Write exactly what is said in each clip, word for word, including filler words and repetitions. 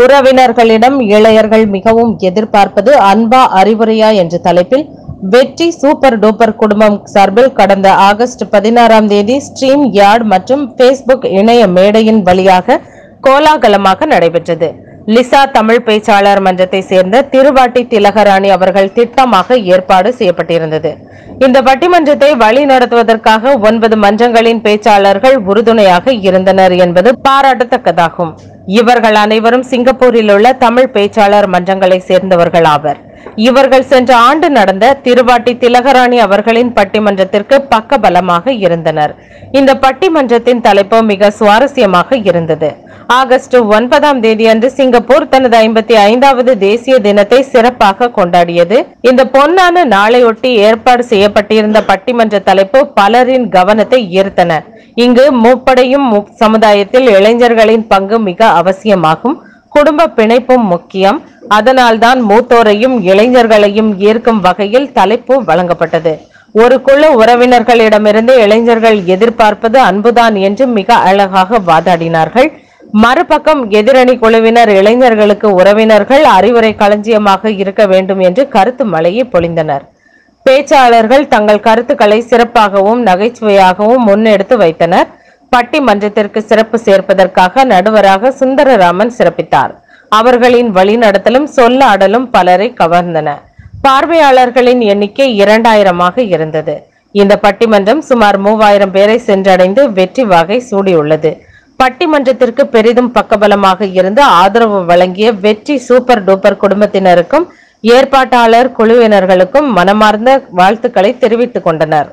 உறவினர்களிடம் இளையர்கள் மிகவும் எதிர்பார்ப்பது அன்பா அறிவுரையா என்ற தலைப்பில் வெற்றி சூப்பர் டூப்பர் குடும்பம் சார்பில் கடந்த ஆகஸ்ட் பதினாறாம் தேதி ஸ்ட்ரீம் யார்ட் மற்றும் பேஸ்புக் இணைய மேடையின் வழியாக கோலாகலமாக நடைபெற்றது. லிசா தமிழ் பேச்சாளர் மன்றத்தை சேர்ந்த திருவாட்டி திலகராணி அவர்கள் திட்டமாக ஏற்பாடு செய்யப்பட்டிருந்தது. இந்த பட்டிமன்றத்தை வழி நடத்துவதற்காக ஒன்பது மன்றங்களின் பேச்சாளர்கள் உறுதுணையாக இருந்தனர் என்பது பாராட்டத்தக்கதாகும். இவர்கள் அனைவரும் சிங்கப்பூரில் உள்ள தமிழ் பேச்சாளர் மன்றங்களை சேர்ந்தவர்கள் ஆவர். இவர்கள் சென்ற ஆண்டு நடந்த திருவாட்டி திலகராணி அவர்களின் பட்டிமன்றத்திற்கு பக்கபலமாக இருந்தனர். இந்த பட்டிமன்றத்தின் தலைப்பு மிக சுவாரஸ்யமாக இருந்தது. ஆகஸ்ட் ஒன்பதாம் தேதி அன்று சிங்கப்பூர் தனது ஐம்பத்தி ஐந்தாவது தேசிய தினத்தை சிறப்பாக கொண்டாடியது. இந்த பொன்னான நாளையொட்டி ஏற்பாடு செய்யப்பட்டிருந்த பட்டிமன்ற தலைப்பு பலரின் கவனத்தை ஈர்த்தன. இங்கு முப்படையும் சமுதாயத்தில் இளைஞர்களின் பங்கு மிக அவசியமாகும். குடும்ப பிணைப்பும் முக்கியம். அதனால்தான் மூத்தோரையும் இளைஞர்களையும் ஈர்க்கும் வகையில் தலைப்பு வழங்கப்பட்டது. ஒரு குழு உறவினர்களிடமிருந்து இளைஞர்கள் எதிர்பார்ப்பது அன்புதான் என்று மிக அழகாக வாதாடினார்கள். மறுபக்கம் எதிரணி குழுவினர் இளைஞர்களுக்கு உறவினர்கள் அறிவுரை களஞ்சியமாக இருக்க வேண்டும் என்று கருத்து மழையை பொழிந்தனர். பேச்சாளர்கள் தங்கள் கருத்துக்களை சிறப்பாகவும் நகைச்சுவையாகவும் முன்னெடுத்து வைத்தனர். பட்டிமன்றத்திற்கு சிறப்பு சேர்ப்பதற்காக நடுவராக சுந்தரராமன் சிறப்பித்தார். அவர்களின் வழிநடத்தலும் சொல்லாடலும் பலரை கவர்ந்தன. பார்வையாளர்களின் எண்ணிக்கை இரண்டாயிரமாக இருந்தது. இந்த பட்டிமன்றம் சுமார் மூவாயிரம் பேரை சென்றடைந்து வெற்றி வாகை சூடியுள்ளது. பட்டிமன்றத்திற்கு பெரிதும் பக்கபலமாக இருந்து ஆதரவு வழங்கிய வெற்றி சூப்பர் டூப்பர் குடும்பத்தினருக்கும் ஏற்பாட்டாளர் குழுவினர்களுக்கும் மனமார்ந்த வாழ்த்துக்களை தெரிவித்துக் கொண்டனர்.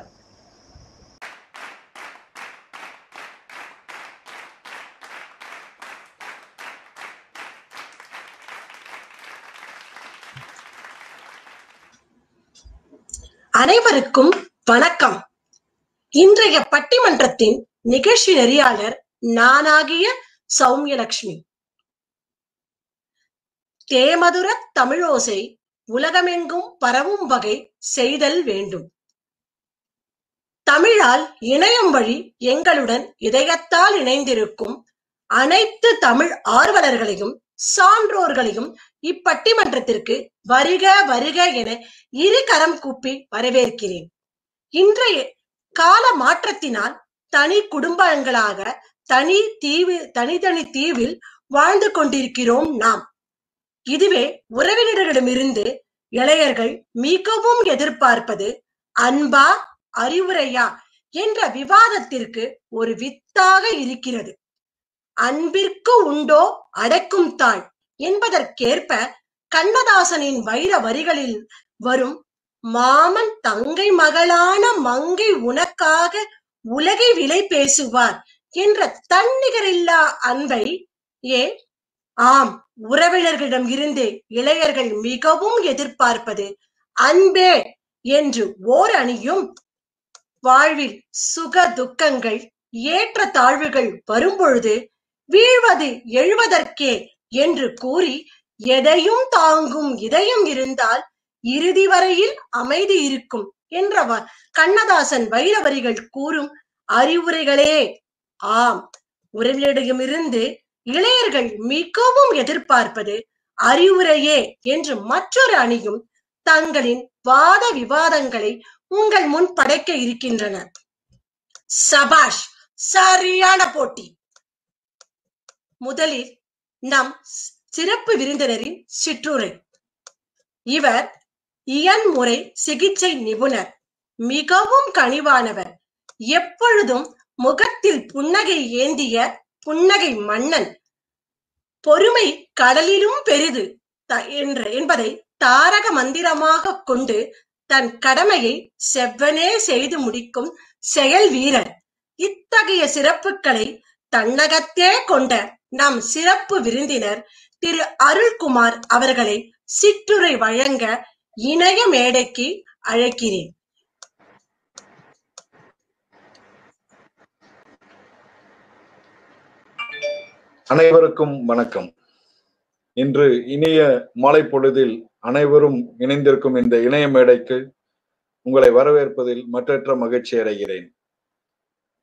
அனைவருக்கும் வணக்கம். இன்றைய பட்டிமன்றத்தின் நிகழ்ச்சி நெறியாளர் நானாகிய சௌமியலட்சுமி. தேமதுர தமிழோசை உலகமெங்கும் பரவும் வகை செய்தல் வேண்டும். தமிழால் இணையம் வழி எங்களுடன் இதயத்தால் இணைந்திருக்கும் அனைத்து தமிழ் ஆர்வலர்களையும் சான்றோர்களையும் இப்பட்டிமன்றத்திற்கு வருக வருக என இரு கரம் கூப்பி வரவேற்கிறேன். இன்றைய கால மாற்றத்தினால் தனி குடும்பங்களாக தனி தீவு தனித்தனி தீவில் வாழ்ந்து கொண்டிருக்கிறோம் நாம். இதுவே உறவினர்களிடமிருந்து இளையர்கள் மிகவும் எதிர்பார்ப்பது அன்பா அறிவுரையா என்ற விவாதத்திற்கு ஒரு வித்தாக இருக்கிறது. அன்பிற்கு உண்டோ அடக்கும் தாய் என்பதற்கேற்ப கண்ணதாசனின் வைர வரிகளில் வரும் மாமன் தங்கை மகளான மங்கை உனக்காக உலகை விலை பேசுவார் என்ற தன்னிகரில்லா அன்பை ஏ ஆம் உறவினர்களிடம் இருந்து இளையர்கள் மிகவும் எதிர்பார்ப்பது அன்பே என்று ஓர் அணியும் வாழ்வில் சுக துக்கங்கள் ஏற்ற தாழ்வுகள் வரும்பொழுது வீழ்வது எழுவதற்கே என்று கூறி எதையும் தாங்கும் இதயம் இருந்தால் இறுதி வரையில் அமைதி இருக்கும் என்ற கண்ணதாசன் வைர வரிகள் கூறும் அறிவுரைகளே. ஆம், உறவினரிடமிருந்து இளையர்கள் மிகவும் எதிர்பார்ப்பது அறிவுரையே என்று மற்றொரு அணியும் தங்களின் வாத விவாதங்களை உங்கள் முன் படைக்க இருக்கின்றனர். சபாஷ், சரியான போட்டி. முதலில் நம் சிறப்பு விருந்தினரின் சிற்றுரை. இவர் இயன்முறை சிகிச்சை நிபுணர், மிகவும் கனிவானவர், எப்பொழுதும் முகத்தில் புன்னகை ஏந்திய புன்னகை மன்னன், பொறுமை கடலிலும் பெரிது என்ற என்பதை தாரக மந்திரமாக கொண்டு தன் கடமையை செவ்வனே செய்து முடிக்கும் செயல் வீரர். இத்தகைய சிறப்புகளை தன்னகத்தே கொண்ட நம் சிறப்பு விருந்தினர் திரு அருள்குமார் அவர்களை சிற்றுரை வழங்க இணைய மேடைக்கு அழைக்கிறேன். அனைவருக்கும் வணக்கம். இன்று இனிய மாலை பொழுதில் அனைவரும் இணைந்திருக்கும் இந்த இணைய மேடைக்கு உங்களை வரவேற்பதில் மற்றற்ற மகிழ்ச்சி அடைகிறேன்.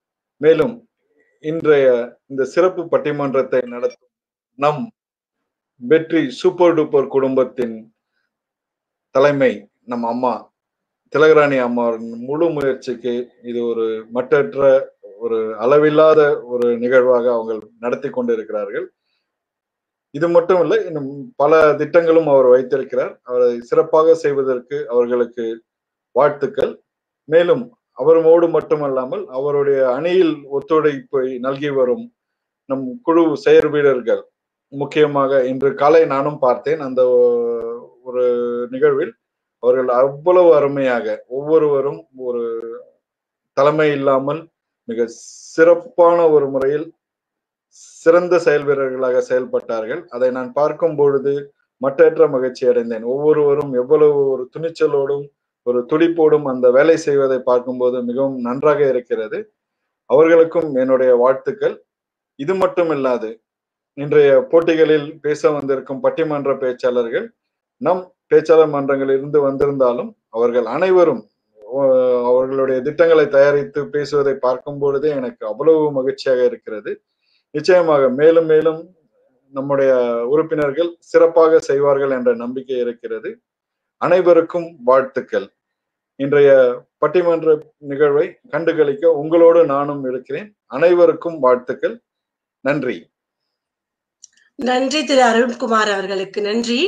மேலும் இன்றைய இந்த சிறப்பு பட்டிமன்றத்தை நடத்தும் நம் வெற்றி சூப்பர் டூப்பர் குடும்பத்தின் தலைமை நம் அம்மா திலகராணி அம்மாவின் முழு முயற்சிக்கு இது ஒரு மற்றற்ற ஒரு அளவில்லாத ஒரு நிகழ்வாக அவங்க நடத்தி கொண்டிருக்கிறார்கள். இது மட்டும் இல்லை, இன்னும் பல திட்டங்களும் அவர் வைத்திருக்கிறார். அவரை சிறப்பாக செய்வதற்கு அவர்களுக்கு வாழ்த்துக்கள். மேலும் அவரோடு மட்டுமல்லாமல் அவருடைய அணியில் ஒத்துழைப்பை நல்கி வரும் நம் குழு செயற் வீரர்கள், முக்கியமாக இன்று காலை நானும் பார்த்தேன் அந்த ஒரு நிகழ்வில், அவர்கள் அவ்வளவு அருமையாக ஒவ்வொருவரும் ஒரு தலைமை இல்லாமல் மிக சிறப்பான ஒரு முறையில் சிறந்த செயல் வீரர்களாக செயல்பட்டார்கள். அதை நான் பார்க்கும் பொழுது மற்றற்ற மகிழ்ச்சி அடைந்தேன். ஒவ்வொருவரும் எவ்வளவு ஒரு துணிச்சலோடும் ஒரு துடிப்போடும் அந்த வேலை செய்வதை பார்க்கும்போது மிகவும் நன்றாக இருக்கிறது. அவர்களுக்கும் என்னுடைய வாழ்த்துக்கள். இது மட்டும் இல்லாது இன்றைய போட்டிகளில் பேச வந்திருக்கும் பட்டிமன்ற பேச்சாளர்கள் நம் பேச்சாளர் மன்றங்களில் இருந்து வந்திருந்தாலும் அவர்கள் அனைவரும் அவர்களுடைய திட்டங்களை தயாரித்து பேசுவதை பார்க்கும் பொழுதே எனக்கு அவ்வளவு மகிழ்ச்சியாக இருக்கிறது. நிச்சயமாக மேலும் மேலும் நம்முடைய உறுப்பினர்கள் சிறப்பாக செய்வார்கள் என்ற நம்பிக்கை இருக்கிறது. அனைவருக்கும் வாழ்த்துக்கள். இன்றைய பட்டிமன்ற நிகழ்வை கண்டுகளிக்க உங்களோடு நானும் இருக்கிறேன். அனைவருக்கும் வாழ்த்துக்கள். நன்றி. நன்றி திரு அருண்குமார் அவர்களுக்கு நன்றி.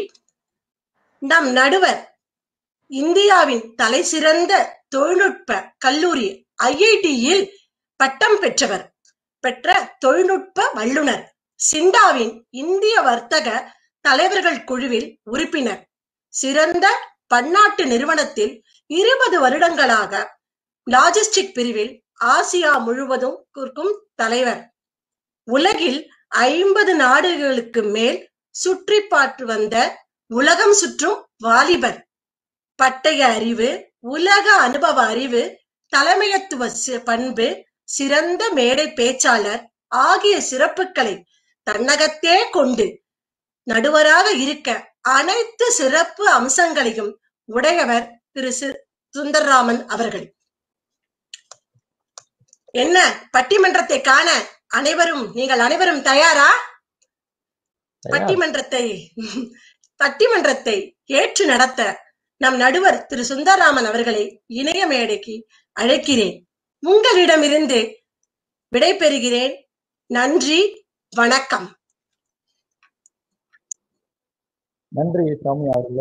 நம் நடுவர் இந்தியாவின் தலை சிறந்த தொழில்நுட்ப கல்லூரி ஐஐடியில் பட்டம் பெற்றவர், பெற்ற தொழில்நுட்ப வல்லுநர், சிண்டாவின் இந்திய வர்த்தக தலைவர்கள் குழுவில் உறுப்பினர், சிறந்த பன்னாட்டு நிறுவனத்தில் இருபது வருடங்களாக லாஜிஸ்டிக் பிரிவில் ஆசியா முழுவதும் தலைவர், உலகில் ஐம்பது நாடுகளுக்கு மேல் சுற்றி பார்த்து வந்த உலகம் சுற்றும் வாலிபர், பட்டய அறிவு, உலக அனுபவ அறிவு, தலைமையத்துவ பண்பு, சிறந்த மேடை பேச்சாளர் ஆகிய சிறப்புகளை தன்னகத்தே கொண்டு நடுவராக இருக்க அனைத்து சிறப்பு அம்சங்களையும் உடையவர் திரு சுந்தர்ராமன் அவர்கள். என்ன பட்டிமன்றத்தை காண அனைவரும் நீங்கள் அனைவரும் தயாரா? பட்டிமன்றத்தை பட்டிமன்றத்தை ஏற்று நடத்த நம் நடுவர் திரு சுந்தர்ராமன் அவர்களை இணைய மேடைக்கு அழைக்கிறேன். உங்களிடமிருந்து விடை பெறுகிறேன். நன்றி, வணக்கம். நன்றி சாமி அவர்களே.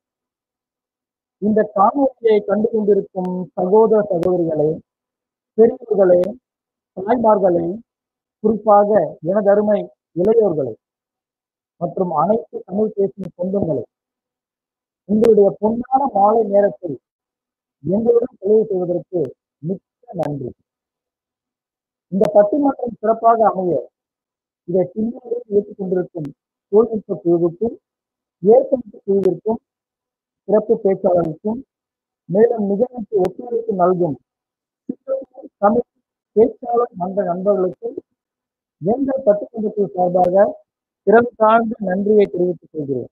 இந்த காணொலியை கண்டு கொண்டிருக்கும் சகோதர சகோதரிகளே, பெரியவர்களே, தாய்மார்களே, குறிப்பாக எனது அருமை இளையோர்களே மற்றும் அனைத்து தமிழ் பேசும் சொந்தங்களே, உங்களுடைய பொன்னான மாலை நேரத்தில் எங்களுடன் தெளிவு செய்வதற்கு மிக்க நன்றி. இந்த பட்டிமன்றம் சிறப்பாக அமைய இதை பின்னணியில் இயக்கிக் கொண்டிருக்கும் தொழில்நுட்ப குழுவுக்கும், ஏற்படுத்த குழுவிற்கும், சிறப்பு பேச்சாளருக்கும், மேலும் நிகழ்ச்சிக்கு ஒத்துழைப்பு நல்கும் தமிழ் பேச்சாளர் மன்ற நண்பர்களுக்கும் எங்கள் பட்டிமன்றத்தின் சார்பாக சிறப்பு சார்ந்த நன்றியை தெரிவித்துக் கொள்கிறேன்.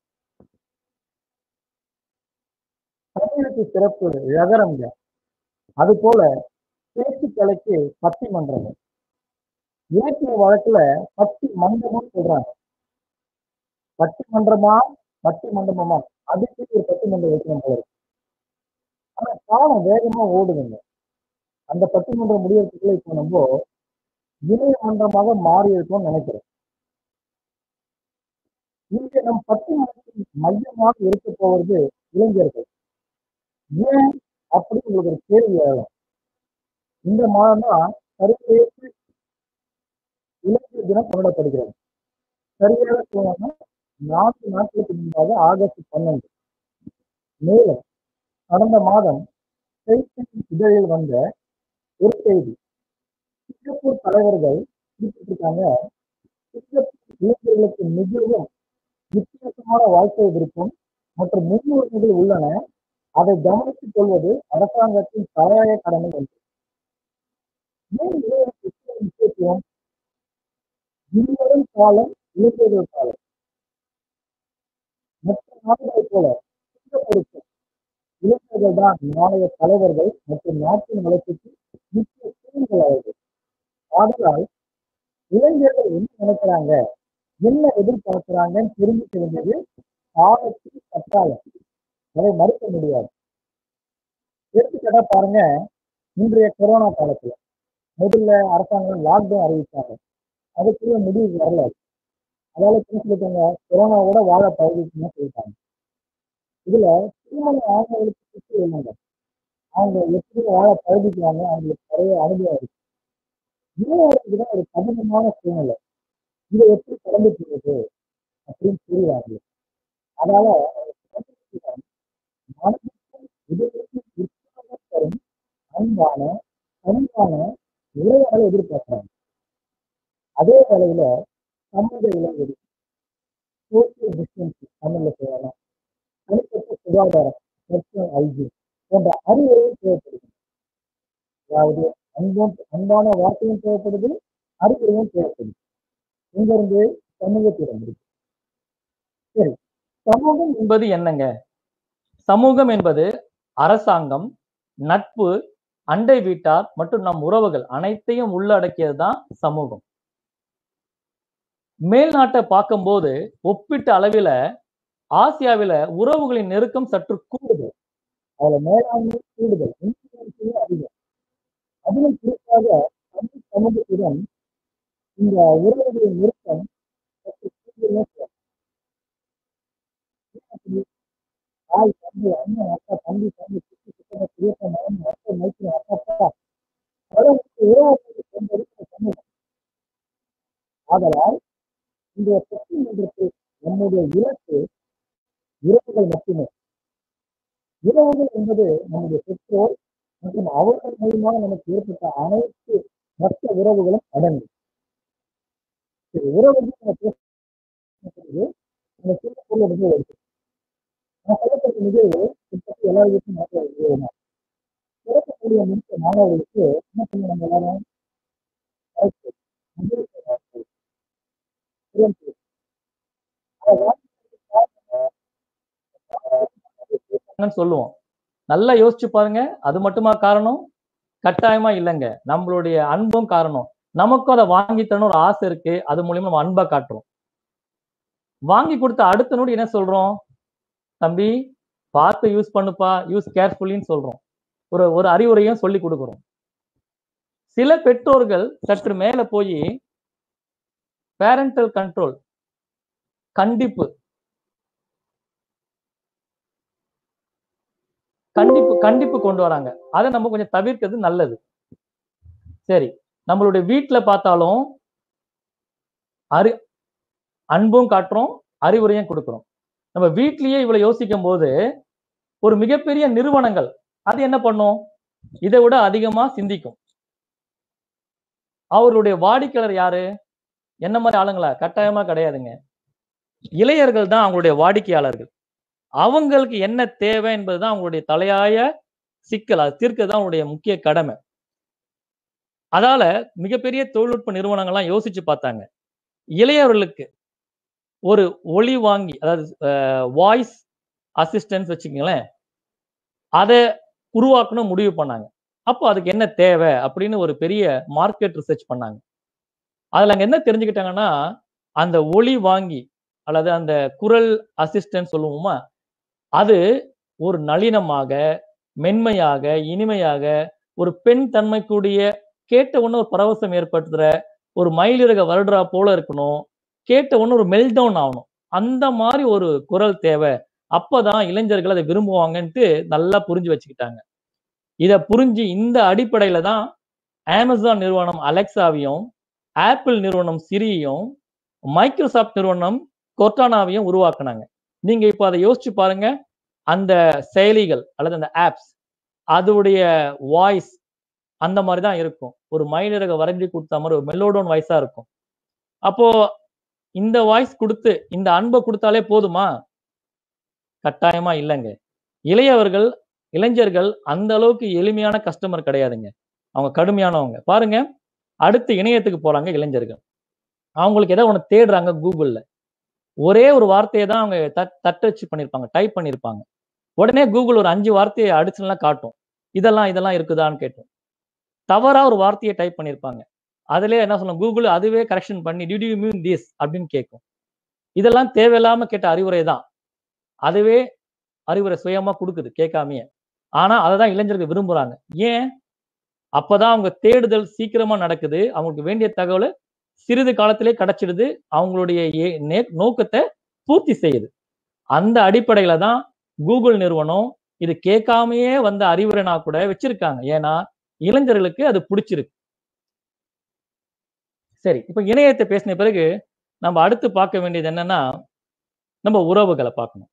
தமிழுக்கு சிறப்பு ழகரங்க, அது போல பேச்சுக்கலைக்கு பட்டிமன்றங்கள். இலக்கிய வழக்குல பட்டி மண்டபம் சொல்றாங்க. பட்டிமன்றமா பட்டி மண்டபமா அதுக்கு ஒரு பட்டிமன்றம் வைக்கணும் போல இருக்கு. ஆனா காலம் வேகமா ஓடுதுங்க. அந்த பட்டிமன்றம் முடியறதுக்குள்ள இப்போ நம்ம இணைய மன்றமாக மாறி இருக்கோம்னு நினைக்கிறேன். இங்க நம் பட்டிமன்றத்தின் மையமாக இருக்க போவது இளைஞர்கள். ஏன் அப்படி உங்களுக்கு ஒரு கேள்வி ஆகும். இந்த மாதம் தான் சர்வதேச இளைஞர் தினம் கொண்டாடப்படுகிறது. சரியாக சொல்லணும்னா நான்கு நாட்களுக்கு முன்பாக ஆகஸ்ட் பன்னெண்டு. மேலும் கடந்த மாதம் இதழில் வந்த ஒரு செய்தி, சிங்கப்பூர் தலைவர்கள் குறிப்பிட்டிருக்காங்க, இளைஞர்களுக்கு மிகவும் வித்தியாசமான வாழ்க்கை விருப்பம் மற்றும் முன்னுரிமைகள் உள்ளன, அதை கவனித்துக் கொள்வது அரசாங்கத்தின் தலையாய கடமை என்று. ஏன் முக்கியத்துவம்? இனிவரும் காலம் இளைஞர்கள் காலம். மற்ற நாடுகளை போல சிங்கப்பூருக்கு இளைஞர்கள் தான் நாளைய தலைவர்கள் மற்றும் நாட்டின் வளர்ச்சிக்கு முக்கிய தூண்கள் ஆகுது. ஆதலால் இளைஞர்கள் என்ன நினைக்கிறாங்க, என்ன எதிர்பார்க்கிறாங்கன்னு தெரிஞ்சுக்க வேண்டியது காலத்துக்கு கட்டாயம், அதை மறுக்க முடியாது. எடுத்துக்கிட்டா பாருங்க, இன்றைய கொரோனா காலத்துல முதல்ல அரசாங்கம் லாக்டவுன் அறிவிச்சாங்க, அதுக்குள்ள முடிவு வரல. அதால என்ன சொல்லிட்டாங்க, கொரோனாவோட வாழ பழகிக்கணும்னு சொல்லிட்டாங்க. இதுல திருமணம் ஆண்களுக்கு சுற்றி இல்லைங்க, அவங்க எப்படி வாழ பழகிக்கிறாங்க, அவங்களுக்கு நிறைய அனுபவம் இருக்கு. இளைஞர்களுக்கு தான் ஒரு கடினமான சூழ்நிலை, இதை எப்படி கடந்து போகுது அப்படின்னு புரியுறாங்க. அதனால மனதிற்கும் உதவிக்கும் உற்சாகம் தரும் அன்பான கனிவான உரையாடலை எதிர்பார்க்கிறாங்க. அதே வேளையில சமூக இடைவெளி, சோசியல் டிஸ்டன்ஸ் தமிழ்ல சொல்லலாம், தனிப்பட்ட சுகாதாரம், பர்சனல் ஹைஜீன் போன்ற அறிவுரையும் தேவைப்படுது. அதாவது அன்பும் அன்பான வார்த்தையும் தேவைப்படுது, அறிவுரையும் தேவைப்படுது. இங்க இருந்து சமூகத்திடம் இருக்கு. சரி, சமூகம் என்பது என்னங்க? சமூகம் என்பது அரசாங்கம், நட்பு, அண்டை வீட்டார் மற்றும் நம் உறவுகள் அனைத்தையும் உள்ளடக்கியதுதான் சமூகம். மேல்நாட்டை பார்க்கும்போது ஒப்பிட்ட அளவில ஆசியாவில உறவுகளின் நெருக்கம் சற்று கூடுதல், அதுல மேலாண்மை கூடுதல், அதிகம். அதிலும் குறிப்பாக தமிழ் சமூகத்துடன் இந்த உறவுகளின் நெருக்கம் சற்று கூடுதல். தாய், தந்தை, அண்ணன், அக்கா, தம்பி, தம்பி, சுற்றி சுத்தம், பிரியப்ப, மகன், அக்கா, மைத்திரி, அப்பா, அளவுக்கு உறவுகளை கொண்டிருக்கிற சமூகம். ஆதலால் இந்த பட்டிமன்றத்தில் நம்முடைய இலக்கு உறவுகள் மட்டுமே. உறவுகள் என்பது நம்முடைய பெற்றோர் மற்றும் அவர்கள் மூலமாக நமக்கு ஏற்பட்ட அனைத்து மற்ற உறவுகளும் அடங்கும். உறவுகள் நம்ம பேசுறது நம்ம சிறப்புள்ள நிகழ்வு இருக்கு. நான் சொல்லப்பட்ட நிகழ்வு கிட்டத்தட்ட எல்லாருக்கும் மாற்ற நிகழ்வு தான். பிறக்கக்கூடிய முடித்த மாணவர்களுக்கு என்ன பண்ண நம்ம எல்லாரும் சொல்லுவோம். நல்லா யோசிச்சு பாருங்க, அது மட்டுமா காரணம்? கட்டாயமா இல்லைங்க, நம்மளுடைய அன்பும் காரணம். நமக்கும் அதை வாங்கி தரணும் ஒரு ஆசை இருக்கு, அது மூலியமா நம்ம அன்பை காட்டுறோம். வாங்கி கொடுத்த அடுத்த நோடி என்ன சொல்றோம்? தம்பி பார்த்து யூஸ் பண்ணுப்பா, யூஸ் கேர்ஃபுல்லின்னு சொல்றோம். ஒரு ஒரு அறிவுரையும் சொல்லி கொடுக்குறோம். சில பெற்றோர்கள் சற்று மேல போய் பேரண்டல் கண்ட்ரோல், கண்டிப்பு கண்டிப்பு கண்டிப்பு கொண்டு வராங்க. அதை நம்ம கொஞ்சம் தவிர்க்கிறது நல்லது. சரி, நம்மளுடைய வீட்டுல பார்த்தாலும் அறி அன்பும் காட்டுறோம், அறிவுரையும் கொடுக்கிறோம். நம்ம வீட்லயே இவ்வளவு யோசிக்கும் போது ஒரு மிகப்பெரிய நிறுவனங்கள் அது என்ன பண்ணும்? இதை விட அதிகமா சிந்திக்கும். அவருடைய வாடிக்கையாளர் யாரு? என்ன மாதிரி ஆளுங்களா? கட்டாயமா கிடையாதுங்க. இளைஞர்கள் தான் அவங்களுடைய வாடிக்கையாளர்கள். அவங்களுக்கு என்ன தேவை என்பதுதான் அவங்களுடைய தலையாய சிக்கல். அது தீர்க்கதான் அவங்களுடைய முக்கிய கடமை. அதால மிகப்பெரிய தொழில்நுட்ப நிறுவனங்கள்லாம் யோசிச்சு பார்த்தாங்க, இளையவர்களுக்கு ஒரு ஒளி வாங்கி, அதாவது வாய்ஸ் அசிஸ்டன்ஸ் வச்சுக்கங்களேன், அதை உருவாக்கணும் முடிவு பண்ணாங்க. அப்போ அதுக்கு என்ன தேவை அப்படின்னு ஒரு பெரிய மார்க்கெட் ரிசர்ச் பண்ணாங்க. அதுல அங்க என்ன தெரிஞ்சுக்கிட்டாங்கன்னா, அந்த ஒளி வாங்கி அல்லது அந்த குரல் அசிஸ்டன்ட் சொல்லுவோமா, அது ஒரு நளினமாக, மென்மையாக, இனிமையாக, ஒரு பெண் தன்மை கூடிய, கேட்ட ஒண்ணு ஒரு பரவசம் ஏற்படுத்துற, ஒரு மயிலிறக வருடுறா போல இருக்கணும், கேட்ட ஒண்ணு ஒரு மெல்டவுன் ஆகணும், அந்த மாதிரி ஒரு குரல் தேவை. அப்பதான் இளைஞர்கள் அதை விரும்புவாங்கன்ட்டு நல்லா புரிஞ்சு வச்சுக்கிட்டாங்க. இத புரிஞ்சு இந்த அடிப்படையில தான் அமேசான் நிறுவனம் அலெக்சாவையும், ஆப்பிள் நிறுவனம் சிரியையும், மைக்ரோசாப்ட் நிறுவனம் கொர்டானாவையும் உருவாக்குனாங்க. நீங்க இப்ப அதை யோசிச்சு பாருங்க. அந்த செயலிகள் அல்லது அந்த ஆப்ஸ், அதோடைய வாய்ஸ் அந்த மாதிரி தான் இருக்கும். ஒரு மயிலிறக வரைஞ்சி கொடுத்த மாதிரி ஒரு மெலோடோன் வாய்ஸா இருக்கும். அப்போ இந்த வாய்ஸ் கொடுத்து இந்த அன்பை கொடுத்தாலே போதுமா? கட்டாயமா இல்லைங்க. இளையவர்கள், இளைஞர்கள் அந்த அளவுக்கு எளிமையான கஸ்டமர் கிடையாதுங்க. அவங்க கடுமையானவங்க. பாருங்க, அடுத்து இணையத்துக்கு போறாங்க இளைஞர்கள். அவங்களுக்கு ஏதோ ஒண்ணு தேடுறாங்க கூகுள்ல. ஒரே ஒரு வார்த்தையை தான் அவங்க தட்டச்சு பண்ணிருப்பாங்க, டைப் பண்ணிருப்பாங்க. உடனே கூகுள் ஒரு அஞ்சு வார்த்தையை அடிச்சுலாம் காட்டும். இதெல்லாம் இதெல்லாம் இருக்குதான்னு கேட்டும். தவறா ஒரு வார்த்தையை டைப் பண்ணிருப்பாங்க. அதுல என்ன சொல்லணும், கூகுள் அதுவே கரெக்ஷன் பண்ணி டிட் யூ மீன் திஸ் அப்படின்னு கேட்கும். இதெல்லாம் தேவையில்லாம கேட்ட அறிவுரை தான். அதுவே அறிவுரை சுயமா கொடுக்குது கேட்காமயே. ஆனா அததான் இளைஞர்கள் விரும்புறாங்க. ஏன்? அப்பதான் அவங்க தேடுதல் சீக்கிரமா நடக்குது. அவங்களுக்கு வேண்டிய தகவல் சிறிது காலத்திலே கிடைச்சிடுது. அவங்களுடைய ஏ- நே- நோக்கத்தை பூர்த்தி செய்யுது. அந்த அடிப்படையில தான் கூகுள் நிறுவனம் இது கேட்காமயே வந்த அறிவுரைனா கூட வச்சிருக்காங்க. ஏன்னா இளைஞர்களுக்கு அது பிடிச்சிருக்கு. சரி, இப்ப இணையத்தை பேசின பிறகு நம்ம அடுத்து பார்க்க வேண்டியது என்னன்னா, நம்ம உறவுகளை பார்க்கணும்.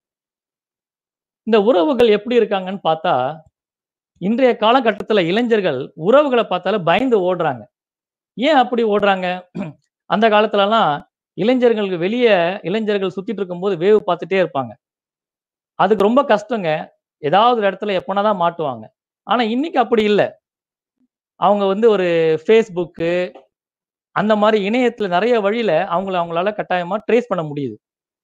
இந்த உறவுகள் எப்படி இருக்காங்கன்னு பார்த்தா, இன்றைய காலகட்டத்துல இளைஞர்கள் உறவுகளை பார்த்தாலே பயந்து ஓடுறாங்க. ஏன் அப்படி ஓடுறாங்க? அந்த காலத்துலலாம் இளைஞர்களுக்கு வெளிய இளைஞர்கள் சுத்திட்டு இருக்கும்போது வேவு பார்த்துட்டே இருப்பாங்க. அதுக்கு ரொம்ப கஷ்டங்க. ஏதாவது ஒரு இடத்துல எப்பனா தான் மாட்டுவாங்க. ஆனா இன்னைக்கு அப்படி இல்ல. அவங்க வந்து ஒரு Facebook அந்த மாரி இணையத்துல நெறைய வழியில அவங்கள அவங்களால கட்டாயமா ட்ரேஸ் பண்ண முடியுது.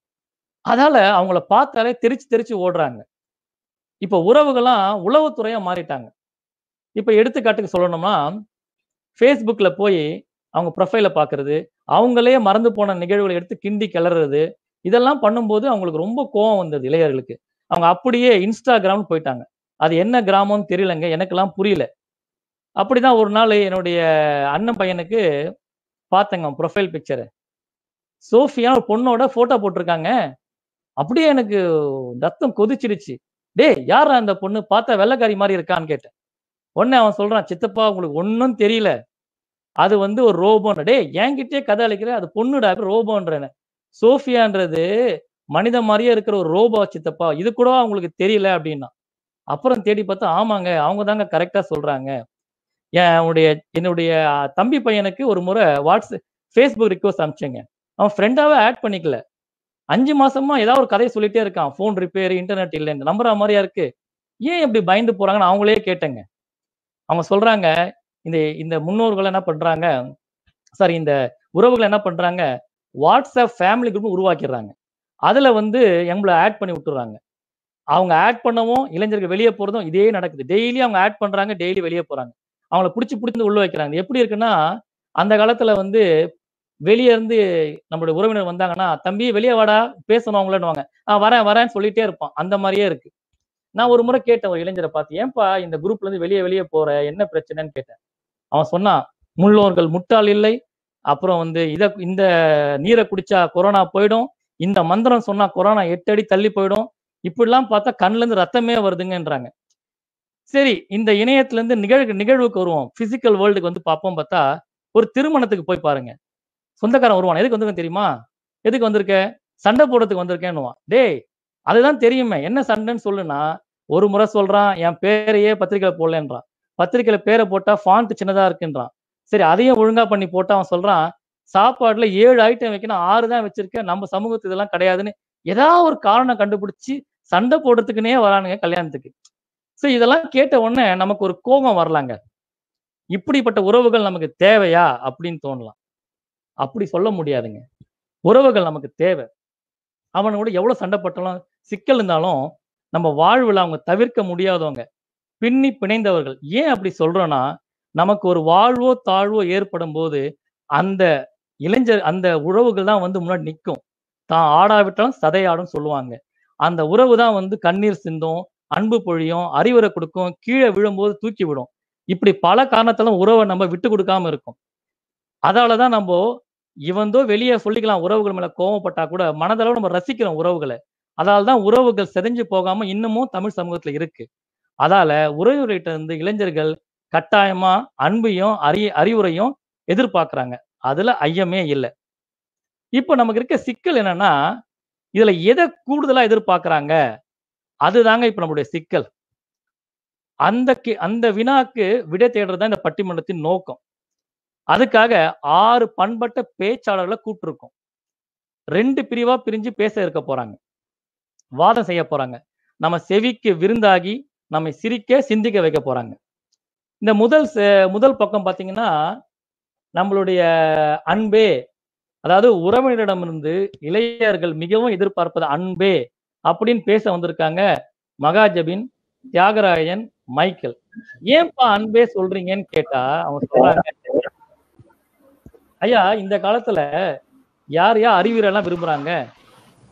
அதால அவங்கள பார்த்தாலே தெரிச்சு தெரிச்சு ஓடுறாங்க. இப்ப உறவுகள்லாம் உளவுத்துறையா மாறிட்டாங்க. இப்ப எடுத்துக்காட்டுக்கு சொல்லணும்னா, Facebookல போய் அவங்க ப்ரொஃபைல பார்க்கிறது, அவங்களே மறந்து போன நிகழ்வுகள எடுத்து கிண்டி கிளறுறது, இதெல்லாம் பண்ணும்போது அவங்களுக்கு ரொம்ப கோவம் வந்தது இளையர்களுக்கு. அவங்க அப்படியே Instagramனு போயிட்டாங்க. அது என்ன கிராமம்னு தெரியலங்க. எனக்கெல்லாம் புரியல. அப்படிதான் ஒரு நாள் என்னுடைய அண்ணன் பையனுக்கு பார்த்தேங்க அவன் ப்ரொஃபைல் பிக்சர. சோஃபியா ஒரு பொண்ணோட ஃபோட்டோ போட்டிருக்காங்க. அப்படியே எனக்கு ரத்தம் கொதிச்சிடுச்சு. "டேய் யார்றா அந்த பொண்ணு? பார்த்தா வெள்ளைக்காரி மாரி இருக்கான்னு" கேட்டேன். உடனே அவன் சொல்றான், "சித்தப்பா உங்களுக்கு ஒண்ணும் தெரியல. அது வந்து ஒரு ரோபோன்னு." "டேய் என்கிட்டயே கதை அழிக்கிற. அது பொண்ணுடா ரோபோன்றேன்." "சோஃபியான்றது மனிதன் மாரியே இருக்கிற ஒரு ரோபோ சித்தப்பா. இது கூடவா உங்களுக்கு தெரியல?" அப்படின்னா. அப்புறம் தேடி பார்த்தா, ஆமாங்க. அவங்க தாங்க கரெக்ட்டா சொல்றாங்க. என்னுடைய என்னுடைய தம்பி பையனுக்கு ஒரு முறை வாட்ஸ் Facebook ரிக்வெஸ்ட் அனுப்பிச்சேங்க. அவன் ஃப்ரெண்டாவே ஆட் பண்ணிக்கல. ஐந்து மாசமா ஏதாவது ஒரு கதைய சொல்லிட்டே இருக்கான். ஃபோன் ரிப்பேர், இன்டர்நெட் இல்லன்னு. நம்புற மாரியா இருக்கு. ஏன் இப்படி பயந்து போறாங்கன்னு அவங்களே கேட்டேங்க. அவங்க சொல்றாங்க, இந்த இந்த முன்னோர்கள் என்ன பண்றாங்க, சாரி இந்த உறவுகள் என்ன பண்றாங்க, WhatsApp ஃபேமிலி குரூப் உருவாக்கிடுறாங்க. அதுல வந்து எங்கள ஆட் பண்ணி விட்டுர்றாங்க. அவங்க ஆட் பண்ணவும் இளைஞர்கள் வெளிய போறதும் இதே நடக்குது. டெய்லி அவங்க ஆட் பண்றாங்க, டெய்லி வெளிய போறாங்க. அவங்கள புடிச்சு புடிச்சு உள்ள வைக்கிறாங்க. எப்படி இருக்குன்னா, அந்த காலத்துல வந்து வெளிய இருந்து நம்மளுடைய உறவினர் வந்தாங்கன்னா, "தம்பி வெளிய வாடா, பேசணும் அவங்களன்னுவாங்க." "ஆ வரேன், வரேன்னு" சொல்லிட்டே இருப்பான். அந்த மாரியே இருக்கு. நான் ஒரு முறை கேட்டேன் ஒரு இளைஞர பார்த்து, "ஏன்பா இந்த குரூப்ல இருந்து வெளிய வெளிய போற? என்ன பிரச்சனைன்னு?" கேட்டேன். அவன் சொன்னான், "முன்னோர்கள் முட்டாள் இல்லை. அப்புறம் வந்து இத இந்த நீர குடிச்சா கொரோனா போயிடும். இந்த மந்திரம் சொன்னா கொரோனா எட்டு அடி தள்ளி போயிடும். இப்படிலாம் பார்த்தா கண்ணுல இருந்து ரத்தமே வருதுங்கன்றாங்க." சரி, இந்த இணையத்துல இருந்து நிகழ் நிகழ்வுக்கு வருவோம். பிசிக்கல் வேர்ல்டுக்கு வந்து பார்ப்போம் பார்த்தா, ஒரு திருமணத்துக்கு போய் பாருங்க. சொந்தக்காரன் வருவான். "எதுக்கு வந்திருக்கேன் தெரியுமா?" "எதுக்கு வந்திருக்க?" "சண்டை போடுறதுக்கு வந்திருக்கேன்னுவான்." டேய் அதுதான் தெரியுமே. என்ன சண்டைன்னு சொல்லுன்னா, ஒரு முறை சொல்றான், "என் பேரையே பத்திரிக்கையில போடலன்றான்." பத்திரிக்கையில பேர போட்டா ஃபாண்ட் சின்னதா இருக்குன்றான். சரி அதையும் ஒழுங்கா பண்ணி போட்டா அவன் சொல்றான், "சாப்பாடுல ஏழு ஐட்டம் வைக்கணும், ஆறு தான் வச்சிருக்கேன். நம்ம சமூகத்துல இதெல்லாம் கிடையாதுன்னு." ஏதாவது ஒரு காரணம் கண்டுபிடிச்சு சண்டை போடுறதுக்குன்னே வரானுங்க கல்யாணத்துக்கு. சோ இதெல்லாம் கேட்ட உடனே நமக்கு ஒரு கோபம் வரலாங்க. இப்படிப்பட்ட உறவுகள் நமக்கு தேவையா? அப்படின்னு தோணலாம். அப்படி சொல்ல முடியாதுங்க. உறவுகள் நமக்கு தேவை. அவனுங்க கூட எவ்வளவு சண்டை போட்டாலும், சிக்கல் இருந்தாலும், நம்ம வாழ்வுல அவங்க தவிர்க்க முடியாதவங்க. பின்னி பிணைந்தவர்கள். ஏன் அப்படி சொல்றோம்னா, நமக்கு ஒரு வாழ்வோ, தாழ்வோ ஏற்படும்போது, அந்த இளைஞர் அந்த உறவுகள் தான் வந்து முன்னாடி நிக்கும். தான் ஆடாவிட்டாலும் சதையாடும்னு சொல்லுவாங்க. அந்த உறவு தான் வந்து கண்ணீர் சிந்தும், அன்பு பொழியும், அறிவுரை குடுக்கும், கீழ விழும்போது தூக்கி விடும். இப்படி பல காரணத்தால உறவ நம்ம விட்டு குடுக்காம இருக்கோம். அதால தான் நம்போ இவன்தோ வெளிய சொல்லிக்கலாம் உறவுகள் மேல கோவப்பட்டா கூட, மனதளவுல நம்ம ரசிக்கிறோம் உறவுகள. அதால தான் உறவுகள் சிதைஞ்சு போகாம இன்னமும் தமிழ் சமூகத்துல இருக்கு. அதால உறவுகள்ட்ட இருந்து இளைஞர்கள் கட்டாயமா அன்பையும், அறி அறிவுரையும் எதிர்பார்க்கிறாங்க. அதுல ஐயமே இல்ல. இப்ப நமக்கு இருக்க சிக்கல் என்னன்னா, இதுல எத கூடுதலா எதிர்பார்க்கிறாங்க? அதுதாங்க இப்ப நம்முடைய சிக்கல். அந்த கே அந்த வினாக்கு விடை தேடுறது தான் இந்த பட்டிமன்றத்தின் நோக்கம். அதுக்காக ஆறு பண்பட்ட பேச்சாளர்கள கூப்ட்டுருக்கோம். ரெண்டு பிரிவா பிரிஞ்சு பேச இருக்க போறாங்க. வாதம் செய்ய போறாங்க. நம்ம செவிக்கு விருந்தாகி, நம்மை சிரிக்க, சிந்திக்க வைக்க போறாங்க. இந்த முதல் செ முதல் பக்கம் பார்த்தீங்கன்னா, நம்மளுடைய அன்பே அதாவது உறவினரிடமிருந்து இளையர்கள் மிகவும் எதிர்பார்ப்பது அன்பே அப்படின்னு பேச வந்திருக்காங்க மகாஜபின், தியாகராயன், மைக்கேல். ஏன்பா அன்பே சொல்றீங்கன்னு கேட்டா, அவங்க சொல்றாங்க, "ஐயா இந்த காலத்துல யார் யார் அறிவுரைலாம் விரும்புறாங்க?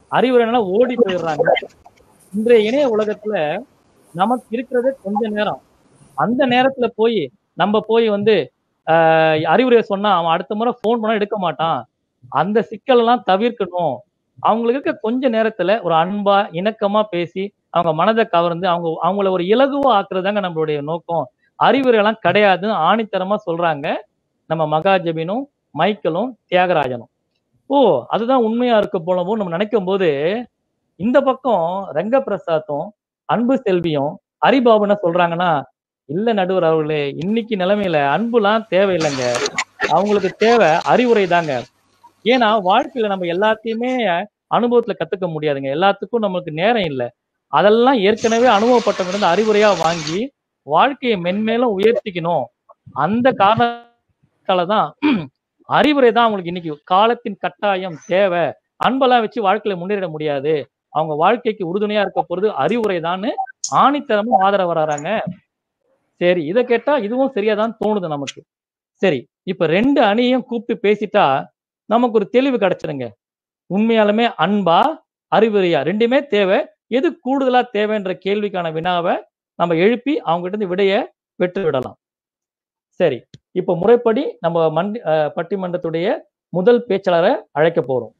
அறிவுரைனா ஓடி போயிடுறாங்க. இன்றைய இணைய உலகத்துல நமக்கு இருக்கிறதே கொஞ்ச நேரம். அந்த நேரத்துல போய் நம்ம போய் வந்து ஆஹ் அறிவுரை சொன்னா அவன் அடுத்த முறை போன் பண்ணா எடுக்க மாட்டான். அந்த சிக்கல் எல்லாம் தவிர்க்கணும். அவங்களுக்கு இருக்க கொஞ்ச நேரத்துல ஒரு அன்பா இணக்கமா பேசி அவங்க மனதை கவர்ந்து அவங்க அவங்கள ஒரு இலகுவா ஆக்குறதாங்க நம்மளுடைய நோக்கம். அறிவுரை எல்லாம் கிடையாதுன்னு ஆணித்தரமா சொல்றாங்க நம்ம மகாஜபினும் மைக்கேலும் தியாகராஜனும். ஓ அதுதான் உண்மையா இருக்க போலவும் நம்ம நினைக்கும் போது இந்த பக்கம் ரங்கபிரசாத்தும் அன்பு செல்வியும் ஹரிபாபு என்ன சொல்றாங்கன்னா, இல்ல நடுவர் அவர்களே, இன்னைக்கு நிலைமையில அன்புலாம் தேவையில்லைங்க, அவங்களுக்கு தேவை அறிவுரை தாங்க. ஏன்னா வாழ்க்கையில நம்ம எல்லாத்தையுமே அனுபவத்துல கத்துக்க முடியாதுங்க. எல்லாத்துக்கும் நமக்கு நேரம் இல்லை. அதெல்லாம் ஏற்கனவே அனுபவப்பட்டவங்க அறிவுரையா வாங்கி வாழ்க்கையை மென்மேலும் உயர்த்திக்கணும். அந்த காரணத்தாலதான் அறிவுரை தான் அவங்களுக்கு இன்னைக்கு காலத்தின் கட்டாயம் தேவை. அன்பெல்லாம் வச்சு வாழ்க்கையில முன்னேறிட முடியாது. அவங்க வாழ்க்கைக்கு உறுதுணையா இருக்க போறது அறிவுரை தான்னு ஆணித்தரமும் ஆதரவு வர்றாங்க. சரி, இதை கேட்டா இதுவும் சரியாதான் தோணுது நமக்கு. சரி, இப்ப ரெண்டு அணியையும் கூப்பிட்டு பேசிட்டா நமக்கு ஒரு தெளிவு கிடைச்சிருங்க. உண்மையாலுமே அன்பா அறிவுரையா ரெண்டுமே தேவை, எது கூடுதலா தேவைன்ற கேள்விக்கான வினாவை நம்ம எழுப்பி அவங்க கிட்ட இருந்து விடைய பெற்று விடலாம். சரி, இப்ப முறைப்படி நம்ம மண்டி பட்டிமன்றத்துடைய முதல் பேச்சாளரை அழைக்க போறோம்.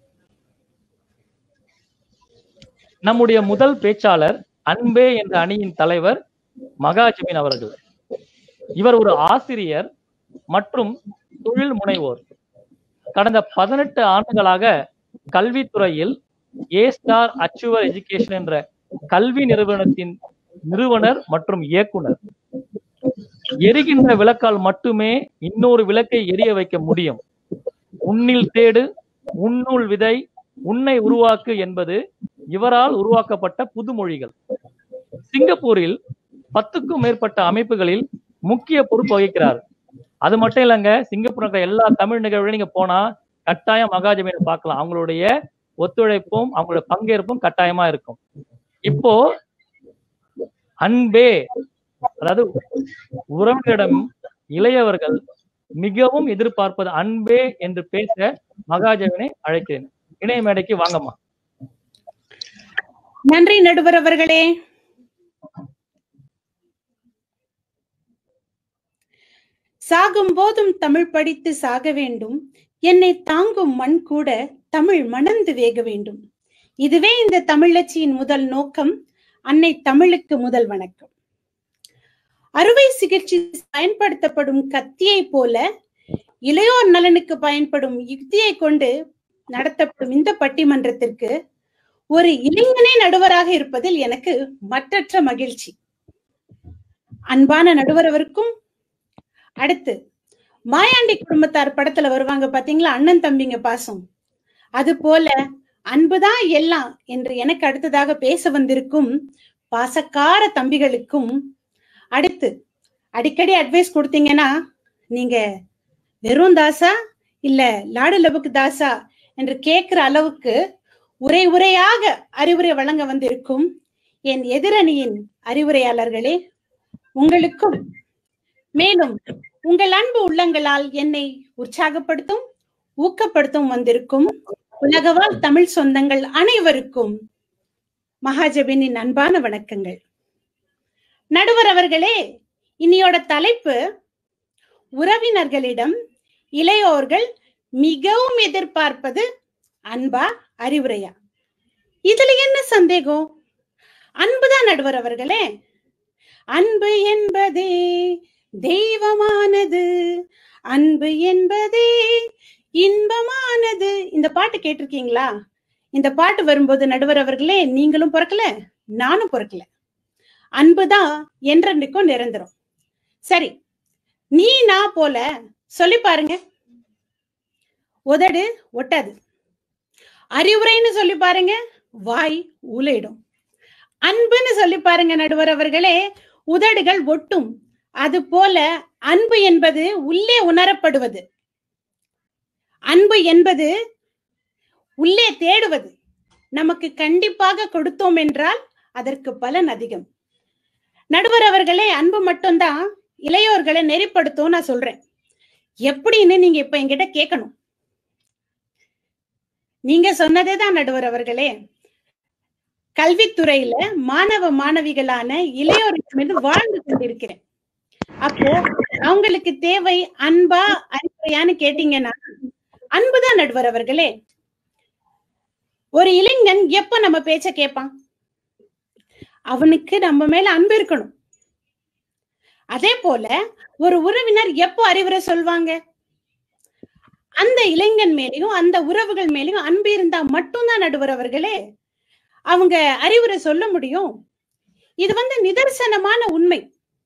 நம்முடைய முதல் பேச்சாளர் அன்பே என்ற அணியின் தலைவர் மகாஜபின் அவர்கள். இவர் ஒரு ஆசிரியர் மற்றும் தொழில் முனைவோர். கடந்த பதினெட்டு ஆண்டுகளாக கல்வித்துறையில் ஏ ஸ்டார் அச்சீவர் எஜுகேஷன் என்ற கல்வி நிறுவனத்தின் நிறுவனர் மற்றும் இயக்குனர். எரிகின்ற விளக்கால் மட்டுமே இன்னொரு விளக்கை எரிய வைக்க முடியும். உன்னில் தேடு, உன்னுள் விதை, உன்னை உருவாக்கு என்பது இவரால் உருவாக்கப்பட்ட புதுமொழிகள். சிங்கப்பூரில் பத்துக்கும் மேற்பட்ட அமைப்புகளில் முக்கிய பொறுப்பு வகிக்கிறார். அது மட்டும் இல்லைங்க, சிங்கப்பூர் எல்லா தமிழ் நிகழ்வுகளும் நீங்க போனா கட்டாயம் மகாஜபினை பார்க்கலாம். அவங்களுடைய ஒத்துழைப்பும் அவங்களுடைய பங்கேற்பும் கட்டாயமா இருக்கும். இப்போ அன்பே, அதாவது உறவினரிடம் இளையவர்கள் மிகவும் எதிர்பார்ப்பது அன்பே என்று பேச மகாஜபினை அழைக்கிறேன். இணைய மேடைக்கு வாங்கம்மா. நன்றி நடுவர் அவர்களே. சாகும் போதும் தமிழ் படித்து சாக வேண்டும், என்னை தாங்கும் மண் கூட தமிழ் மணந்து வேக வேண்டும். இதுவே இந்த தமிழச்சியின் முதல் நோக்கம். அன்னை தமிழுக்கு முதல் வணக்கம். அறுவை சிகிச்சை பயன்படுத்தப்படும் கத்தியை போல இளையோர் நலனுக்கு பயன்படும் யுக்தியை கொண்டு நடத்தப்படும் இந்த பட்டிமன்றத்திற்கு ஒரு இளைஞனே நடுவராக இருப்பதில் எனக்கு மற்றற்ற மகிழ்ச்சி. அன்பான நடுவர் அவருக்கும், அடுத்து மாயாண்டி குடும்பத்தார் படத்துல வருவாங்க பாத்தீங்களா, அண்ணன் தம்பிங்க பாசம், அது போல அன்புதான் எல்லாம் என்று எனக்கு அடுத்ததாக பேச வந்திருக்கும் பாசக்கார தம்பிகளுக்கும், அடுத்து அடிக்கடி அட்வைஸ் கொடுத்தீங்கன்னா நீங்க வெறும் தாசா இல்ல லாடு லபுக்கு தாசா என்று கேட்கிற அளவுக்கு உரை உரையாக அறிவுரை வழங்க வந்திருக்கும் என் எதிரணியின் அறிவுரையாளர்களே, உங்களுக்கும் மேலும் உங்கள் அன்பு உள்ளங்களால் என்னை உற்சாகப்படுத்தும் ஊக்கப்படுத்தும் வந்திருக்கும் உலகவாழ் தமிழ் சொந்தங்கள் அனைவருக்கும் மகாஜபினின் அன்பான வணக்கங்கள். நடுவர் அவர்களே, இன்னையோட தலைப்பு உறவினர்களிடம் இளையோர்கள் மிகவும் எதிர்பார்ப்பது அன்பா அறிவுரையா? இதுல என்ன சந்தேகம்? அன்புதான் நடுவர் அவர்களே. அன்பு என்பதே தெய்வமானது, அன்பு என்பதே இன்பமானது. இந்த பாட்டு கேட்டிருக்கீங்களா? இந்த பாட்டு வரும்போது நடுவர் அவர்களே, நீங்களும் பிறக்கல, நானும் பிறக்கல. அன்புதான் என்றென்றைக்கும் நிரந்தரம். சரி, நீ நான் போல சொல்லி பாருங்க, உதடு ஒட்டாது. அறிவுரைன்னு சொல்லி பாருங்க, வாய் ஊலையிடும். அன்புன்னு சொல்லி பாருங்க நடுவர் அவர்களே, உதடுகள் ஒட்டும். அது போல அன்பு என்பது உள்ளே உணரப்படுவது, அன்பு என்பது உள்ளே தேடுவது. நமக்கு கண்டிப்பாக கொடுத்தோம் என்றால் அதற்கு பலன் அதிகம். நடுவர் அவர்களே, அன்பு மட்டும்தான் இளையோர்களை நெறிப்படுத்தும் நான் சொல்றேன். எப்படின்னு நீங்க இப்ப என்கிட்ட கேட்கணும். நீங்க சொன்னதே தான் நடுவர் அவர்களே. கல்வித்துறையில மாணவ மாணவிகளான இளையோரிடமிருந்து வாழ்ந்து கொண்டிருக்கிறேன். அப்போ அவங்களுக்கு தேவை அன்பா அறிவுரையான்னு கேட்டீங்கன்னா அன்புதான் நடுவர் அவர்களே. ஒரு இளைஞன் எப்ப நம்ம பேச்ச கேட்பான்? அவனுக்கு நம்ம மேல அன்பு இருக்கணும். அதே போல ஒரு உறவினர் எப்போ அறிவுரை சொல்வாங்க? அந்த இளைஞன் மேலேயும் அந்த உறவுகள் மேலேயும் அன்பு இருந்தா மட்டும்தான் நடுவர் அவர்களே அவங்க அறிவுரை சொல்ல முடியும். இது வந்து நிதர்சனமான உண்மை.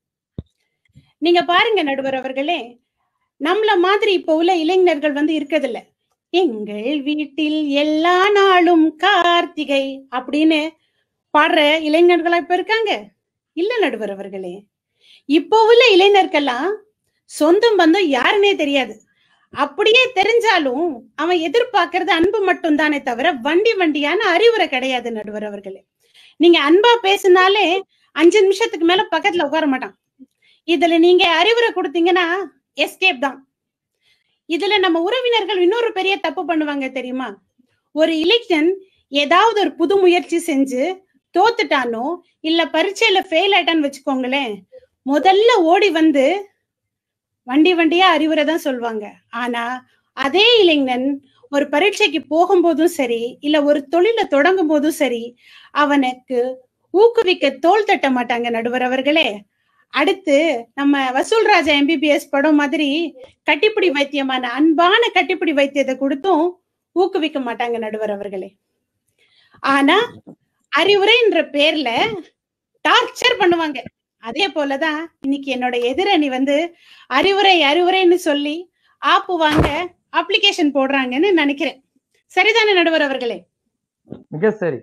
நீங்க பாருங்க நடுவர் அவர்களே, நம்மள மாதிரி இப்ப உள்ள இளைஞர்கள் வந்து இருக்கதில்ல. எங்கள் வீட்டில் எல்லா நாளும் கார்த்திகை அப்படின்னு பாடுற இளைஞர்களா இப்ப இருக்காங்க? இல்ல நடுவர் அவர்களே. இப்போ உள்ள இளைஞர்கள்லாம் சொந்தம் பந்தம் யாருன்னே தெரியாது. அப்படியே தெரிஞ்சாலும் அவன் எதிர்பார்க்கறது அன்பு மட்டும் தானே தவிர வண்டி வண்டியான அறிவுரை கிடையாது நடுவர் அவர்களே. நீங்க அன்பா பேசினாலே அஞ்சு நிமிஷத்துக்கு மேல பக்கத்துல உட்கார மாட்டான். இதுல நீங்க அறிவுரை கொடுத்தீங்கன்னா எஸ்கேப் தான். இதுல நம்ம உறவினர்கள் இன்னொரு பெரிய தப்பு பண்ணுவாங்க தெரியுமா? ஒரு இளைஞன் ஏதாவது ஒரு புது முயற்சி செஞ்சு தோத்துட்டானோ இல்ல பரீட்சையில ஃபெயில் ஆயிட்டான்னு வச்சுக்கோங்களேன், முதல்ல ஓடி வந்து வண்டி வண்டியா அறிவுரை தான் சொல்லுவாங்க. ஆனா அதே இளைஞன் ஒரு பரீட்சைக்கு போகும்போதும் சரி இல்ல ஒரு தொழில தொடங்கும் போதும் சரி அவனுக்கு ஊக்குவிக்க தோள் தட்ட மாட்டாங்க நடுவர் அவர்களே. அடுத்து நம்ம வசூல் ராஜா எம்பிபிஎஸ் படம் மாதிரி கட்டிப்பிடி வைத்தியமான அன்பான கட்டிப்பிடி வைத்தியத்தை கொடுத்தும் ஊக்குவிக்க மாட்டாங்க நடுவர் அவர்களே. ஆனா அறிவுரைன்ற பேர்ல டார்ச்சர் பண்ணுவாங்க. அதே போலதான் இன்னைக்கு என்னோட எதிரணி வந்து அறிவுரை அறிவுரைன்னு சொல்லி ஆப்பு வாங்க அப்ளிகேஷன் போடுறாங்கன்னு நினைக்கிறேன். சரிதானே நடுவர் அவர்களே? மிக சரி.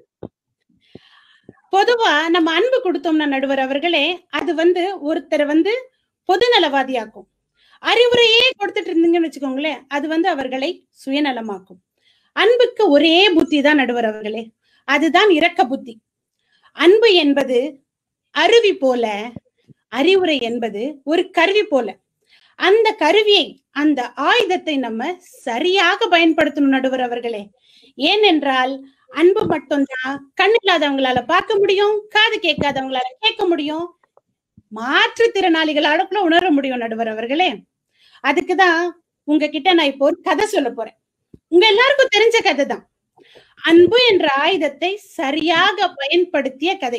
பொதுவா நம்ம அன்பு கொடுத்தோம்னா நடுவர் அவர்களே அது வந்து ஒருத்தரை வந்து பொதுநலவாதியாக்கும். அறிவுரையே கொடுத்துட்டு இருந்தீங்கன்னு வச்சுக்கோங்களேன், அது வந்து அவர்களை சுயநலமாக்கும். அன்புக்கு ஒரே புத்தி தான் நடுவர் அவர்களே, அதுதான் இரக்க புத்தி. அன்பு என்பது அருவி போல, அறிவுரை என்பது ஒரு கருவி போல. அந்த கருவியை அந்த ஆயுதத்தை நம்ம சரியாக பயன்படுத்தணும் நடுவர் அவர்களே. ஏனென்றால் அன்பு மட்டும்தான் கண் இல்லாதவங்களால பார்க்க முடியும், காது கேட்காதவங்களால கேட்க முடியும், மாற்றுத்திறனாளிகளால கூட உணர முடியும் நடுவர் அவர்களே. அதுக்குதான் உங்ககிட்ட நான் இப்போ ஒரு கதை சொல்ல போறேன். உங்க எல்லாருக்கும் தெரிஞ்ச கதை தான். அன்பு என்ற ஆயுதத்தை சரியாக பயன்படுத்திய கதை.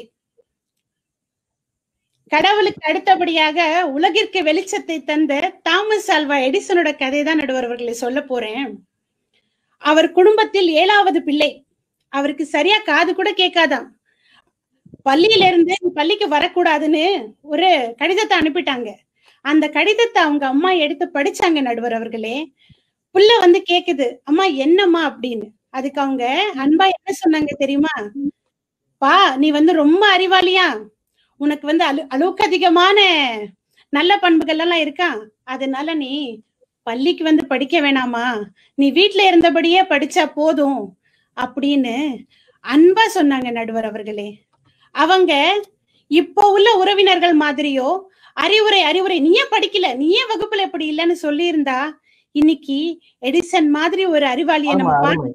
கடவுளுக்கு அடுத்தபடியாக உலகிற்கு வெளிச்சத்தை தந்த தாமஸ் ஆல்வா எடிசனோட கதை தான் நடுவர் அவர்களை சொல்ல போறேன். அவர் குடும்பத்தில் ஏழாவது பிள்ளை. அவருக்கு சரியா காது கூட கேட்காதான். பள்ளியில இருந்து பள்ளிக்கு வரக்கூடாதுன்னு ஒரு கடிதத்தை அனுப்பிட்டாங்க. அந்த கடிதத்தை அவங்க அம்மா எடுத்து படிச்சாங்க நடுவர் அவர்களே. புள்ள வந்து கேக்குது, அம்மா என்னம்மா அப்படின்னு. அதுக்கு அவங்க அன்பா என்ன சொன்னாங்க தெரியுமா? பா, நீ வந்து ரொம்ப அறிவாளியா, உனக்கு வந்து அழு அளவுக்கு அதிகமான நல்ல பண்புகள் எல்லாம் இருக்கா, அதனால நீ பள்ளிக்கு வந்து படிக்க வேணாமா, நீ வீட்டுல இருந்தபடியே படிச்சா போதும் அப்படின்னு அன்பா சொன்னாங்க நடுவர் அவர்களே. அவங்க இப்போ உள்ள உறவினர்கள் மாதிரியோ அறிவுரை அறிவுரை நீயே படிக்கல, நீயே வகுப்புல எப்படி இல்லைன்னு சொல்லி இருந்தா இன்னைக்கு எடிசன் மாதிரி ஒரு அறிவாளியை நம்ம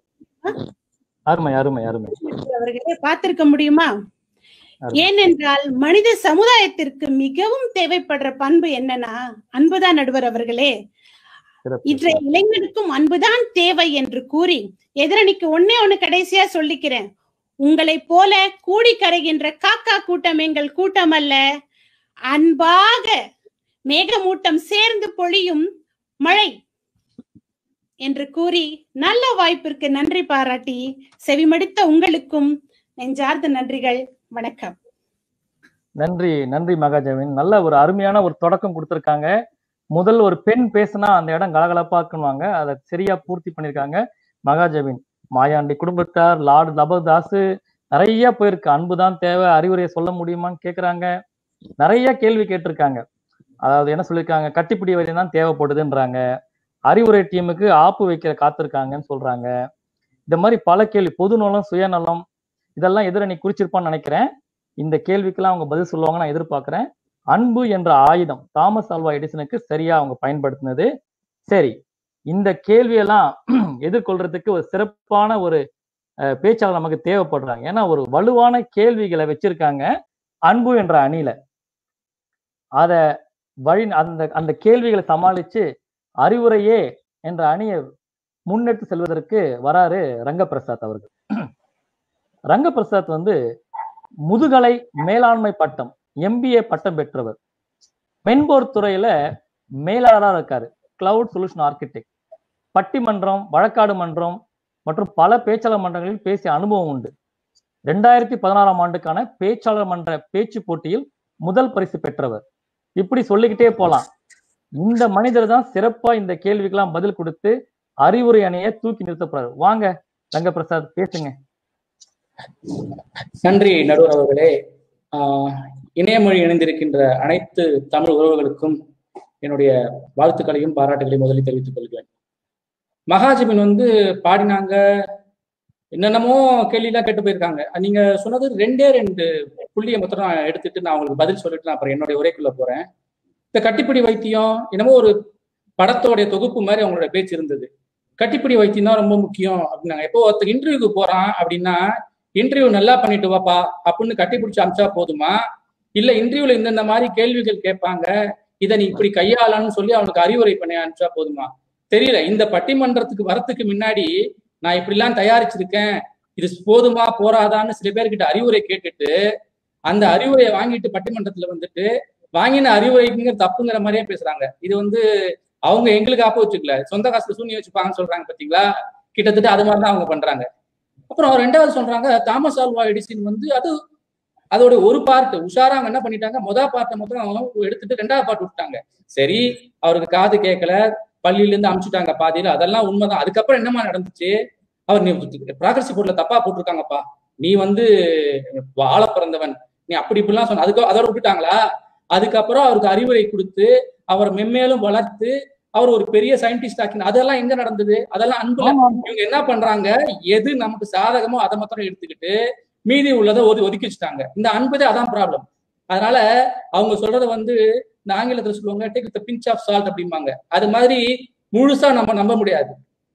அவர்களே பார்த்திருக்க முடியுமா? ஏனென்றால் மனித சமுதாயத்திற்கு மிகவும் தேவைப்படுற பண்பு என்னன்னா அன்புதான் நடுவர் அவர்களே. இன்றைய இளைஞருக்கும் அன்புதான் தேவை என்று கூறி எதிரணிக்கு ஒன்னே ஒண்ணு கடைசியா சொல்லிக்கிறேன். உங்களை போல கூடி கரைகின்ற காக்கா கூட்டம் எங்கள் கூட்டம் அல்ல. அன்பாக மேகமூட்டம் சேர்ந்து பொழியும் மழை என்று கூறி நல்ல வாய்ப்பிற்கு நன்றி பாராட்டி செவிமடுத்த உங்களுக்கும் நெஞ்சார்ந்த நன்றிகள். வணக்கம். நன்றி நன்றி மகாஜவின். நல்ல ஒரு அருமையான ஒரு தொடக்கம் கொடுத்திருக்காங்க. முதல் ஒரு பெண் பேசினா அந்த இடம் கலகலப்பாக்குவாங்க, அதை சரியா பூர்த்தி பண்ணிருக்காங்க மகாஜவின். மாயாண்டி குடும்பத்தார், லார்டு லபதாசு நிறைய போயிருக்கு. அன்புதான் தேவை, அறிவுரையை சொல்ல முடியுமான்னு கேக்குறாங்க. நிறைய கேள்வி கேட்டிருக்காங்க. அதாவது என்ன சொல்லியிருக்காங்க, கட்டிப்பிடி வரையும் தான் தேவைப்படுதுன்றாங்க. அறிவுரை டீமுக்கு ஆப்பு வைக்கிற காத்திருக்காங்கன்னு சொல்றாங்க. இந்த மாதிரி பல கேள்வி, பொது நலம் சுயநலம் இதெல்லாம் எதிரணி குறிச்சிருப்பான்னு நினைக்கிறேன். இந்த கேள்விக்கெல்லாம் அவங்க பதில் சொல்லுவாங்க நான் எதிர்பார்க்கிறேன். அன்பு என்ற ஆயுதம் தாமஸ் ஆல்வா எடிசனுக்கு சரியா அவங்க பயன்படுத்தினது. சரி, இந்த கேள்வியெல்லாம் எதிர்கொள்றதுக்கு ஒரு சிறப்பான ஒரு பேச்சாளர் நமக்கு தேவைப்படுறாங்க. ஏன்னா ஒரு வலுவான கேள்விகளை வச்சிருக்காங்க அன்பு என்ற அணியில. அத வழி அந்த அந்த கேள்விகளை சமாளிச்சு அறிவுரையே என்ற அணியை முன்னெடுத்து செல்வதற்கு வராரு ரங்கபிரசாத் அவர்கள். ரங்கபிரசாத் வந்து முதுகலை மேலாண்மை பட்டம் எம்பிஏ பட்டம் பெற்றவர். மென்பொருள் துறையில மேலாளராக இருக்காரு, கிளவுட் சொல்யூஷன் ஆர்கிடெக்ட். பட்டிமன்றம், வழக்காடு மன்றம் மற்றும் பல பேச்சாளர் மன்றங்களில் பேசிய அனுபவம் உண்டு. ரெண்டாயிரத்தி பதினாறாம் ஆண்டுக்கான பேச்சாளர் மன்ற பேச்சு போட்டியில் முதல் பரிசு பெற்றவர். இப்படி சொல்லிக்கிட்டே போலாம். இந்த மனிதர் தான் சிறப்பா இந்த கேள்விக்கெல்லாம் பதில் கொடுத்து அறிவுரை அணியை தூக்கி நிறுத்தப்படுறாரு. வாங்க ரங்கபிரசாத், பேசுங்க. நன்றி நடுவர் அவர்களே. ஆஹ் இணையமொழி இணைந்திருக்கின்ற அனைத்து தமிழ் உறவுகளுக்கும் என்னுடைய வாழ்த்துக்களையும் பாராட்டுகளையும் முதலில் தெரிவித்துக் கொள்கிறேன். மகாஜிபின் வந்து பாடினாங்க, என்னென்னமோ கேள்வியெல்லாம் கேட்டு போயிருக்காங்க. நீங்க சொன்னது ரெண்டே ரெண்டு புள்ளியை மொத்தம் எடுத்துட்டு நான் உங்களுக்கு பதில் சொல்லிட்டு நான் அப்புறம் என்னுடைய உரைக்குள்ள போறேன். இந்த கட்டிப்பிடி வைத்தியம் என்னமோ ஒரு படத்தோடைய தொகுப்பு மாதிரி அவங்களோட பேச்சு இருந்தது. கட்டிப்பிடி வைத்தியம் தான் ரொம்ப முக்கியம் அப்படின்னாங்க. எப்போ ஒருத்தர் இன்டர்வியூக்கு போறான் அப்படின்னா இன்டர்வியூ நல்லா பண்ணிட்டு வாப்பா அப்படின்னு கட்டிப்பிடிச்சு அமிச்சா போதுமா, இல்ல இன்டர்வியூல இந்தந்த மாதிரி கேள்விகள் கேட்பாங்க, இதை நீ இப்படி கையாளன்னு சொல்லி அவனுக்கு அறிவுரை பண்ணி அனுப்பிச்சா போதுமா? தெரியல. இந்த பட்டிமன்றத்துக்கு வரத்துக்கு முன்னாடி நான் இப்படிலாம் தயாரிச்சிருக்கேன், இது போதுமா போராதான்னு சில பேர்கிட்ட அறிவுரை கேட்டுட்டு அந்த அறிவுரையை வாங்கிட்டு பட்டிமன்றத்துல வந்துட்டு வாங்கின அறிவுரைக்குங்கிற தப்புங்கிற மாதிரியே பேசுறாங்க. இது வந்து அவங்க எங்களுக்கு ஆப்ப வச்சுக்கல, சொந்த காசுல சூனி வச்சுப்பாங்கன்னு சொல்றாங்க பாத்தீங்களா. கிட்டத்தட்ட அது மாதிரிதான் அவங்க பண்றாங்க. அப்புறம் ரெண்டாவது சொல்றாங்க தாமஸ் ஆல்வா எடிசன் வந்து அது அதோட ஒரு பார்ட் உஷாராங்க என்ன பண்ணிட்டாங்க, மொதல் பார்ட்டை மொத்தம் எடுத்துட்டு ரெண்டாவது பார்ட் விட்டாங்க. சரி, அவருக்கு காது கேட்கல, பள்ளியில இருந்து அனுப்பிச்சுட்டாங்க பாதியில, அதெல்லாம் உண்மைதான். அதுக்கப்புறம் என்னமா நடந்துச்சு, அவர் நீ ப்ராக்ரஸ் போர்ட்ல தப்பா போட்டிருக்காங்கப்பா, நீ வந்து ஆள பிறந்தவன், நீ அப்படி இப்படிலாம் சொன்ன, அதுக்கு அதோட விட்டுட்டாங்களா. அதுக்கப்புறம் அவருக்கு அறிவுரை கொடுத்து அவர் மென்மேலும் வளர்த்து அவர் ஒரு பெரிய சயின்டிஸ்ட் ஆக்கின, அதெல்லாம் எங்க நடந்தது? அதெல்லாம் அன்புல. இவங்க என்ன பண்றாங்க, எது நமக்கு சாதகமோ அதை மாத்திரம் எடுத்துக்கிட்டு மீதி உள்ளதை ஒது ஒதுக்கி வச்சுட்டாங்க. இந்த அன்புதே அதான் ப்ராப்ளம். அதனால அவங்க சொல்றத வந்து இந்த ஆங்கிலத்துல சொல்லுவாங்க take with pinch of salt அப்படிம்பாங்க. அது மாதிரி முழுசா நம்ம நம்ப முடியாது.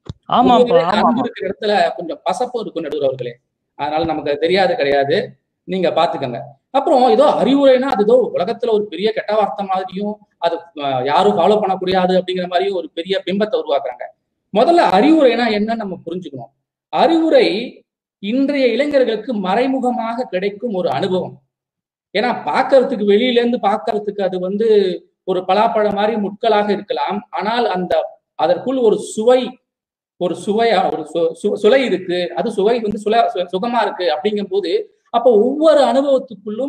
அன்பு இருக்கிற இடத்துல கொஞ்சம் பசப்பும் இருக்கும் நடுவர் அவர்களே. அதனால நமக்கு தெரியாது கிடையாது, நீங்க பாத்துக்கங்க. அப்புறம் ஏதோ அறிவுரைனா அது ஏதோ உலகத்துல ஒரு பெரிய கெட்ட வார்த்தை மாதிரியும் அது யாரும் ஃபாலோ பண்ணக்கூடியாது அப்படிங்கிற மாதிரியும் ஒரு பெரிய பிம்பத்தை உருவாக்குறாங்க. முதல்ல அறிவுரைனா என்னன்னு நம்ம புரிஞ்சுக்கணும். அறிவுரை இன்றைய இளைஞர்களுக்கு மறைமுகமாக கிடைக்கும் ஒரு அனுபவம். ஏன்னா பாக்குறதுக்கு வெளியில இருந்து பாக்குறதுக்கு அது வந்து ஒரு பலாப்பழம் மாதிரி முட்களாக இருக்கலாம். ஆனால் அந்த அதற்குள் ஒரு சுவை ஒரு சுவையா ஒரு சுவை இருக்கு, அது சுவை வந்து சுல சுகமா இருக்கு அப்படிங்கும் போது அப்போ ஒவ்வொரு அனுபவத்துக்குள்ளும்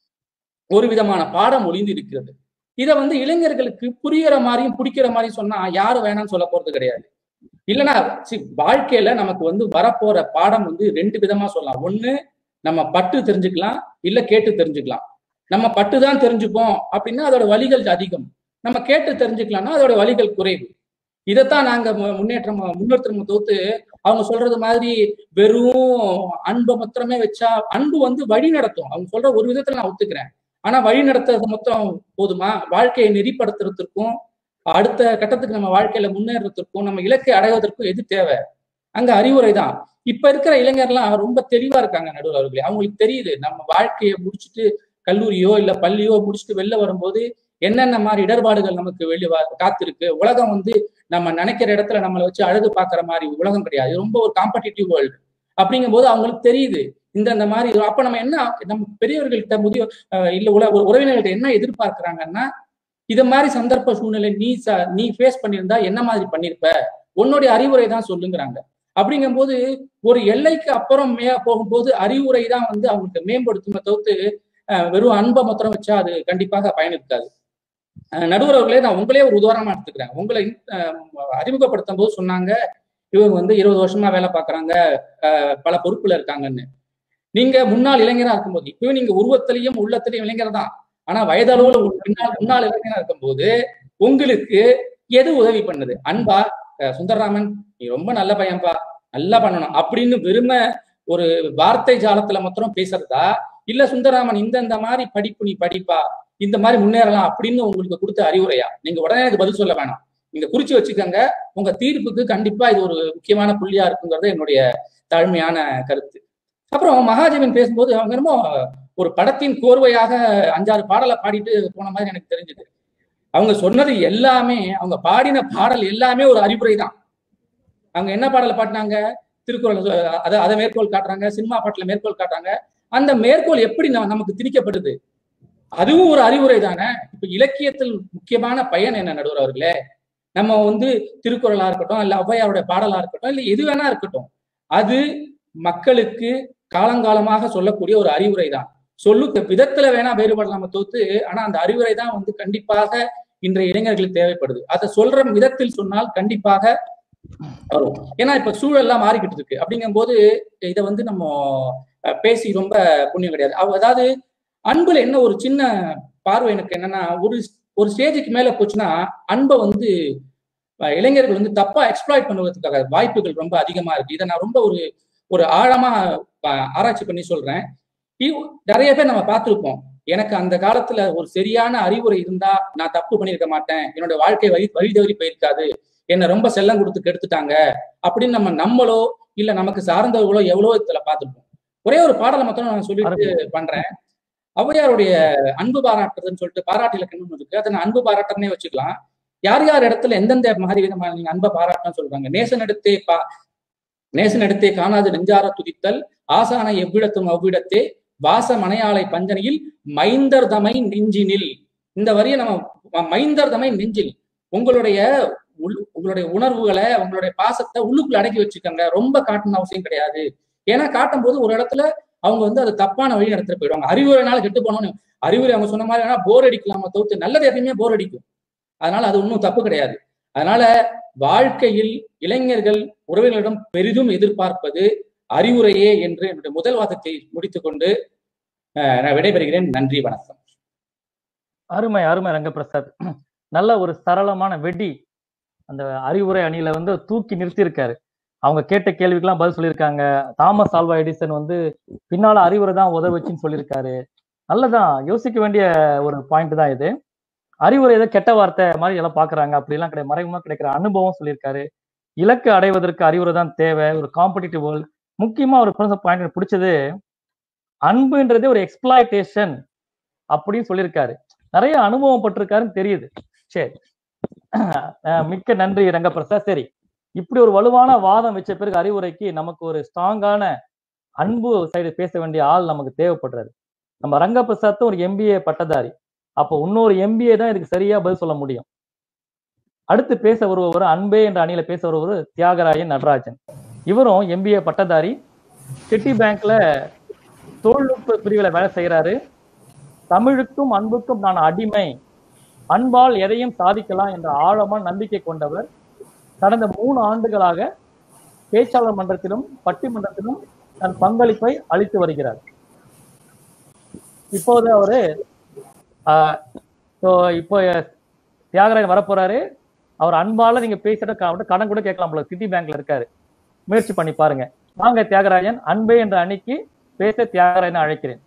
ஒரு விதமான பாடம் ஒளிந்து இருக்கிறது. இதை வந்து இளைஞர்களுக்கு புரிகிற மாதிரியும் பிடிக்கிற மாதிரியும் சொன்னா யாரும் வேணாம்னு சொல்ல போறது கிடையாது. இல்லைன்னா வாழ்க்கையில நமக்கு வந்து வரப்போற பாடம் வந்து ரெண்டு விதமா சொல்லலாம். ஒண்ணு நம்ம பட்டு தெரிஞ்சுக்கலாம், இல்ல கேட்டு தெரிஞ்சுக்கலாம். நம்ம பட்டு தான் தெரிஞ்சுப்போம் அப்படின்னா அதோட வலிகள் அதிகம். நம்ம கேட்டு தெரிஞ்சுக்கலாம்னா அதோட வலிகள் குறைவு. இதைத்தான் நாங்க முன்னேற்றம் முன்னேற்றம் தோத்து அவங்க சொல்றது மாதிரி வெறும் அன்பை மாத்திரமே வச்சா, அன்பு வந்து வழி நடத்தும். அவங்க சொல்ற ஒரு விதத்துல நான் ஒத்துக்கிறேன். ஆனா வழி நடத்துறது மொத்தம் போதுமா? வாழ்க்கையை நெறிப்படுத்துறதுக்கும் அடுத்த கட்டத்துக்கு நம்ம வாழ்க்கையில முன்னேறதுக்கும் நம்ம இலக்கை அடைவதற்கும் எது தேவை? அங்க அறிவுரை தான். இப்ப இருக்கிற இளைஞர்லாம் ரொம்ப தெளிவா இருக்காங்க நடுவர் அவர்களே. அவங்களுக்கு தெரியுது நம்ம வாழ்க்கையை முடிச்சுட்டு கல்லூரியோ இல்ல பள்ளியோ முடிச்சுட்டு வெளில வரும்போது என்னென்ன மாதிரி இடர்பாடுகள் நமக்கு வெளி காத்திருக்கு. உலகம் வந்து நம்ம நினைக்கிற இடத்துல நம்மளை வச்சு அழகு பார்க்குற மாதிரி உலகம் கிடையாது. ரொம்ப ஒரு காம்படிட்டிவ் வேர்ல்டு. அப்படிங்கும் போது அவங்களுக்கு தெரியுது இந்த இந்த மாதிரி. அப்ப நம்ம என்ன நம்ம பெரியவர்கள்ட்ட முதிய இல்ல உல உறவினர்கள்ட்ட என்ன எதிர்பார்க்கிறாங்கன்னா, இத மாதிரி சந்தர்ப்ப சூழ்நிலை நீ ச நீ ஃபேஸ் பண்ணியிருந்தா என்ன மாதிரி பண்ணிருப்ப, உன்னுடைய அறிவுரை தான் சொல்லுங்கிறாங்க. அப்படிங்கும் போது ஒரு எல்லைக்கு அப்புறம் மே போகும்போது அறிவுரை தான் வந்து அவங்களுக்கு மேம்படுத்துமே தவிர்த்து வெறும் அன்பை மாத்திரம் வச்சா அது கண்டிப்பாக பயனிருக்காது. நடுவர் அவர்களே, நான் உங்களே ஒரு உதாரணமா எடுத்துக்கிறேன். உங்களை அறிமுகப்படுத்தும் போது சொன்னாங்க இவங்க வந்து இருபது வருஷமா வேலை பார்க்குறாங்க, பல பொறுப்புல இருக்காங்கன்னு. நீங்க முன்னாள் இளைஞரா இருக்கும்போது, இப்பயும் நீங்க உருவத்திலையும் உள்ளத்திலையும் இளைஞர் தான். ஆனா வயதளவுல பின்னால் முன்னாள் இளைஞரா இருக்கும்போது உங்களுக்கு எது உதவி பண்ணுது? அன்பா, சுந்தரராமன் நீ ரொம்ப நல்ல பையன்பா, நல்லா பண்ணணும் அப்படின்னு வெறும ஒரு வார்த்தை ஜாலத்துல மாத்திரம் பேசுறதா, இல்ல சுந்தரராமன் இந்த இந்த மாதிரி படிப்பு நீ படிப்பா, இந்த மாதிரி முன்னேறலாம் அப்படின்னு உங்களுக்கு கொடுத்த அறிவுரையா? நீங்க உடனே எனக்கு பதில் சொல்ல வேணாம். நீங்க குறிச்சு வச்சுக்கோங்க. உங்க தீர்ப்புக்கு கண்டிப்பா இது ஒரு முக்கியமான புள்ளியா இருக்குங்கிறது என்னுடைய தாழ்மையான கருத்து. அப்புறம் மகாஜீவன் பேசும்போது அவங்க என்னமோ ஒரு படத்தின் கோர்வையாக அஞ்சாறு பாடலை பாடிட்டு போன மாதிரி எனக்கு தெரிஞ்சது. அவங்க சொன்னது எல்லாமே, அவங்க பாடின பாடல் எல்லாமே ஒரு அறிவுரை தான். அவங்க என்ன பாடலை பாடினாங்க? திருக்குறள் அதை அதை மேற்கோள் காட்டுறாங்க, சினிமா பாட்டுல மேற்கோள் காட்டுறாங்க. அந்த மேற்கோள் எப்படி நமக்கு திணிக்கப்படுது? அதுவும் ஒரு அறிவுரை தானே. இப்ப இலக்கியத்தில் முக்கியமான பயன் என்ன நடுவர் அவர்களே? நம்ம வந்து திருக்குறளா இருக்கட்டும், இல்ல ஔவையாருடைய பாடலா இருக்கட்டும், இல்ல எது வேணா இருக்கட்டும், அது மக்களுக்கு காலங்காலமாக சொல்லக்கூடிய ஒரு அறிவுரை தான். சொல்லு விதத்துல வேணா வேறுபடலாம தோத்து, ஆனா அந்த அறிவுரை தான் வந்து கண்டிப்பாக இன்றைய இளைஞர்களுக்கு தேவைப்படுது. அதை சொல்ற விதத்தில் சொன்னால் கண்டிப்பாக வரும். ஏன்னா இப்ப சூழல் எல்லாம் மாறிக்கிட்டு இருக்கு. அப்படிங்கும் போது இதை வந்து நம்ம பேசி ரொம்ப புண்ணியம் கிடையாது. அதாவது அன்புல என்ன ஒரு சின்ன பார்வை எனக்கு என்னன்னா, ஒரு ஒரு ஸ்டேஜுக்கு மேல போச்சுன்னா அன்பை வந்து இளைஞர்கள் வந்து தப்பா எக்ஸ்ப்ளாய்ட் பண்ணுவதற்காக வாய்ப்புகள் ரொம்ப அதிகமா இருக்கு. இதை நான் ரொம்ப ஒரு ஒரு ஆழமா ஆராய்ச்சி பண்ணி சொல்றேன். நிறைய பேர் நம்ம பார்த்திருப்போம், எனக்கு அந்த காலத்துல ஒரு சரியான அறிவுரை இருந்தா நான் தப்பு பண்ணியிருக்க மாட்டேன், என்னோட வாழ்க்கை வழி வழி தவறி போயிருக்காது, என்னை ரொம்ப செல்லம் கொடுத்து கெடுத்துட்டாங்க அப்படின்னு நம்ம நம்மளோ இல்ல நமக்கு சார்ந்தவர்களோ எவ்வளோ இதுல பார்த்துருப்போம். ஒரே ஒரு பாடலை மட்டும் நான் சொல்லிட்டு பண்றேன். ஔவையாருடைய அன்பு பாராட்டுறதுன்னு சொல்லிட்டு பாராட்டு இலக்கணம் இருக்கு. அதை நான் அன்பு பாராட்டுறதுனே வச்சுக்கலாம். யார் யார் இடத்துல எந்தெந்த மாதிரி விதமான நீங்க அன்பை பாராட்டணும்னு சொல்றாங்க. நேசன் எடுத்தே பா நேசன் எடுத்தே காணாது நெஞ்சார துதித்தல், ஆசானை எவ்விடத்தும் அவ்விடத்தே, வாச மனையாளை பஞ்சனையில் மைந்தர் தமை நெஞ்சினில். இந்த வரியை நம்ம மைந்தர் தமை நெஞ்சில், உங்களுடைய உங்களுடைய உணர்வுகளை உங்களுடைய பாசத்தை உள்ளுக்குள்ள அடக்கி வச்சுக்கோங்க. ரொம்ப காட்டணும் அவசியம் கிடையாது. ஏன்னா காட்டும் போது ஒரு இடத்துல அவங்க வந்து அதை தப்பான வழி நடத்திட்டு போயிடுவாங்க. அறிவுரைனால கெட்டு போனோம்னு அறிவுரை அவங்க சொன்ன மாதிரி வேணா போர் அடிக்கலாம தவிர்த்து நல்லது எதையுமே போர் அடிக்கும். அதனால அது ஒன்றும் தப்பு கிடையாது. அதனால வாழ்க்கையில் இளைஞர்கள் உறவுகளிடம் பெரிதும் எதிர்பார்ப்பது அறிவுரையே என்று என்னுடைய முதல் வாதத்தை முடித்துக் கொண்டு நான் விடைபெறுகிறேன். நன்றி, வணக்கம். அருமை அருமை ரங்கபிரசாத். நல்ல ஒரு சரளமான வெடி அந்த அறிவுரை அணியில வந்து தூக்கி நிறுத்தியிருக்காரு. அவங்க கேட்ட கேள்விக்கெல்லாம் பதில் சொல்லியிருக்காங்க. தாமஸ் ஆல்வா எடிசன் வந்து பின்னால அறிவுரை தான் உதவுச்சுன்னு சொல்லியிருக்காரு. நல்லதான், யோசிக்க வேண்டிய ஒரு பாயிண்ட் தான் இது. அறிவுரை ஏதோ கெட்ட வார்த்தை மாதிரி எல்லாம் பாக்குறாங்க, அப்படிலாம் கிடையாது. மறைமுகமா கிடைக்கிற அனுபவம் சொல்லியிருக்காரு. இலக்கு அடைவதற்கு அறிவுரை தான் தேவை. ஒரு காம்படிட்டிவ் வேர்ல்ட். முக்கியமா ஒரு பாயிண்ட் பிடிச்சது, அன்புன்றதே ஒரு எக்ஸ்பிளாய்டேஷன் அப்படின்னு சொல்லியிருக்காரு. நிறைய அனுபவம் பட்டிருக்காருன்னு தெரியுது. சரி, மிக்க நன்றி ரங்கபிரசாத். சரி, இப்படி ஒரு வலுவான வாதம் வச்ச பிறகு அறிவுரைக்கு நமக்கு ஒரு ஸ்ட்ராங்கான அன்பு சைடு பேச வேண்டிய ஆள் நமக்கு தேவைப்படுறாரு. நம்ம ரங்கபிரசாத்தும் ஒரு எம்பிஏ பட்டதாரி. அப்போ இன்னொரு எம்பிஏ தான் இதுக்கு சரியா பதில் சொல்ல முடியும். அடுத்து பேச வருபவர் அன்பே என்ற அணியில பேச வருபவர் தியாகராயன் நடராஜன். இவரும் எம்பிஏ பட்டதாரி. சிட்டி பேங்க்ல தொழில்நுட்ப பிரிவுல வேலை செய்யறாரு. தமிழுக்கும் அன்புக்கும் நான் அடிமை, அன்பால் எதையும் சாதிக்கலாம் என்ற ஆழமான நம்பிக்கை கொண்டவர். கடந்த மூணு ஆண்டுகளாக பேச்சாளர் மன்றத்திலும் பட்டிமன்றத்திலும் தன் பங்களிப்பை அளித்து வருகிறார். இப்போது அவரு ஆஹ் இப்போ தியாகராஜன் வரப்போறாரு. அவர் அன்பால நீங்க பேசிட்ட கடன் கூட கேட்கலாம் போல. சிட்டி பேங்க்ல இருக்காரு, முயற்சி பண்ணி பாருங்க. வாங்க தியாகராஜன், அன்பே என்ற அணிக்கு பேச தியாகராஜன் அழைக்கிறேன்.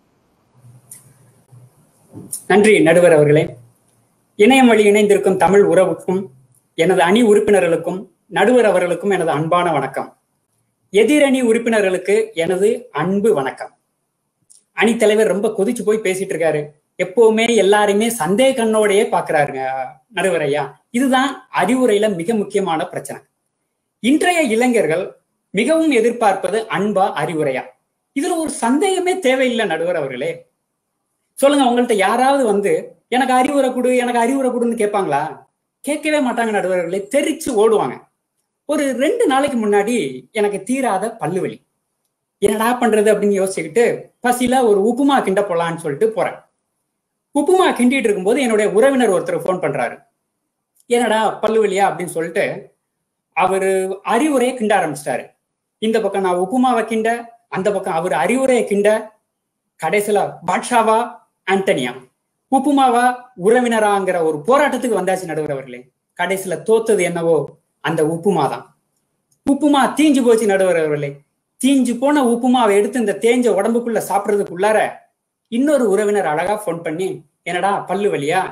நன்றி நடுவர் அவர்களே. இணையம் வழி இணைந்திருக்கும் தமிழ் உறவுக்கும் எனது அணி உறுப்பினர்களுக்கும் நடுவர் அவர்களுக்கும் எனது அன்பான வணக்கம். எதிரணி உறுப்பினர்களுக்கு எனது அன்பு வணக்கம். அணி தலைவர் ரொம்ப கொதிச்சு போய் பேசிட்டு இருக்காரு. எப்பவுமே எல்லாருமே சந்தேக கண்ணோடையே பாக்குறாருங்க நடுவர் ஐயா. இதுதான் அறிவுரையில மிக முக்கியமான பிரச்சனை. இன்றைய இளைஞர்கள் மிகவும் எதிர்பார்ப்பது அன்பா அறிவுரையா? இதுல ஒரு சந்தேகமே தேவையில்லை நடுவர் அவர்களே. சொல்லுங்க, உங்கள்ட்ட யாராவது வந்து எனக்கு அறிவுரை கொடு எனக்கு அறிவுரை கொடுன்னு கேட்பாங்களா? கேட்கவே மாட்டாங்க நடுவர்களே. தெரிச்சு ஓடுவாங்க. ஒரு ரெண்டு நாளைக்கு முன்னாடி எனக்கு தீராத பல்லுவலி. என்னடா பண்றது அப்படின்னு யோசிச்சுக்கிட்டு பசியில ஒரு உப்புமா கிண்ட போலான்னு சொல்லிட்டு போறேன். உப்புமா கிண்டிட்டு இருக்கும்போது என்னுடைய உறவினர் ஒருத்தர் போன் பண்றாரு. என்னடா பல்லுவலியா அப்படின்னு சொல்லிட்டு அவரு அறிவுரையை கிண்ட ஆரம்பிச்சிட்டாரு. இந்த பக்கம் நான் உப்புமாவை கிண்ட, அந்த பக்கம் அவர் அறிவுரையை கிண்ட. கடைசியில பாட்ஷாவா ஆண்டனியா, உப்புமாவா உறவினராங்கிற ஒரு போராட்டத்துக்கு வந்தாச்சு நடுவர் அவர்களே. கடைசியில தோத்தது என்னவோ அந்த உப்புமா தான். உப்புமா தீஞ்சு போச்சு நடுவர் அவர்களே. தீஞ்சு போன உப்புமாவை எடுத்து இந்த தேஞ்ச உடம்புக்குள்ள சாப்பிட்றதுக்குள்ளார இன்னொரு உறவினர் அழகா போன் பண்ணி, என்னடா பல்லு வலியா,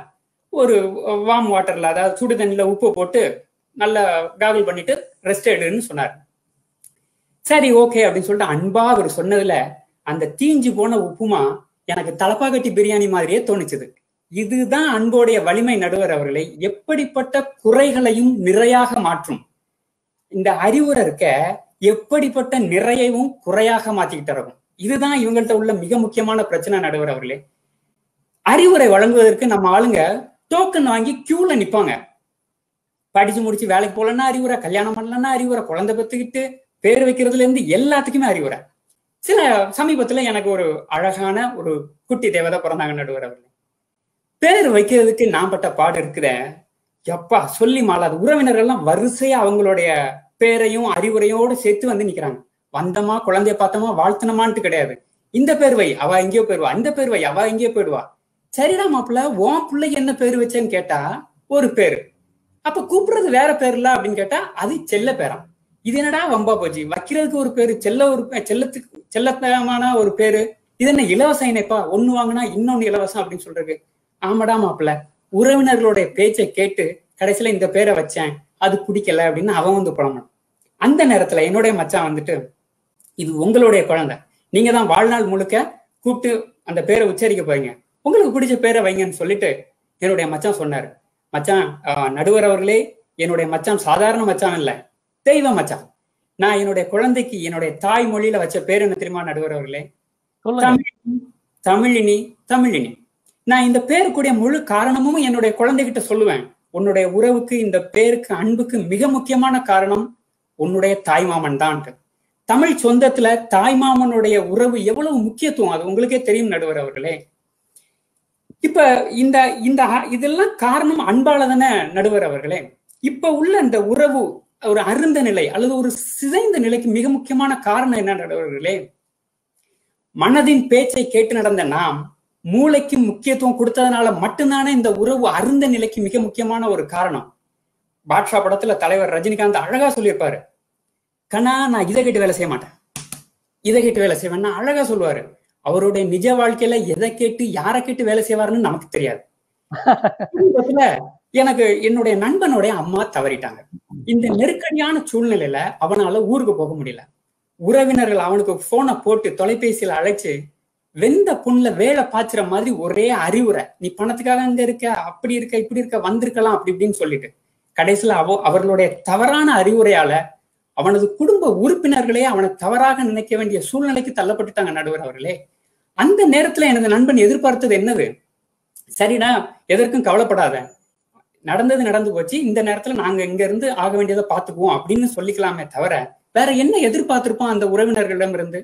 ஒரு வார்ம் வாட்டர்ல, அதாவது சுடு தண்ணியில உப்பு போட்டு நல்லா காகல் பண்ணிட்டு ரெஸ்ட் எடுன்னு சொன்னார். சரி ஓகே அப்படின்னு சொல்லிட்டு அன்பா அவர் சொன்னதுல அந்த தீஞ்சு போன உப்புமா எனக்கு தலப்பாக்கட்டி பிரியாணி மாதிரியே தோணுச்சுது. இதுதான் அன்போடைய வலிமை நடுவர் அவர்களை. எப்படிப்பட்ட குறைகளையும் நிறையாக மாற்றும் இந்த அறிவுரை இருக்க, எப்படிப்பட்ட நிறையவும் குறையாக மாத்திக்கிட்டு இருக்கும். இதுதான் இவங்கள்ட்ட உள்ள மிக முக்கியமான பிரச்சனை நடுவர் அவர்களே. அறிவுரை வழங்குவதற்கு நம்ம ஆளுங்க டோக்கன் வாங்கி கியூல நிப்பாங்க. படிச்சு முடிச்சு வேலைக்கு போலன்னா அறிவுரை, கல்யாணம் பண்ணலன்னா அறிவுரை, குழந்தை பெற்றுக்கிட்டு பேர் வைக்கிறதுல இருந்து எல்லாத்துக்குமே அறிவுரை. சில சமீபத்துல எனக்கு ஒரு அழகான ஒரு குட்டி தேவதை பிறந்தாங்க நடுவர் அவர்களே. பேர் வைக்கிறதுக்கு நான் பட்ட பாடு இருக்குத எப்பா சொல்லி மாளாது. உறவினர்கள் எல்லாம் வரிசையா அவங்களுடைய பேரையும் அறிவுரையோடு சேர்த்து வந்து நிக்கிறாங்க. வந்தமா குழந்தைய பார்த்தோமா வாழ்த்தனமான்ட்டு கிடையாது. இந்த பேர் வை, அவ எங்கேயோ போயிடுவா, இந்த பேர் வை, அவ எங்கேயோ போயிடுவா. சரிடா மாப்பிள்ள, உன் பிள்ளைக்கு என்ன பேர் வச்சேன்னு கேட்டா ஒரு பேரு, அப்ப கூப்பிடுறது வேற பேர்ல அப்படின்னு கேட்டா அது செல்ல பேராம். இது என்னடா வம்பா போச்சு, வைக்கிறதுக்கு ஒரு பேரு, செல்ல ஒரு செல்லத்துக்கு செல்லத்தனமான ஒரு பேரு, இது என்ன இலவசம் இணைப்பா, ஒண்ணு வாங்கினா இன்னொன்னு இலவசம் அப்படின்னு சொல்றது. ஆமாடா மாப்பிள்ள, உறவினர்களுடைய பேச்சை கேட்டு கடைசியில இந்த பேரை வச்சேன், அது பிடிக்கல அப்படின்னு அவன் வந்து புலம்பணும். அந்த நேரத்துல என்னுடைய மச்சான் வந்துட்டு, இது உங்களுடைய குழந்தை, நீங்க தான் வாழ்நாள் முழுக்க கூப்பிட்டு அந்த பேரை உச்சரிக்க போறீங்க, உங்களுக்கு பிடிச்ச பேரை வைங்கன்னு சொல்லிட்டு என்னுடைய மச்சான் சொன்னாரு. மச்சான் நடுவர் அவர்களே, என்னுடைய மச்சான் சாதாரண மச்சான் இல்ல, தெய்வ மச்சான். நான் என்னுடைய குழந்தைக்கு என்னுடைய தாய் மொழியில வச்ச பேர் என்ன தெரியுமா நடுவர் அவர்களே? தமிழினி. தமிழினி. நான் இந்த பேருக்குடைய முழு காரணமும் என்னுடைய குழந்தைகிட்ட சொல்லுவேன். உன்னுடைய உறவுக்கு, இந்த பேருக்கு, அன்புக்கு மிக முக்கியமான காரணம் உன்னுடைய தாய்மாமன் தான். தமிழ் சொந்தத்துல தாய்மாமனுடைய உறவு எவ்வளவு முக்கியத்துவம் அது உங்களுக்கே தெரியும் நடுவர் அவர்களே. இப்ப இந்த இந்த இதெல்லாம் காரணம் அன்பால தானே நடுவர் அவர்களே. இப்ப உள்ள இந்த உறவு ஒரு அருந்த நிலை அல்லது ஒரு சிதைந்த நிலைக்கு மிக முக்கியமான காரணம் என்ன நடுவர்களே? மனதின் பேச்சை கேட்டு நடந்த நாம் மூளைக்கு முக்கியத்துவம் கொடுத்ததுனால மட்டும்தானே இந்த உறவு அருந்த நிலைக்கு மிக முக்கியமான ஒரு காரணம். பாட்ஷா படத்துல தலைவர் ரஜினிகாந்த் அழகா சொல்லியிருப்பாரு, கண்ணா நான் இதை கேட்டு வேலை செய்ய மாட்டேன், இதை கேட்டு வேலை செய்வேன்னா அழகா சொல்லுவாரு. அவருடைய நிஜ வாழ்க்கையில எதை கேட்டு யாரை கேட்டு வேலை செய்வாருன்னு நமக்கு தெரியாது. எனக்கு என்னுடைய நண்பனுடைய அம்மா தவறிட்டாங்க. இந்த நெருக்கடியான சூழ்நிலையில அவனால ஊருக்கு போக முடியல. உறவினர்கள் அவனுக்கு போனை போட்டு தொலைபேசியில அழைச்சு வெந்த புண்ணுல வேலை பாய்ச்சுற மாதிரி ஒரே அறிவுரை, நீ பணத்துக்காக அங்க இருக்க, அப்படி இருக்க, இப்படி இருக்க, வந்திருக்கலாம் அப்படி இப்படின்னு சொல்லிட்டு கடைசியில அவ அவர்களுடைய தவறான அறிவுரையால அவனது குடும்ப உறுப்பினர்களே அவனை தவறாக நினைக்க வேண்டிய சூழ்நிலைக்கு தள்ளப்பட்டுட்டாங்க நடுவர் அவர்களே. அந்த நேரத்துல எனது நண்பன் எதிர்பார்த்தது என்னது? சரிடா, எதற்கும் கவலைப்படாத, நடந்தது நடந்து போச்சு, இந்த நேரத்துல நாங்க இங்க இருந்து ஆக வேண்டியதை பார்த்துக்குவோம் அப்படின்னு சொல்லிக்கலாமே தவிர வேற என்ன எதிர்பார்த்திருப்போம் அந்த உறவினர்களிடம் இருந்து?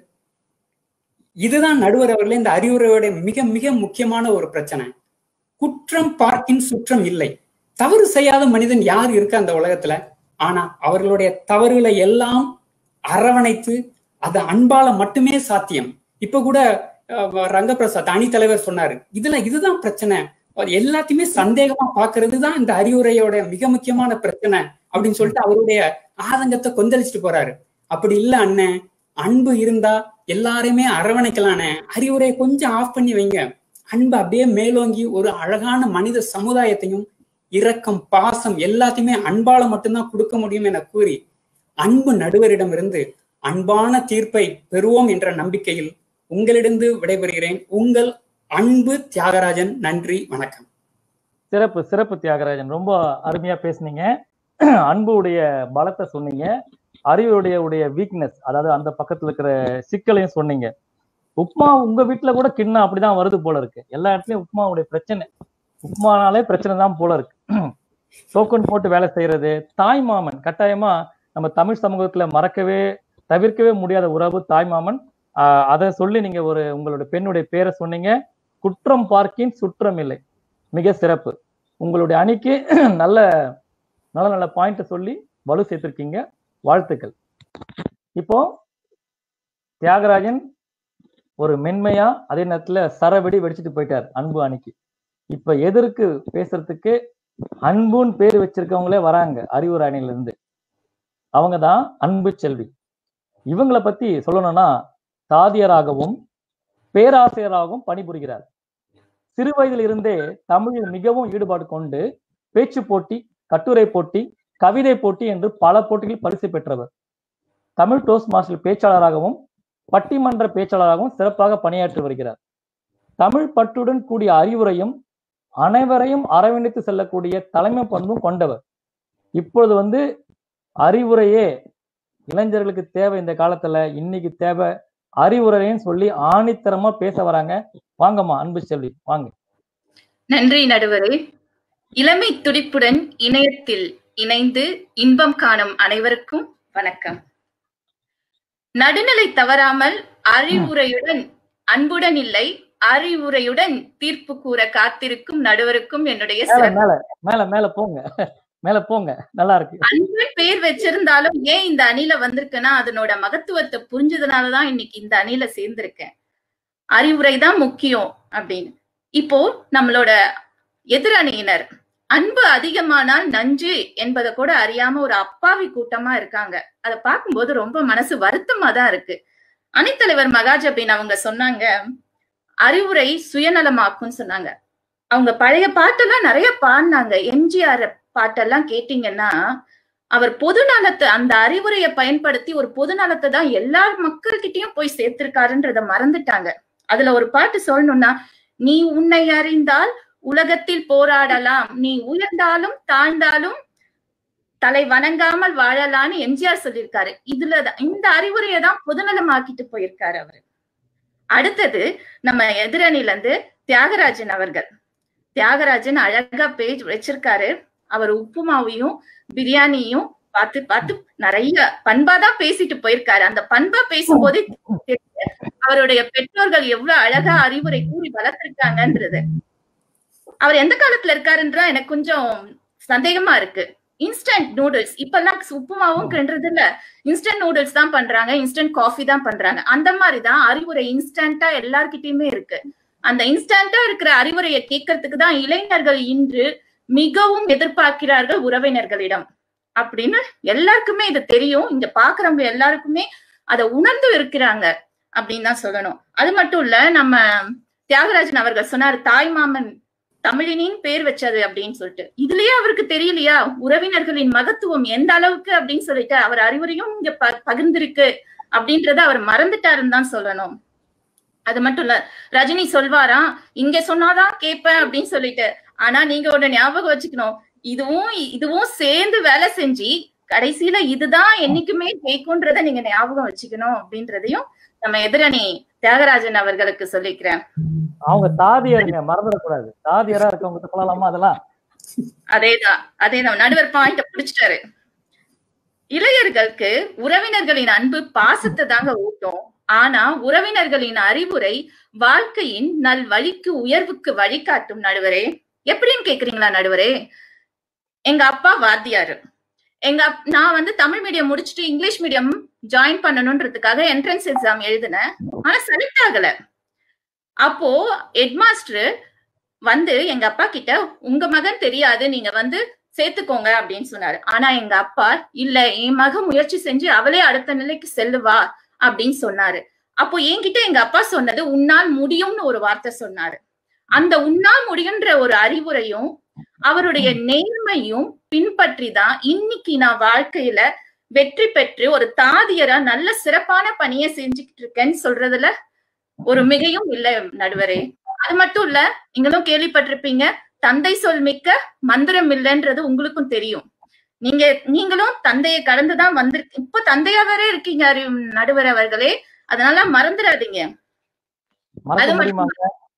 இதுதான் நடுவர் அவர்களே இந்த அறிவுரையோட மிக மிக முக்கியமான ஒரு பிரச்சனை. குற்றம் பார்க்கின் சுற்றம் இல்லை. தவறு செய்யாத மனிதன் யார் இருக்க அந்த உலகத்துல? ஆனா அவர்களுடைய தவறுகளை எல்லாம் அரவணைத்து அது அன்பால மட்டுமே சாத்தியம். இப்ப கூட ரங்கபிரசாத் அணி தலைவர் சொன்னாரு, இதுல இதுதான் பிரச்சனை, எல்லாத்தையுமே சந்தேகமா பாக்குறது தான் இந்த அறிவுரையோட மிக முக்கியமான பிரச்சனை அப்படின்னு சொல்லிட்டு அவருடைய ஆதங்கத்தை கொந்தளிச்சுட்டு போறாரு. அப்படி இல்ல அண்ணன், அன்பு இருந்தா எல்லாரையுமே அரவணைக்கலானே, அறிவுரையை கொஞ்சம் ஆஃப் பண்ணி வைங்க, அன்பு அப்படியே மேலோங்கி ஒரு அழகான மனித சமுதாயத்தையும் இரக்கம், பாசம் எல்லாத்தையுமே அன்பால மட்டும்தான் கொடுக்க முடியும் என கூறி அன்பு நடுவரிடம் இருந்து அன்பான தீர்ப்பை பெறுவோம் என்ற நம்பிக்கையில் உங்களிடம் விடைபெறுகிறேன். உங்கள் அன்பு தியாகராஜன். நன்றி, வணக்கம். சிறப்பு சிறப்பு தியாகராஜன், ரொம்ப அருமையா பேசுனீங்க. அன்புடைய பலத்தை சொன்னீங்க, அறிவுடைய உடைய வீக்னஸ், அதாவது அந்த பக்கத்துல இருக்கிற சிக்கலையும் சொன்னீங்க. உப்மா உங்க வீட்டுல கூட கிண்ணம் அப்படிதான் வருது போல இருக்கு. எல்லா இடத்துலயும் உப்மாவுடைய பிரச்சனை, உப்மானாலே பிரச்சனை தான் போல இருக்கு. டோக்கன் போட்டு வேலை செய்யறது, தாய்மாமன் கட்டாயமா நம்ம தமிழ் சமூகத்துல மறக்கவே தவிர்க்கவே முடியாத உறவு தாய்மாமன். ஆஹ் அதை சொல்லி நீங்க ஒரு உங்களுடைய பெண்ணுடைய பேரை சொன்னீங்க. குற்றம் பார்க்கின் சுற்றம் இல்லை. மிக சிறப்பு. உங்களுடைய அணிக்கு நல்ல நல்ல நல்ல பாயிண்ட் சொல்லி வலு சேர்த்திருக்கீங்க. வாழ்த்துக்கள். இப்போ தியாகராஜன் ஒரு மென்மையா அதே நேரத்துல சரவெடி வெடிச்சுட்டு போயிட்டார் அன்பு அணிக்கு. இப்ப எதற்கு பேசுறதுக்கு அன்புன்னு பேர் வச்சிருக்கவங்களே வராங்க அறிவுரை அணியில இருந்து. அவங்கதான் அன்பு செல்வி. இவங்களை பத்தி சொல்லணும்னா சாதியராகவும் பேராசிரியராகவும் பணிபுரிகிறார். சிறு வயதில் இருந்தே தமிழில் மிகவும் ஈடுபாடு கொண்டு பேச்சு போட்டி, கட்டுரை போட்டி, கவிதை போட்டி என்று பல போட்டிகளில் பரிசு பெற்றவர். தமிழ் டோஸ்ட் மாஸ்டர் பேச்சாளராகவும் பட்டிமன்ற பேச்சாளராகவும் சிறப்பாக பணியாற்றி வருகிறார். தமிழ் பற்றுடன் கூடிய அறிவுரையும் அனைவரையும் அரவணைத்து செல்லக்கூடிய தலைமை பண்பும் கொண்டவர். இப்பொழுது வந்து அறிவுரையே இளைஞர்களுக்கு தேவை. இந்த காலத்துல இன்னைக்கு தேவை அறிவுரைன்னு சொல்லி ஆணித்தரமா பேச வராங்க. வாங்கம்மா அன்பு செல்வி, வாங்க. நன்றி நடுவரே. இளமை துடிப்புடன் இணையத்தில் இணைந்து இன்பம் காணும் அனைவருக்கும் வணக்கம். நடுநிலை தவறாமல் அறிவுரையுடன் அன்புடன் இல்லை அறிவுரையுடன் தீர்ப்பு கூற காத்திருக்கும் நடுவருக்கும் என்னுடைய மேல மேல மேல போங்க மேல போங்க நல்லா இருக்கு. அன்பு பேர் வச்சிருந்தாலும் ஏன் இந்த அணில வந்திருக்குன்னா அதனோட மகத்துவத்தை புரிஞ்சதுனாலதான் இன்னைக்கு இந்த அணில சேர்ந்திருக்கேன். அறிவுரை தான் முக்கியம் அப்படின்னு. இப்போ நம்மளோட எதிரணியினர் அன்பு அதிகமானால் நஞ்சு என்பதை கூட அறியாம ஒரு அப்பாவி கூட்டமா இருக்காங்க. அதை பார்க்கும்போது ரொம்ப மனசு வருத்தமா தான் இருக்கு. அணித்தலைவர் மகாஜபின் அவங்க சொன்னாங்க, அறிவுரை சுயநலமாக்கும்னு சொன்னாங்க. அவங்க பழைய பாட்டெல்லாம் நிறைய பாடினாங்க. எம்ஜிஆர் பாட்டெல்லாம் கேட்டீங்கன்னா அவர் பொது நலத்தை அந்த அறிவுரையை பயன்படுத்தி ஒரு பொது நலத்தை தான் எல்லா மக்கள்கிட்டயும் போய் சேர்த்திருக்காருன்றத மறந்துட்டாங்க. அதுல ஒரு பாட்டு சொல்லணும்னா, நீ உன்னை அறிந்தால் உலகத்தில் போராடலாம், நீ உயர்ந்தாலும் தாழ்ந்தாலும் தலை வணங்காமல் வாழலான்னு எம்ஜிஆர் சொல்லியிருக்காரு. இதுல இந்த அறிவுரையை தான் பொதுநலமாக்கிட்டு போயிருக்காரு அவரு. அடுத்தது நம்ம எதிரணில இருந்து தியாகராஜன் அவர்கள். தியாகராஜன் அழகா பேஜ் வச்சிருக்காரு. அவர் உப்புமாவையும் பிரியாணியும் பார்த்து பார்த்து நிறைய பண்பாதான் பேசிட்டு போயிருக்காரு. அந்த பண்பா பேசும்போதே அவருடைய பெற்றோர்கள் எவ்வளவு அழகா அறிவுரை கூறி வளர்த்திருக்காங்கன்றது. அவர் எந்த காலத்துல இருக்காருன்ற எனக்கு கொஞ்சம் சந்தேகமா இருக்கு. இன்ஸ்டன்ட் நூடுல்ஸ் இப்பெல்லாம் உப்புமாவும் கிண்டுறது இல்ல, இன்ஸ்டன்ட் நூடுல்ஸ் தான் பண்றாங்க, இன்ஸ்டன்ட் காஃபி தான் பண்றாங்க. அந்த மாதிரிதான் அறிவுரை இன்ஸ்டன்டா எல்லார்கிட்டயுமே இருக்கு. அந்த இன்ஸ்டன்டா இருக்கிற அறிவுரையை கேட்கறதுக்கு தான் இளைஞர்கள் இன்று மிகவும் எதிர்பார்க்கிறார்கள் உறவினர்களிடம் அப்படின்னு எல்லாருக்குமே இது தெரியும். இங்க பாக்குறவங்க எல்லாருக்குமே அதை உணர்ந்து இருக்கிறாங்க அப்படின்னு தான் சொல்லணும். அது மட்டும் இல்ல, நம்ம தியாகராஜன் அவர்கள் சொன்னார் தாய் மாமன் தமிழினின் பேர் வச்சது அப்படின்னு சொல்லிட்டு. இதுலயே அவருக்கு தெரியலையா உறவினர்களின் மகத்துவம் எந்த அளவுக்கு அப்படின்னு சொல்லிட்டு அவர் அறிவுரையும் இங்க ப பகிர்ந்திருக்கு அப்படின்றத அவர் மறந்துட்டாருன்னு தான் சொல்லணும். அது மட்டும் இல்ல, ரஜினி சொல்வாராம் இங்க சொன்னாதான் கேட்பேன் அப்படின்னு சொல்லிட்டு. ஆனா நீங்க ஒண்ணு ஞாபகம் வச்சுக்கணும், இதுவும் இதுவும் சேர்ந்து வேலை செஞ்சு கடைசியில இதுதான் என்னைக்குமே கேட்கும்ன்றத நீங்க ஞாபகம் வச்சுக்கணும் அப்படின்றதையும் நம்ம எதிரணி தியாகராஜன் அவர்களுக்கு சொல்லிக்கிறேன். அவங்க தாதியருங்க, மறந்துடக்கூடாது. தாதியரா இருக்கவங்க சொல்லலாமா அதெல்லாம்? அதேதான் அதேதான் நடுவர் பாயிண்ட பிடிச்சிட்டாரு. இளைஞர்களுக்கு உறவினர்களின் அன்பு பாசத்தை தாங்க ஊட்டும். ஆனா உறவினர்களின் அறிவுரை வாழ்க்கையின் நல் வழிக்கு உயர்வுக்கு வழிகாட்டும். நடுவரே எப்படின்னு கேக்குறீங்களா நடுவரே? எங்க அப்பா வாத்தியாரு. எங்க நான் வந்து தமிழ் மீடியம் முடிச்சுட்டு இங்கிலீஷ் மீடியம் ஜாயின் பண்ணணும்ன்றதுக்காக என்ட்ரன்ஸ் எக்ஸாம் எழுதினேன். ஆனா செலக்ட் ஆகல. அப்போ ஹெட்மாஸ்டர் வந்து எங்க அப்பா கிட்ட உங்க மகன் தெரியாது, நீங்க வந்து சேர்த்துக்கோங்க அப்படின்னு சொன்னாரு. ஆனா எங்க அப்பா இல்ல, என் மகன் முயற்சி செஞ்சு அவளே அடுத்த நிலைக்கு செல்லுவா அப்படின்னு சொன்னாரு. அப்போ என்கிட்ட எங்க அப்பா சொன்னது உன்னால் முடியும்னு ஒரு வார்த்தை சொன்னாரு. அந்த உன்னால் முடியுன்ற ஒரு அறிவுரையும் அவருடைய நேர்மையும் பின்பற்றி தான் இன்னைக்கு நான் வாழ்க்கையில வெற்றி பெற்று ஒரு தாதியரா நல்ல சிறப்பான பணியை செஞ்சுக்கிட்டு இருக்கேன்னு சொல்றதுல ஒரு மிகையும் இல்லை நடுவரே. அது மட்டும் இல்ல, நீங்களும் கேள்விப்பட்டிருப்பீங்க, தந்தை சொல் மிக்க மந்திரம் இல்லைன்றது உங்களுக்கும் தெரியும். நீங்க நீங்களும் தந்தையை கடந்துதான் வந்து இப்ப தந்தையாவே இருக்கீங்க நடுவர் அவர்களே. அதனால மறந்துடாதீங்க. அது மட்டும்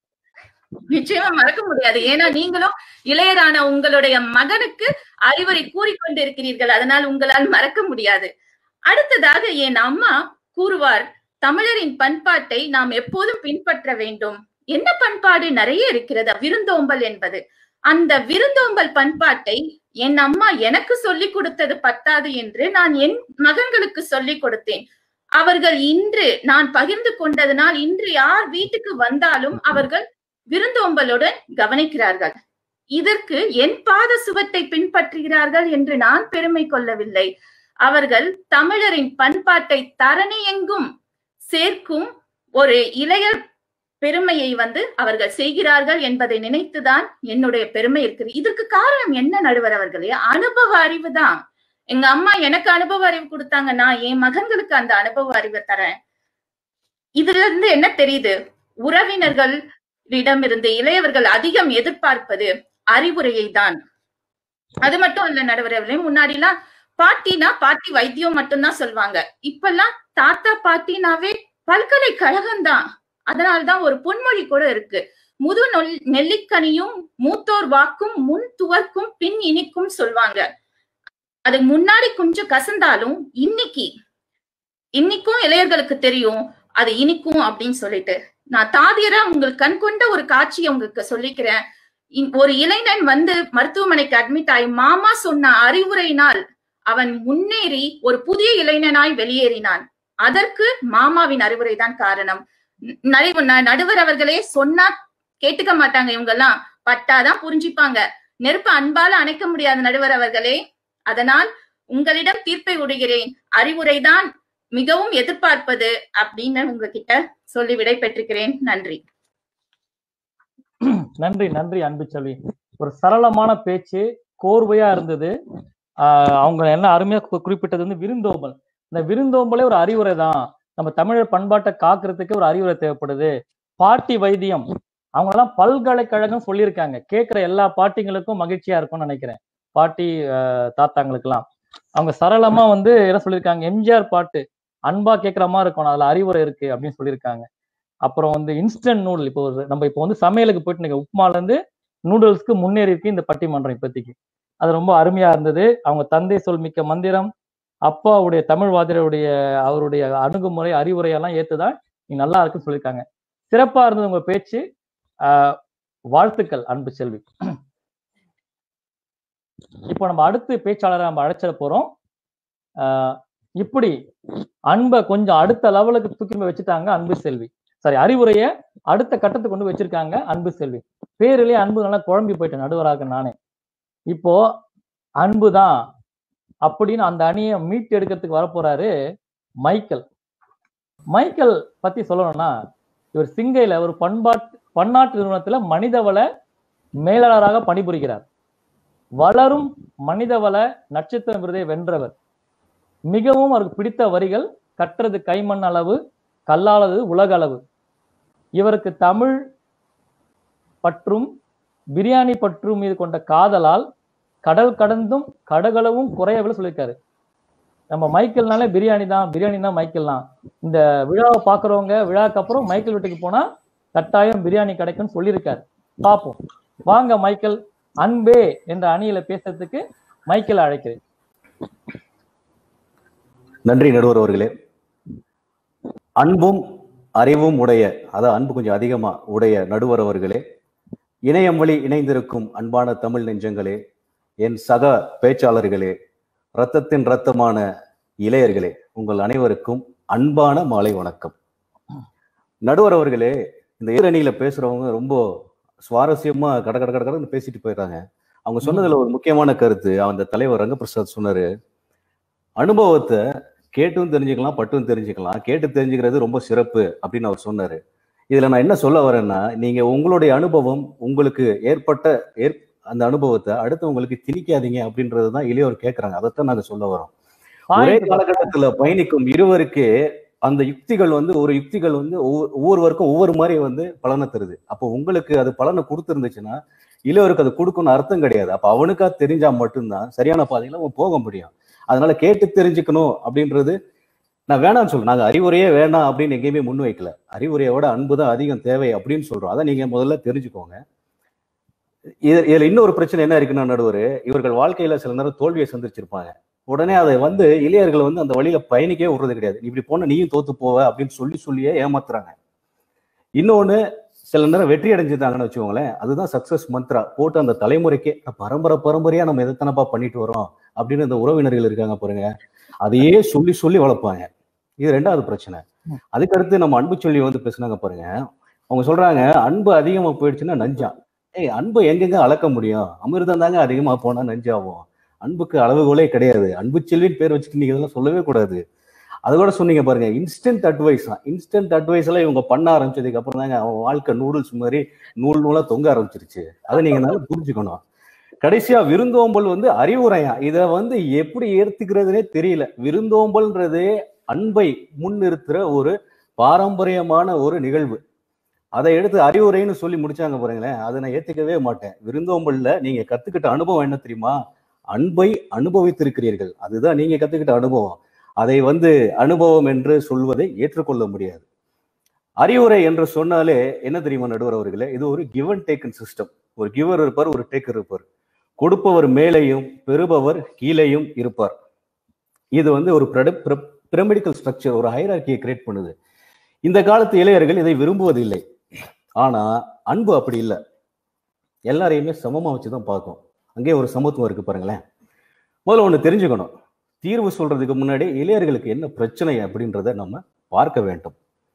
நிச்சயமா மறக்க முடியாது. ஏன்னா நீங்களும் இளையரான உங்களுடைய மகனுக்கு அறிவுரை கூறிக்கொண்டிருக்கிறீர்கள். அதனால் உங்களால் மறக்க முடியாது. அடுத்ததாக என் அம்மா கூறுவார், தமிழரின் பண்பாட்டை நாம் எப்போதும் பின்பற்ற வேண்டும். என்ன பண்பாடு நிறைய இருக்கிறது, விருந்தோம்பல் என்பது. அந்த விருந்தோம்பல் பண்பாட்டை என் அம்மா எனக்கு சொல்லிக் கொடுத்தது பத்தாது என்று நான் என் மகன்களுக்கு சொல்லிக் கொடுத்தேன். அவர்கள் இன்று நான் பகிர்ந்து கொண்டதனால் இன்று யார் வீட்டுக்கு வந்தாலும் அவர்கள் விருந்தோம்பலுடன் கவனிக்கிறார்கள். இதற்கு என் பாத சுவத்தை பின்பற்றுகிறார்கள் என்று நான் பெருமை கொள்ளவில்லை. அவர்கள் தமிழரின் பண்பாட்டை தரணி எங்கும் சேர்க்கும் ஒரு இளைய பெருமையை வந்து அவர்கள் செய்கிறார்கள் என்பதை நினைத்துதான் என்னுடைய பெருமை இருக்குது. இதற்கு காரணம் என்ன நடுவர் அவர்களே? அனுபவ அறிவு தான். எங்க அம்மா எனக்கு அனுபவ அறிவு கொடுத்தாங்க, நான் என் மகன்களுக்கு அந்த அனுபவ அறிவை தரேன். இதுல இருந்து என்ன தெரியுது? உறவினர்கள் இடமிருந்து இளையவர்கள் அதிகம் எதிர்பார்ப்பது அறிவுரையை தான். அது மட்டும் இல்ல நடுவர் அவர்களே, முன்னாடி எல்லாம் பாட்டினா பாட்டி வைத்தியம் மட்டும்தான் சொல்லுவாங்க. இப்பெல்லாம் தாத்தா பாட்டினாவே பல்கலைக்கழகம் தான். அதனால்தான் ஒரு பொன்மொழி கூட இருக்கு, முது நொல் நெல்லிக்கனியும் மூத்தோர் வாக்கும் முன் துவர்க்கும் பின் இனிக்கும் சொல்வாங்க. அது முன்னாடி கொஞ்சம் கசந்தாலும் இன்னைக்கு இன்னைக்கும் இளையர்களுக்கு தெரியும் அது இனிக்கும் அப்படின்னு சொல்லிட்டு. நான் தாதியரா உங்களுக்கு கண் கொண்ட ஒரு காட்சியை உங்களுக்கு சொல்லிக்கிறேன். ஒரு இளைஞன் வந்து மருத்துவமனைக்கு அட்மிட் ஆகி மாமா சொன்ன அறிவுரையினால் அவன் முன்னேறி ஒரு புதிய இளைஞனாய் வெளியேறினான். அதற்கு மாமாவின் அறிவுரை தான் காரணம். நடுவர் அவர்களே, சொன்னா கேட்டுக்க மாட்டாங்க இவங்க எல்லாம், பட்டாதான் புரிஞ்சுப்பாங்க. நெருப்பு அன்பால அணைக்க முடியாத நடுவர் அவர்களே. அதனால் உங்களிடம் தீர்ப்பை விடுகிறேன், அறிவுரைதான் மிகவும் எதிர்பார்ப்பது அப்படின்னு உங்ககிட்ட சொல்லி விடை பெற்றிருக்கிறேன். நன்றி நன்றி நன்றி அன்பு செல்வி. ஒரு சரளமான பேச்சு, கோர்வையா இருந்தது. ஆஹ் அவங்க என்ன அருமையா குறிப்பிட்டது வந்து விருந்தோம்பல். இந்த விருந்தோம்பலே ஒரு அறிவுரை தான். நம்ம தமிழர் பண்பாட்டை காக்குறதுக்கு ஒரு அறிவுரை தேவைப்படுது. பாட்டி வைத்தியம் அவங்களெல்லாம் பல்கலைக்கழகம் சொல்லியிருக்காங்க. கேட்கிற எல்லா பாட்டிங்களுக்கும் மகிழ்ச்சியா இருக்கும்னு நினைக்கிறேன். பாட்டி தாத்தாங்களுக்கு எல்லாம் அவங்க சரளமா வந்து என்ன சொல்லியிருக்காங்க, எம்ஜிஆர் பாட்டு அன்பா கேட்கிற மாதிரி இருக்கணும், அதுல அறிவுரை இருக்கு அப்படின்னு சொல்லியிருக்காங்க. அப்புறம் வந்து இன்ஸ்டன்ட் நூடுல், இப்போ நம்ம இப்போ வந்து சமையலுக்கு போயிட்டு நீங்க உப்புமால இருந்து நூடுல்ஸ்க்கு முன்னேறி இருக்கு இந்த பட்டிமன்றம் இப்போதைக்கு. அது ரொம்ப அருமையா இருந்தது. அவங்க தந்தை சொல் மிக்க மந்திரம், அப்பாவுடைய தமிழ் வாதியருடைய அவருடைய அணுகுமுறை அறிவுரையெல்லாம் ஏத்துதான் நீ நல்லா இருக்குன்னு சொல்லியிருக்காங்க. சிறப்பா இருந்தது உங்க பேச்சு. ஆஹ் வாழ்த்துக்கள் அன்பு செல்வி. இப்போ நம்ம அடுத்த பேச்சாளரை நம்ம அழைச்சிட போறோம். ஆஹ் இப்படி அன்பை கொஞ்சம் அடுத்த லெவலுக்கு தூக்கி வச்சுட்டாங்க அன்பு செல்வி. சாரி, அறிவுரைய அடுத்த கட்டத்துக்கு கொண்டு வச்சிருக்காங்க அன்பு செல்வி. பேரிலேயே அன்பு நல்லா குழம்பி போயிட்டேன் நடுவராக நானே. இப்போ அன்புதான் அப்படின்னு அந்த அணியை மீட்டு எடுக்கிறதுக்கு வரப்போறாரு மைக்கேல். மைக்கேல் பத்தி சொல்லணும்னா, இவர் சிங்கையில ஒரு பண்பாட்டு பன்னாட்டு நிறுவனத்துல மனிதவள மேலாளராக பணிபுரிகிறார். வளரும் மனிதவள நட்சத்திர விருதை வென்றவர். மிகவும் அவருக்கு பிடித்த வரிகள், கற்றது கைமண் அளவு, கல்லாளது உலக அளவு. இவருக்கு தமிழ் பற்றும் பிரியாணி பற்றும் மீது கொண்ட காதலால் கடல் கடந்தும் கடகளவும் குறையவில்லை சொல்லியிருக்காரு. நம்ம மைக்கேல்னாலே பிரியாணி தான், பிரியாணி தான் மைக்கேல் தான். இந்த விழாவை பாக்குறவங்க விழாக்கு அப்புறம் மைக்கேல் வீட்டுக்கு போனா கட்டாயம் பிரியாணி கிடைக்கும்னு சொல்லியிருக்காரு. பார்ப்போம் வாங்க மைக்கேல். அன்பே என்ற அணியில பேசுறதுக்கு மைக்கேல் அழைக்கிறேன். நன்றி நடுவர் அவர்களே. அன்பும் அறிவும் உடைய, அதாவது அன்பு கொஞ்சம் அதிகமா உடைய நடுவர் அவர்களே, இணையம் வழி இணைந்திருக்கும் அன்பான தமிழ் நெஞ்சங்களே, என் சக பேச்சாளர்களே, இரத்தத்தின் இரத்தமான இளையர்களே, உங்கள் அனைவருக்கும் அன்பான மாலை வணக்கம். நடுவர் அவர்களே, இந்த ஈரணியில பேசுறவங்க ரொம்ப சுவாரஸ்யமா கட கட கட கடன்னு பேசிட்டு போயிடுறாங்க. அவங்க சொன்னதுல ஒரு முக்கியமான கருத்து, அந்த தலைவர் ரங்கபிரசாத் சொன்னாரு, அனுபவத்தை கேட்டும் தெரிஞ்சுக்கலாம் பட்டும் தெரிஞ்சுக்கலாம், கேட்டு தெரிஞ்சுக்கிறது ரொம்ப சிறப்பு அப்படின்னு அவர் சொன்னாரு. இதுல நான் என்ன சொல்ல வரேன்னா, நீங்க உங்களுடைய அனுபவம், உங்களுக்கு ஏற்பட்ட ஏற் அந்த அனுபவத்தை அடுத்தவங்களுக்கு திணிக்காதீங்க அப்படின்றதுதான் இளையோர் கேட்கறாங்க. அதைத்தான் நாங்க சொல்ல வரோம். ஒரே காலகட்டத்துல பயணிக்கும் இருவருக்கு அந்த யுக்திகள் வந்து ஒரு யுக்திகள் வந்து ஒவ்வொருவருக்கும் ஒவ்வொரு மாதிரி வந்து பலனை தருது. அப்போ உங்களுக்கு அது பலனை கொடுத்துருந்துச்சுன்னா இளையோருக்கு அது கொடுக்கணும்னு அர்த்தம் கிடையாது. அப்ப அவனுக்கா தெரிஞ்சா மட்டும்தான் சரியான பாதையில அவன் போக முடியும். அதனால கேட்டு தெரிஞ்சுக்கணும் அப்படின்றது நான் வேணாம்னு சொல்றேன். நாங்க அறிவுரையே வேணாம் அப்படின்னு எங்கேயுமே முன் வைக்கல. அறிவுரையோட அன்புதான் அதிகம் தேவை அப்படின்னு சொல்றோம். அதை நீங்க முதல்ல தெரிஞ்சுக்கோங்க. இது இதுல இன்னொரு பிரச்சனை என்ன இருக்குன்னா நடுவர், இவர்கள் வாழ்க்கையில சில நேரம் தோல்வியை சந்திச்சிருப்பாங்க. உடனே அதை வந்து இளையர்கள் வந்து அந்த வழியில பயணிக்கவே விடுறது கிடையாது. இப்படி போன நீயும் தோத்து போவ அப்படின்னு சொல்லி சொல்லியே ஏமாத்துறாங்க. இன்னொன்னு, சில நேரம் வெற்றி அடைஞ்சிட்டாங்கன்னு வச்சுக்கோங்களேன், அதுதான் சக்சஸ் மந்த்ரா போட்டு அந்த தலைமுறைக்கே பரம்பரை பரம்பரையா நம்ம எதைத்தானப்பா பண்ணிட்டு வரோம் அப்படின்னு இந்த உறவினர்கள் இருக்காங்க பாருங்க, அதையே சொல்லி சொல்லி வளர்ப்பாங்க. இது ரெண்டாவது பிரச்சனை. அதுக்கடுத்து நம்ம அன்பு சொல்லி வந்து பேசுனாங்க பாருங்க, அவங்க சொல்றாங்க அன்பு அதிகமா போயிடுச்சுன்னா நஞ்சா. ஏய், அன்பு எங்கெங்க அளக்க முடியும்? அமிர்தம் தாங்க அதிகமா போனா நஞ்சாகும். அன்புக்கு அளவுகோலே கிடையாது. அன்பு செல்வின்னு பேர் வச்சுட்டு நீங்க இதெல்லாம் சொல்லவே கூடாது. அது கூட சொன்னீங்க பாருங்க, இன்ஸ்டன்ட் அட்வைஸ் தான். இன்ஸ்டன்ட் அட்வைஸ் எல்லாம் இவங்க பண்ண ஆரம்பிச்சதுக்கு அப்புறம் தாங்க அவன் வாழ்க்கை நூடுல்ஸ் மாதிரி நூல் நூலா தொங்க ஆரம்பிச்சிருச்சு. அதை நீங்க நல்லா புரிஞ்சுக்கணும். கடைசியா விருந்தோம்பல் வந்து அறிவுரையா, இதை வந்து எப்படி ஏத்துக்கிறதுனே தெரியல. விருந்தோம்பல்ன்றதே அன்பை முன்னிறுத்துற ஒரு பாரம்பரியமான ஒரு நிகழ்வு. அதை எடுத்து அறிவுரைன்னு சொல்லி முடிச்சாங்க பாருங்களேன், அதை நான் ஏத்துக்கவே மாட்டேன். விருந்தோம்பல்ல நீங்க கத்துக்கிட்ட அனுபவம் என்ன தெரியுமா? அன்பை அனுபவித்திருக்கிறீர்கள், அதுதான் நீங்க கத்துக்கிட்ட அனுபவம். அதை வந்து அனுபவம் என்று சொல்வதை ஏற்றுக்கொள்ள முடியாது. அறிவுரை என்று சொன்னாலே என்ன தெரியுமா நடுவர் அவர்களே, இது ஒரு கிவ் அண்ட் டேக்கன் சிஸ்டம். ஒரு கிவர் இருப்பார், ஒரு டேக்கர் இருப்பார். கொடுப்பவர் மேலேயும் பெறுபவர் கீழேயும் இருப்பார். இது வந்து ஒரு பிரமிடிக்கல் ஸ்ட்ரக்சர், ஒரு ஹைரார்கியை கிரியேட் பண்ணுது. இந்த காலத்து இளைஞர்கள் இதை விரும்புவதில்லை. ஆனா அன்பு அப்படி இல்லை, எல்லாரையுமே சமமா வச்சுதான் பார்க்கும். அங்கே ஒரு சமத்துவம் இருக்கு பாருங்களேன். முதல்ல ஒண்ணு தெரிஞ்சுக்கணும், தீர்வு சொல்றதுக்கு முன்னாடி இளையர்களுக்கு என்ன பிரச்சனை அப்படின்றத நம்ம பார்க்க வேண்டும்.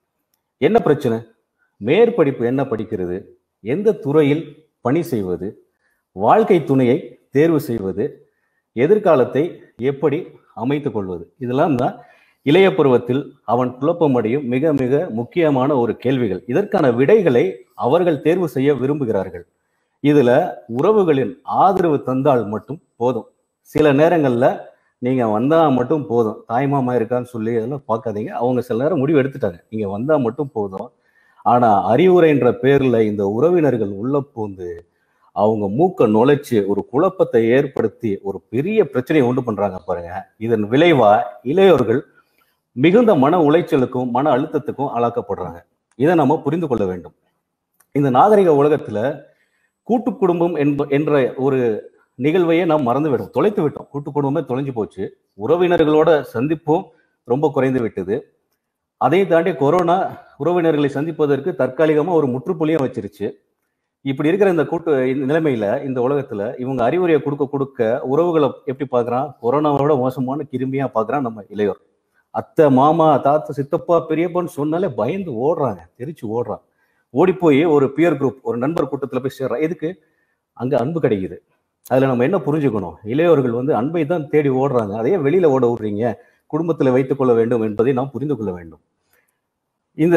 என்ன பிரச்சனை? மேற்படிப்பு என்ன படிக்கிறது, எந்த துறையில் பணி செய்வது, வாழ்க்கை துணையை தேர்வு செய்வது, எதிர்காலத்தை எப்படி அமைத்துக் கொள்வது, இதெல்லாம் தான் இளைய பருவத்தில் அவன் குழப்பமடையும் மிக மிக முக்கியமான ஒரு கேள்விகள். இதற்கான விடைகளை அவர்கள் தேர்வு செய்ய விரும்புகிறார்கள். இதுல உறவுகளின் ஆதரவு தந்தால் மட்டும் போதும். சில நேரங்கள்ல நீங்க வந்தா மட்டும் போதும், தாய்மாமா இருக்கான்னு சொல்லி அதெல்லாம் பார்க்காதீங்க. அவங்க சில நேரம் முடிவு எடுத்துட்டாங்க, நீங்க வந்தா மட்டும் போதும். ஆனா அறிவுரைன்ற பேர்ல இந்த உறவினர்கள் உள்ள பூந்து அவங்க மூக்க நுழைச்சு ஒரு குழப்பத்தை ஏற்படுத்தி ஒரு பெரிய பிரச்சனையை உண்டு பண்றாங்க பாருங்க. இதன் விளைவா இளையோர்கள் மிகுந்த மன உளைச்சலுக்கும் மன அழுத்தத்துக்கும் ஆளாக்கப்படுறாங்க. இதை நம்ம புரிந்து கொள்ள வேண்டும். இந்த நாகரிக உலகத்துல கூட்டு குடும்பம் என்ப என்ற ஒரு நிகழ்வையே நாம் மறந்து விட்டோம், தொலைத்து விட்டோம். கூட்டு குடும்பமே தொலைஞ்சு போச்சு. உறவினர்களோட சந்திப்பும் ரொம்ப குறைந்து விட்டது. அதையும் தாண்டி கொரோனா உறவினர்களை சந்திப்பதற்கு தற்காலிகமா ஒரு முற்றுப்புள்ளியும் வச்சிருச்சு. இப்படி இருக்கிற இந்த கூட்டு நிலைமையில இந்த உலகத்துல இவங்க அறிவுரையை கொடுக்க கொடுக்க உறவுகளை எப்படி பாக்குறான், கொரோனாவோட மோசமான கிருமியா பாக்குறான் நம்ம இளையோர். அத்தை மாமா தாத்தா சித்தப்பா பெரியப்பான்னு சொன்னாலே பயந்து ஓடுறாங்க, தெரிச்சு ஓடுறான். ஓடி போய் ஒரு பியர் குரூப், ஒரு நண்பர் கூட்டத்துல போய் சேர்றான். எதுக்கு? அங்க அன்பு கிடைக்குது. அதுல நம்ம என்ன புரிஞ்சுக்கணும், இளையோர்கள் வந்து அன்பை தான் தேடி ஓடுறாங்க. அதையே வெளியில ஓட விடுறீங்க, குடும்பத்துல வைத்துக் கொள்ள வேண்டும் என்பதை நாம் புரிந்து கொள்ள வேண்டும். இந்த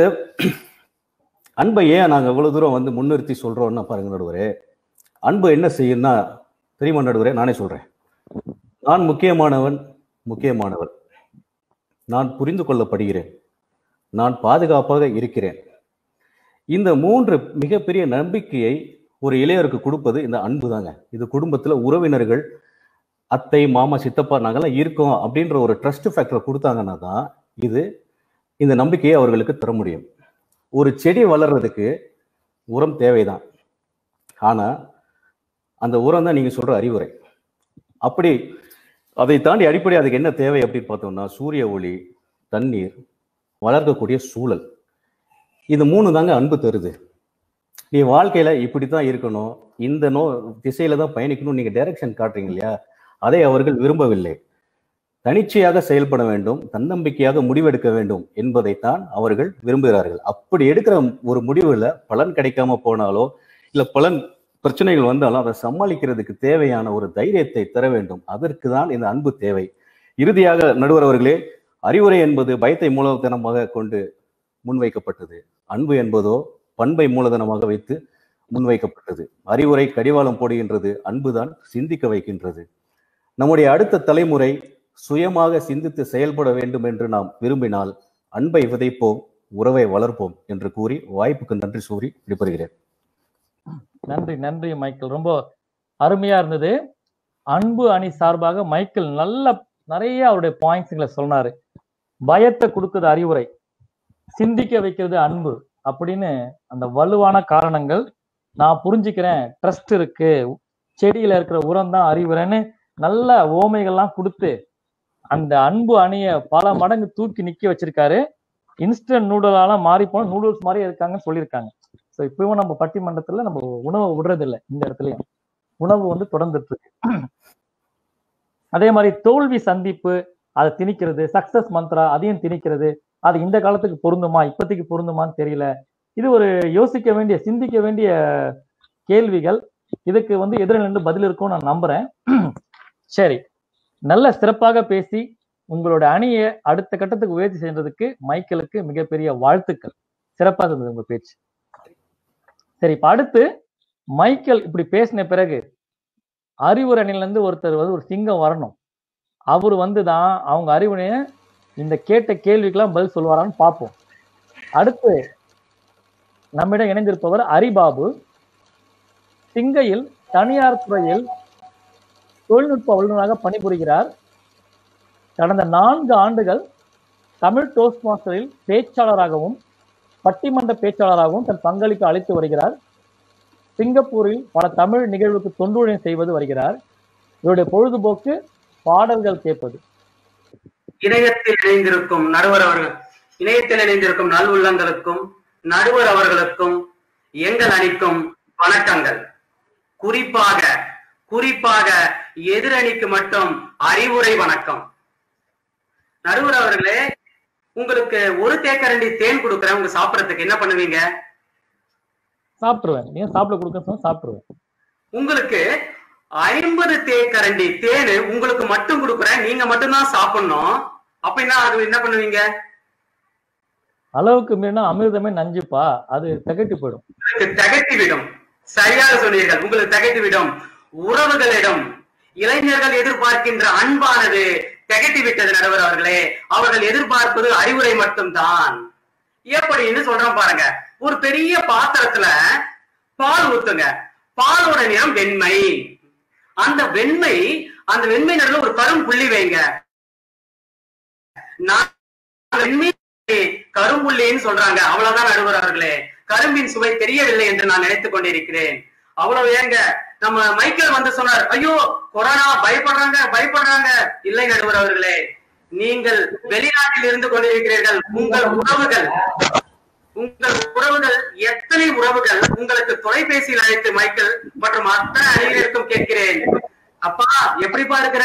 அன்பை ஏன் நாங்க இவ்வளவு தூரம் வந்து முன்னிறுத்தி சொல்றோம்னா பாருங்க நடுவரே, அன்பு என்ன செய்யும்னா தெரியுமா நடுவரே, நானே சொல்றேன். நான் முக்கியமானவன், முக்கியமானவர், நான் புரிந்து கொள்ளப்படுகிறேன், நான் பாதுகாப்பாக இருக்கிறேன். இந்த மூன்று மிகப்பெரிய நம்பிக்கையை ஒரு இளையருக்கு கொடுப்பது இந்த அன்பு தாங்க. இது குடும்பத்துல உறவினர்கள் அத்தை மாமா சித்தப்பா நாங்கெல்லாம் இருக்கோம் அப்படின்ற ஒரு ட்ரஸ்ட் ஃபேக்டரை கொடுத்தாங்கன்னா தான் இது இந்த நம்பிக்கையை அவர்களுக்கு தர முடியும். ஒரு செடி வளர்றதுக்கு உரம் தேவைதான், ஆனா அந்த உரம் தான் நீங்க சொல்ற அறிவுரை. அப்படி அதை தாண்டி அடிப்படை அதுக்கு என்ன தேவை அப்படின்னு பார்த்தோம்னா சூரிய ஒளி, தண்ணீர், வளர்க்கக்கூடிய சூழல், இது மூணு தாங்க அன்பு தருது. நீ வாழ்க்கையில இப்படித்தான் இருக்கணும், இந்த நோ திசையில தான் பயணிக்கணும் நீங்க டைரக்ஷன் காட்டுறீங்க இல்லையா, அதை அவர்கள் விரும்பவில்லை. தனிச்சையாக செயல்பட வேண்டும், தன்னம்பிக்கையாக முடிவெடுக்க வேண்டும் என்பதைத்தான் அவர்கள் விரும்புகிறார்கள். அப்படி எடுக்கிற ஒரு முடிவுல பலன் கிடைக்காம போனாலோ இல்ல பலன் பிரச்சனைகள் வந்தாலும் அதை சமாளிக்கிறதுக்கு தேவையான ஒரு தைரியத்தை தர வேண்டும். அதற்கு தான் இந்த அன்பு தேவை. இறுதியாக நடுவர் அவர்களே, அறிவுரை என்பது பயத்தை மூலதனமாக கொண்டு முன்வைக்கப்பட்டது, அன்பு என்பதோ பண்பை மூலதனமாக வைத்து முன்வைக்கப்பட்டது. அறிவுரை கடிவாளம் போடுகின்றது, அன்புதான் சிந்திக்க வைக்கின்றது. நம்முடைய அடுத்த தலைமுறை சுயமாக சிந்தித்து செயல்பட வேண்டும் என்று நாம் விரும்பினால் அன்பை விதைப்போம், உறவை வளர்ப்போம் என்று கூறி வாய்ப்புக்கு நன்றி கூறி விடைபெறுகிறேன். நன்றி நன்றி மைக்கேல், ரொம்ப அருமையா இருந்தது. அன்பு அணி சார்பாக மைக்கேல் நல்ல நிறைய அவருடைய பாயிண்ட்ஸ்களை சொன்னாரு. பயத்தை கொடுக்குறது அறிவுரை, சிந்திக்க வைக்கிறது அன்பு அப்படின்னு அந்த வலுவான காரணங்கள் நான் புரிஞ்சுக்கிறேன். ட்ரஸ்ட் இருக்கு, செடியில இருக்கிற உரம் தான் அறிவுரைன்னு நல்ல ஓமைகள்லாம் கொடுத்து அந்த அன்பு அணிய பல மடங்கு தூக்கி நிக்க வச்சிருக்காரு. இன்ஸ்டன்ட் நூடுலாலாம் மாறி போன நூடுல்ஸ் மாதிரி இருக்காங்கன்னு சொல்லியிருக்காங்க. ஸோ இப்பவும் நம்ம பட்டிமன்றத்துல நம்ம உணவை விடுறது இல்லை, இந்த இடத்துலயும் உணவு வந்து தொடர்ந்துட்டு இருக்கு. அதே மாதிரி தோல்வி சந்திப்பு அதை திணிக்கிறது, சக்சஸ் மந்த்ரா அதையும் திணிக்கிறது. அது இந்த காலத்துக்கு பொருந்துமா, இப்போதைக்கு பொருந்துமான்னு தெரியல. இது ஒரு யோசிக்க வேண்டிய சிந்திக்க வேண்டிய கேள்விகள். இதுக்கு வந்து எதிரிலிருந்து பதில் இருக்கும் நான் நம்புறேன். சரி, நல்ல சிறப்பாக பேசி உங்களோட அணியை அடுத்த கட்டத்துக்கு உயர்த்தி சென்றதுக்கு மைக்கேலுக்கு மிகப்பெரிய வாழ்த்துக்கள். சிறப்பா இருந்தது உங்க பேச்சு. சரி, இப்ப அடுத்து மைக்கேல் இப்படி பேசின பிறகு அறிவுரை அணில இருந்து ஒருத்தர் வந்து ஒரு சிங்கம் வரணும். அவரு வந்துதான் அவங்க அறிவுரைய இந்த கேட்ட கேள்விக்கெல்லாம் பதில் சொல்லுவாரான்னு பார்ப்போம். அடுத்து நம்மிடம் இணைந்திருப்பவர் அரிபாபு. சிங்கையில் தனியார் துறையில் தொழில்நுட்ப வல்லுநராக பணிபுரிகிறார். கடந்த நான்கு ஆண்டுகள் தமிழ் டோஸ்ட் மாஸ்டரில் பேச்சாளராகவும் பட்டிமன்ற பேச்சாளராகவும் தன் பங்களிப்பு அளித்து வருகிறார். சிங்கப்பூரில் பல தமிழ் நிகழ்வுக்கு தொண்டுடன் செய்வது வருகிறார். இவருடைய பொழுதுபோக்கு பாடல்கள் கேட்பது. இணையத்தில் இணைந்திருக்கும் நடுவர் அவர்கள் இணையத்தில் இணைந்திருக்கும் நல் உள்ளங்களுக்கும் நடுவர் அவர்களுக்கும் எங்கள் அணிக்கும் வணக்கங்கள். குறிப்பாக குறிப்பாக எதிரணிக்கு மட்டும் அறிவுரை வணக்கம். நடுவர் அவர்களே, உங்களுக்கு ஒரு தேக்கரண்டி தேன் கொடுக்குறேன், உங்க சாப்பிடறதுக்கு என்ன பண்ணுவீங்க? சாப்பிட்டுருவேன். நீங்க சாப்பிட கொடுக்க சாப்பிட்டுருவேன். உங்களுக்கு ஐம்பது தேக்கரண்டி தேனு உங்களுக்கு மட்டும் கொடுக்குறேன், நீங்க மட்டும்தான் சாப்பிடணும். அப்ப என்ன அது என்ன பண்ணுவீங்க? அளவுக்கு மீறினா அமிர்தமே நஞ்சுப்பா, அது திகட்டி போயிடும். திகட்டி விடும். சரியாக சொன்னீர்கள். உங்களுக்கு திகட்டி விடும். உறவுகளிடம் இளைஞர்கள் எதிர்பார்க்கின்ற அன்பானது திகட்டி விட்டது நடுவர் அவர்களே. அவர்கள் எதிர்பார்ப்பது அறிவுரை மட்டும்தான். எப்படின்னு சொல்றோம் பாருங்க. ஒரு பெரிய பாத்திரத்துல பால் ஊத்துங்க. பாலோட நிறம் வெண்மை. அந்த வெண்மை அந்த வெண்மை நிறத்துல ஒரு கரும் புள்ளி வைங்க. வெண்மை கரும்புள்ளின்னு சொல்றாங்க. அவ்வளவுதான் நடுவர் அவர்களே. கரும்பின் சுவை தெரியவில்லை என்று நான் நினைத்துக் கொண்டிருக்கிறேன். அவ்வளவு ஏங்க. நம்ம மைக்கேல் வந்து சொன்னார், ஐயோ கொரோனா பயப்படுறாங்க பயப்படுறாங்க. இல்லை நடுவர் அவர்களே, நீங்கள் வெளிநாட்டில் இருந்து கொண்டிருக்கிறீர்கள். உங்கள் உறவுகள் உங்கள் உறவுகள் எத்தனை உறவுகள் உங்களுக்கு தொலைபேசியில் அழைத்து மைக்கேல் மற்றும் அத்தனை அணியினருக்கும் கேட்கிறேன், அப்பா எப்படிப்பா இருக்கிற,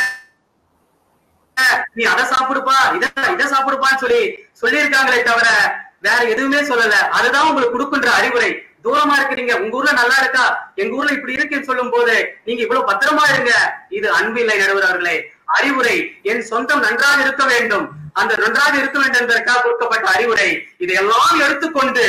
நீ அதை சாப்பிடுப்பா இத இதை சாப்பிடுப்பான்னு சொல்லி சொல்லியிருக்காங்களே தவிர வேற எதுவுமே சொல்லல. அதுதான் உங்களுக்கு கொடுக்கின்ற அறிவுரை. தூரமா இருக்கிறீங்க, உங்க ஊர்ல நல்லா இருக்கா, எங்க ஊர்ல இப்படி இருக்குன்னு சொல்லும் போது நீங்க இவ்வளவு பத்திரமா இருங்க. இது அன்பில்லை நடுவர் அவர்களே, அறிவுரை. என் சொந்தம் நன்றாக இருக்க வேண்டும், அந்த நன்றாக இருக்க வேண்டும் என்பதற்காக கொடுக்கப்பட்ட அறிவுரை. இதையெல்லாம் எடுத்துக்கொண்டு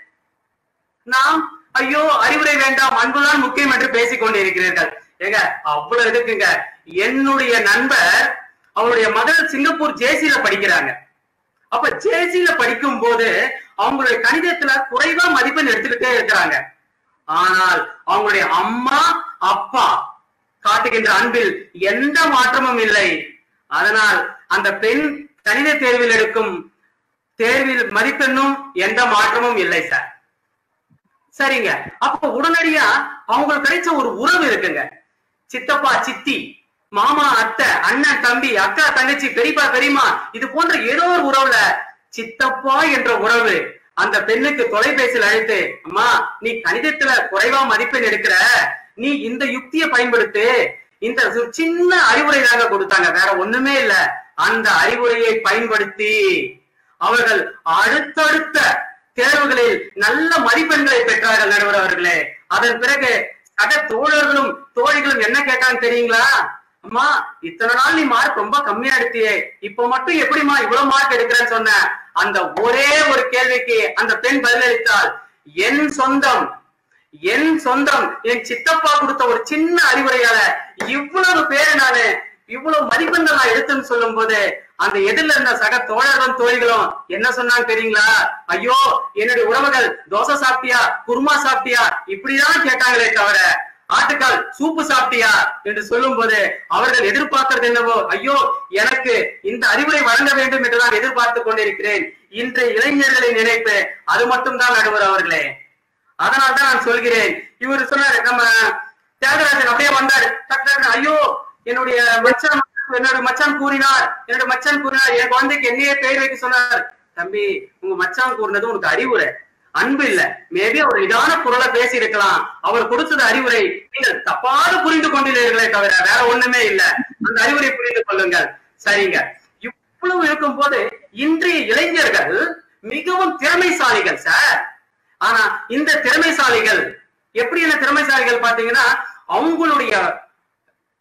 நாம் ஐயோ அறிவுரை வேண்டாம், அன்புதான் முக்கியம் என்று பேசிக் கொண்டிருக்கிறீர்கள். ஏங்க அவ்வளவு இருக்குங்க. என்னுடைய நண்பர் அவருடைய மகள் சிங்கப்பூர் ஜேசில படிக்கிறாங்க. அப்ப ஜேசில படிக்கும் போது அவங்களுடைய கணிதத்துல குறைவா மதிப்பெண் எடுத்துக்கிட்டே இருக்கிறாங்க. ஆனால் அவங்களுடைய அம்மா அப்பா காட்டுகின்ற அன்பில் எந்த மாற்றமும் இல்லை. அதனால் அந்த பெண் கணித தேர்வில் எடுக்கும் தேர்வில் மதிப்பெண்ணும் எந்த மாற்றமும் இல்லை சார். சரிங்க. அப்ப உடனடியா அவங்களுக்கு கிடைச்ச ஒரு உறவு இருக்குங்க. சித்தப்பா சித்தி, மாமா அத்தை, அண்ணன் தம்பி, அக்கா தங்கச்சி, பெரியப்பா பெரியம்மா, இது போன்ற ஏதோ ஒரு உறவுல சித்தப்பா என்ற உறவு அந்த பெண்ணுக்கு தொலைபேசியில் அழைத்து, அம்மா நீ கணிதத்துல குறைவா மதிப்பெண் எடுக்கிற, நீ இந்த யுக்தியை பயன்படுத்து, இந்த சின்ன அறிவுரை தாங்க கொடுத்தாங்க, வேற ஒண்ணுமே இல்ல. அந்த அறிவுரையை பயன்படுத்தி அவர்கள் அடுத்தடுத்த தேர்வுகளில் நல்ல மதிப்பெண்களை பெற்றார்கள் நடுவர் அவர்களே. அதன் பிறகு சக தோழர்களும் தோழிகளும் என்ன கேட்டாங்க தெரியுங்களா? அம்மா இத்தனை நாள் நீ மார்க் ரொம்ப கம்மியா எடுத்தியே, இப்ப மட்டும் எப்படிமா இவ்வளவு மார்க் எடுக்கிறேன்னு சொன்ன. அந்த ஒரே ஒரு கேள்விக்கு அந்த பெண் பதிலளித்தால், என் சொந்தம் என் சொந்தம் என் சித்தப்பா கொடுத்த ஒரு சின்ன அறிவுரையால இவ்வளவு பேரு நானு இவ்வளவு மதிப்பெண்கள் நான் எடுத்துன்னு சொல்லும் போது அந்த எதிரில இருந்த சக தோழர்களும் தோழிகளும் என்ன சொன்னாங்க தெரியுங்களா? ஐயோ என்னுடைய உறவுகள் தோசை சாப்பிட்டியா, குருமா சாப்பிட்டியா இப்படிதான் கேட்டாங்களே தவிர ஆட்டுக்கால் சூப்பு சாப்பிட்டியா என்று சொல்லும் போது அவர்கள் எதிர்பார்க்கிறது என்னவோ, ஐயோ எனக்கு இந்த அறிவுரை வழங்க வேண்டும் என்று நான் எதிர்பார்த்து கொண்டிருக்கிறேன். இன்றைய இளைஞர்களின் நினைப்பு அது மட்டும் தான் நடுவர் அவர்களே. அதனால்தான் நான் சொல்கிறேன். இவர் சொன்னாரு, நம்ம தியாகராஜன் அப்படியே வந்தாரு, ஐயோ என்னுடைய மச்சான் என்னோட மச்சான் கூறினார் என்னோட மச்சான் கூறினார் என் குழந்தைக்கு என்னையே பெயர் வைக்க சொன்னார். தம்பி உங்க மச்சான் கூறினது உனக்கு அறிவுரை, அன்பு இல்ல. மேபி அவர் இதான குரலை பேசி இருக்கலாம். அவர் கொடுத்தது அறிவுரை நீங்கள் தப்பாக புரிந்து கொண்டீர்களே தவிர வேற ஒண்ணுமே இல்ல. அந்த அறிவுரை புரிந்து கொள்ளுங்கள். சரிங்க. இவ்வளவு இருக்கும் போது இன்றைய இளைஞர்கள் மிகவும் திறமைசாலிகள் சார். ஆனா இந்த திறமைசாலிகள் எப்படி என்ன திறமைசாலிகள் பாத்தீங்கன்னா, அவங்களுடைய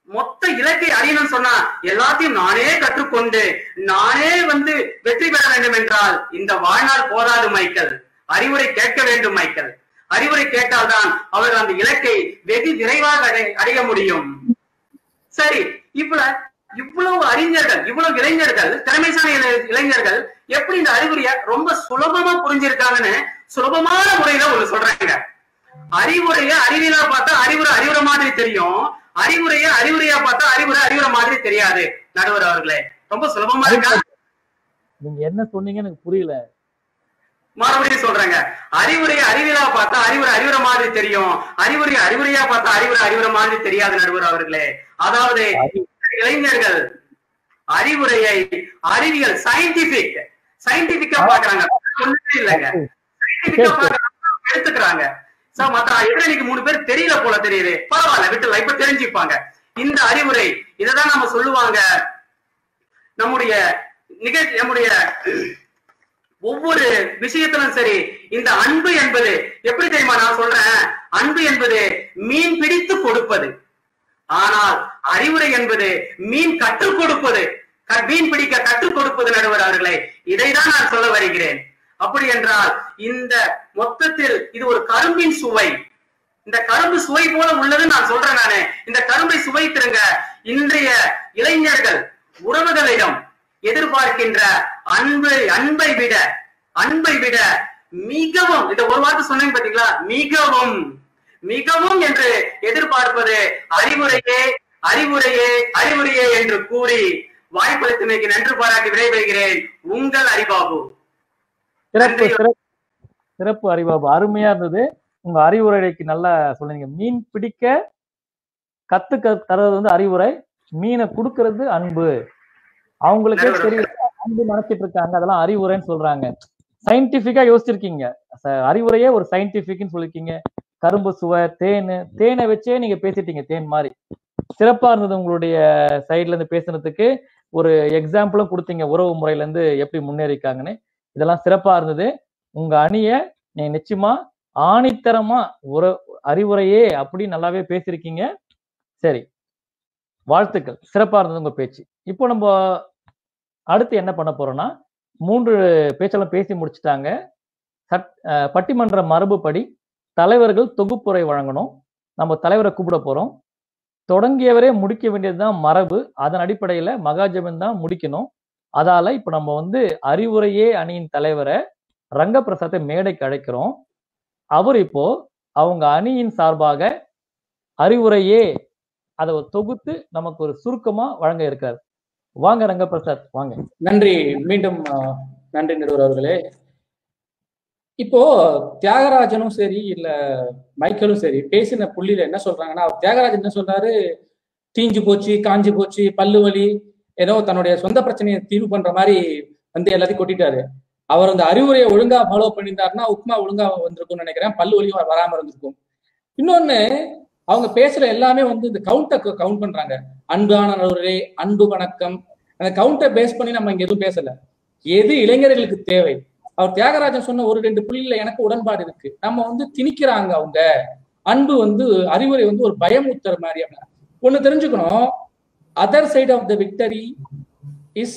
மொத்த இலக்கை அறியணும்னு சொன்னா எல்லாத்தையும் நானே கற்றுக்கொண்டு நானே வந்து வெற்றி பெற வேண்டும் என்றால் இந்த வாழ்நாள் போதாது மைக்கேல். அறிவுரை கேட்க வேண்டும் மைக்கேல். அறிவுரை கேட்டால்தான் அவர்கள் அந்த இலக்கை வெகு விரைவாக அடைய முடியும். சரி, இப்ப இவ்வளவு அறிஞர்கள், இவ்வளவு இளைஞர்கள், திறமைசான இளைஞர்கள் எப்படி இந்த அறிவுரைய ரொம்ப சுலபமா புரிஞ்சிருக்காங்கன்னு சுலபமான முறையில ஒண்ணு சொல்றாங்க. அறிவுரைய அறிவியலா பார்த்தா அறிவுரை அறிவுரை மாதிரி தெரியும், அறிவுரைய அறிவுரையா பார்த்தா அறிவுரை அறிவுரை மாதிரி தெரியாது. நடுவர் அவர்களே, ரொம்ப சுலபமா இருக்கா? நீங்க என்ன சொன்னீங்கன்னு எனக்கு புரியல. மறுபடியும் சொல்றாங்க, அறிவுரைய அறிவியலா பார்த்தா அறிவுரை அறிவுரை மாதிரி தெரியும், அறிவுரை அறிவுரையா பார்த்தா அறிவுரை அறிவுரை மாதிரி தெரியாது. நடுவர் அவர்களே, அதாவது இளைஞர்கள் அறிவுரையை அறிவியல் சயின்டிபிக் சயின்டிபிக்கா பாக்குறாங்க. ஒண்ணுமே இல்லைங்க, சயின்டிபிக்கா பாக்குறாங்க, எடுத்துக்கிறாங்க. மற்ற எதிரணிக்கு மூணு பேர் தெரியல போல தெரியுது, பரவாயில்ல விட்டுல, இப்ப தெரிஞ்சுப்பாங்க. இந்த அறிவுரை இததான் நம்ம சொல்லுவாங்க. நம்முடைய நிகழ்ச்சி, நம்முடைய ஒவ்வொரு விஷயத்திலும் சரி, இந்த அன்பு என்பது எப்படி தெரியுமா நான் சொல்றேன், அன்பு என்பது மீன் பிடித்து கொடுப்பது, ஆனால் அறிவுரை என்பது மீன் கற்றுக் கொடுப்பது, மீன் பிடிக்க கற்றுக் கொடுப்பது. நடுவர் அவர்களே, இதைதான் நான் சொல்ல வருகிறேன். அப்படி என்றால் இந்த மொத்தத்தில் இது ஒரு கரும்பின் சுவை. இந்த கரும்பு சுவை போல உள்ளது நான் சொல்றேன் நானு. இந்த கரும்பை சுவைத்திருங்க. இன்றைய இளைஞர்கள் உறவுகளிடம் எதிர்பார்க்கின்ற அன்பு, அன்பை விட அன்பை விட மிகவும், இந்த ஒரு வார்த்தை சொன்னீங்க பாத்தீங்களா, மிகவும் மிகவும் என்று எதிர்பார்ப்பது அறிவுரையே அறிவுரையே அறிவுரையே என்று கூறி வாய்ப்பளித்தமைக்கு நன்றி பாராட்டி விடைபெறுகிறேன். உங்கள் ஹரிபாபு. சிறப்பு சிறப்பு ஹரிபாபு, அருமையா இருந்தது. உங்க அறிவுரைக்கு நல்லா சொன்னீங்க. மீன் பிடிக்க கத்துக்க தர்றது வந்து அறிவுரை, மீனை கொடுக்கறது அன்பு. அவங்களுக்கே தெரியல, அன்பு நினைச்சிட்டு இருக்காங்க, அதெல்லாம் அறிவுரைன்னு சொல்றாங்க. சயின்டிபிக்கா யோசிச்சிருக்கீங்க, அறிவுரையே ஒரு சயின்டிபிக்னு சொல்லிருக்கீங்க. கரும்பு சுவை, தேன், தேனை வச்சே நீங்க பேசிட்டீங்க, தேன் மாதிரி. சிறப்பா இருந்தது உங்களுடைய சைட்ல இருந்து பேசுனதுக்கு. ஒரு எக்ஸாம்பிளும் கொடுத்தீங்க, உறவு முறையில இருந்து எப்படி முன்னேறிக்காங்கன்னு. இதெல்லாம் சிறப்பா இருந்தது. உங்க அணிய நீங்க நிச்சயமா ஆணித்தரமா ஒரு அறிவுரையே அப்படி நல்லாவே பேசியிருக்கீங்க. சரி, வாழ்த்துக்கள், சிறப்பா இருந்தது உங்க பேச்சு. இப்போ நம்ம அடுத்து என்ன பண்ண போறோம்னா, மூன்று பேச்செல்லாம் பேசி முடிச்சுட்டாங்க. சட் பட்டிமன்ற மரபுப்படி தலைவர்கள் தொகுப்புரை வழங்கணும். நம்ம தலைவரை கூப்பிட போறோம். தொடங்கியவரே முடிக்க வேண்டியதுதான் மரபு. அதன் அடிப்படையில மகாஜபன் தான் முடிக்கணும். அதால இப்ப நம்ம வந்து அறிவுரையே அணியின் தலைவரை ரங்கப்பிரசாத்தை மேடைக்கு அழைக்கிறோம். அவர் இப்போ அவங்க அணியின் சார்பாக அறிவுரையே அதை தொகுத்து நமக்கு ஒரு சுருக்கமா வழங்க இருக்காரு. வாங்க ரங்கப்பிரசாத், வாங்க. நன்றி, மீண்டும் நன்றி நடுவர் அவர்களே. இப்போ தியாகராஜனும் சரி இல்ல மைக்கேலும் சரி பேசின புள்ளியில என்ன சொல்றாங்கன்னா, தியாகராஜன் என்ன சொல்றாரு, தீஞ்சு போச்சு, காஞ்சி போச்சு, பல்லு வலி, ஏதோ தன்னுடைய சொந்த பிரச்சனையை தீர்வு பண்ற மாதிரி வந்து எல்லாத்தையும் கொட்டிட்டாரு. அவர் அந்த அறிவுரையை ஒழுங்கா ஃபாலோ பண்ணியிருந்தாருன்னா உப்மா ஒழுங்கா வந்திருக்கும்னு நினைக்கிறேன், பல்லு வலி வராம இருந்திருக்கும். இன்னொன்னு, அவங்க பேசுற எல்லாமே வந்து இந்த கவுண்டை கவுண்ட் பண்றாங்க. அன்பான நடுவரே, அன்பு வணக்கம், அந்த கவுண்டை பேஸ் பண்ணி நம்ம இங்க எதுவும் பேசல. எது இளைஞர்களுக்கு தேவை? அவர் தியாகராஜன் சொன்ன ஒரு ரெண்டு புள்ளியில எனக்கு உடன்பாடு இருக்கு. நம்ம வந்து திணிக்கிறாங்க அவங்க அன்பு வந்து, அறிவுரை வந்து ஒரு பயமுறுத்துற மாதிரி. ஒண்ணு தெரிஞ்சுக்கணும், other side of the victory is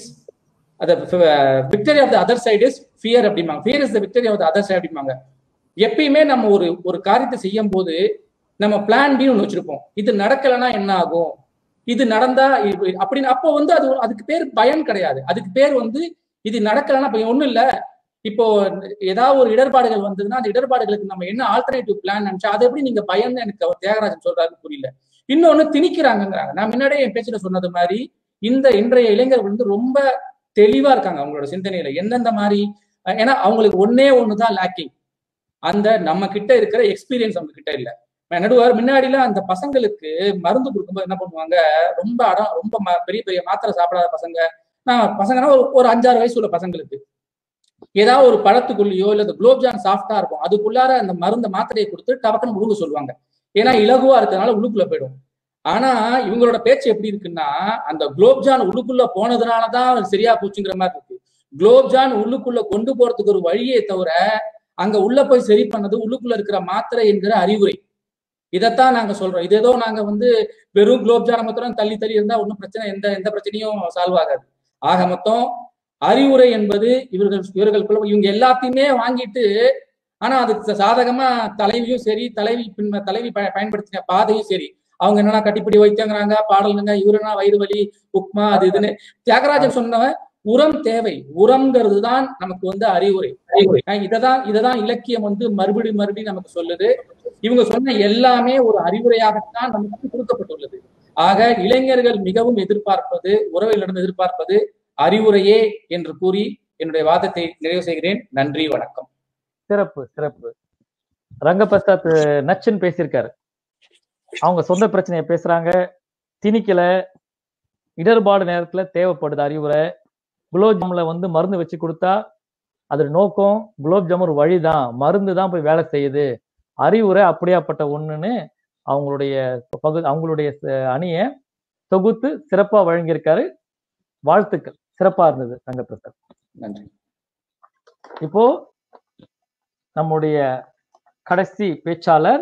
victory of the other side is fear அப்படிம்பாங்க. Fear is the victory of the other side அப்படிம்பாங்க. எப்பயுமே நம்ம ஒரு ஒரு காரியத்தை செய்யும் போது நம்ம பிளான் பி ஒன்று வச்சிருப்போம். இது நடக்கலைன்னா என்ன ஆகும், இது நடந்தா அப்படின்னு. அப்போ வந்து அது அதுக்கு பேர் பயம் கிடையாது. அதுக்கு பேர் வந்து இது நடக்கலைன்னா ஒண்ணும் இல்லை. இப்போ ஏதாவது ஒரு இடர்பாடுகள் வந்ததுன்னா அந்த இடர்பாடுகளுக்கு நம்ம என்ன ஆல்டர்னேட்டிவ் பிளான் நினைச்சா அது எப்படி நீங்க பயம்னு எனக்கு அவர் தியாகராஜன் சொல்றாருன்னு புரியல. இன்னொன்னு, திணிக்கிறாங்கிறாங்க. நான் முன்னாடியே என் பேச்சுல சொன்னது மாதிரி இந்த இன்றைய இளைஞர்கள் வந்து ரொம்ப தெளிவா இருக்காங்க அவங்களோட சிந்தனையில எந்தெந்த மாதிரி. ஏன்னா அவங்களுக்கு ஒன்னே ஒண்ணுதான் லேக்கிங், அந்த நம்ம கிட்ட இருக்கிற எக்ஸ்பீரியன்ஸ் அவங்க கிட்ட இல்ல. நடுவர் முன்னாடிலாம் அந்த பசங்களுக்கு மருந்து கொடுக்கும்போது என்ன பண்ணுவாங்க, ரொம்ப அடம் ரொம்ப பெரிய பெரிய மாத்திரை சாப்பிடாத பசங்க, நான் பசங்கன்னா ஒரு ஒரு அஞ்சாறு வயசு உள்ள பசங்களுக்கு ஏதாவது ஒரு பழத்துக்குள்ளேயோ இல்ல குலோப்ஜான் சாஃப்டா இருக்கும் அதுக்குள்ளார அந்த மருந்த மாத்திரையை கொடுத்து டபக்குன்னு முழுங்க சொல்லுவாங்க. ஏன்னா இலகுவா இருக்கிறதுனால உள்ளுக்குள்ள போயிடும். ஆனா இவங்களோட பேச்சு எப்படி இருக்குன்னா, அந்த குலோப்ஜான் உள்ளுக்குள்ள போனதுனாலதான் சரியா போச்சுங்கிற மாதிரி இருக்கு. குலோப்ஜான் உள்ளுக்குள்ள கொண்டு போறதுக்கு ஒரு வழியே தவிர அங்க உள்ள போய் சரி பண்ணது உள்ளுக்குள்ள இருக்கிற மாத்திரை என்கிற அறிவுரை. இதைத்தான் நாங்க சொல்றோம். இது ஏதோ நாங்க வந்து வெறும் குலோப்ஜாம் மாத்திரம் தள்ளி தள்ளி இருந்தா ஒன்றும் பிரச்சனை, எந்த எந்த பிரச்சனையும் சால்வ் ஆகாது. ஆக மொத்தம் அறிவுரை என்பது இவர்கள் இவர்களுக்குள்ள இவங்க எல்லாத்தையுமே வாங்கிட்டு, ஆனா அதுக்கு சாதகமா தலைவியும் சரி, தலைவி பின் தலைவி பயன்படுத்தின பாதையும் சரி, அவங்க என்னன்னா கட்டிப்பிடி வைத்தங்கிறாங்க, பாடலுங்க, இவருனா வயிறு வலி, உப்மா, அது இதுன்னு. தியாகராஜன் சொன்னவன் உரம் தேவை, உரம்ங்கிறது தான் நமக்கு வந்து அறிவுரை. இததான் இததான் இலக்கியம் வந்து மறுபடி மறுபடி நமக்கு சொல்லுது. இவங்க சொன்ன எல்லாமே ஒரு அறிவுரையாகத்தான் நமக்கு கொடுக்கப்பட்டுள்ளது. ஆக இளைஞர்கள் மிகவும் எதிர்பார்ப்பது, உறவிலிருந்து எதிர்பார்ப்பது அறிவுரையே என்று கூறி என்னுடைய வாதத்தை நிறைவு செய்கிறேன். நன்றி, வணக்கம். சிறப்பு சிறப்பு. ரங்கபிரசாத் நச்சுன்னு பேசியிருக்காரு. அவங்க சொந்த பிரச்சனையை பேசுறாங்க, திணிக்கல, இடர்பாடு நேரத்துல தேவைப்படுது அறிவுரை. குலோப் ஜாமுன்ல வந்து மருந்து வச்சு கொடுத்தா அது நோக்கம், குலோப் ஜாமுன் ஒரு வழிதான், மருந்து தான் போய் வேலை செய்யுது, அறிவுரை அப்படியாப்பட்ட ஒண்ணுன்னு அவங்களுடைய பகு அவங்களுடைய அணியை தொகுத்து சிறப்பா வழங்கியிருக்காரு. வாழ்த்துக்கள், சிறப்பா இருந்தது ரங்கபிரசாத். நன்றி. இப்போ நம்முடைய கடைசி பேச்சாளர்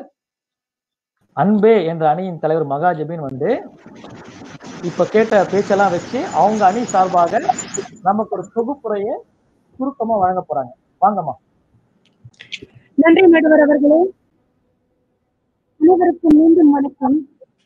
அன்பே என்ற அணியின் தலைவர் மகாஜபின் வந்து இப்ப கேட்ட பேச்செல்லாம் வச்சு அவங்க அணி சார்பாக நமக்கு ஒரு தொகுப்புரையை சுருக்கமா வழங்க போறாங்க. வாங்கம்மா. நன்றி நடுவர் அவர்களே. அனைவருக்கும் மீண்டும் வணக்கம்.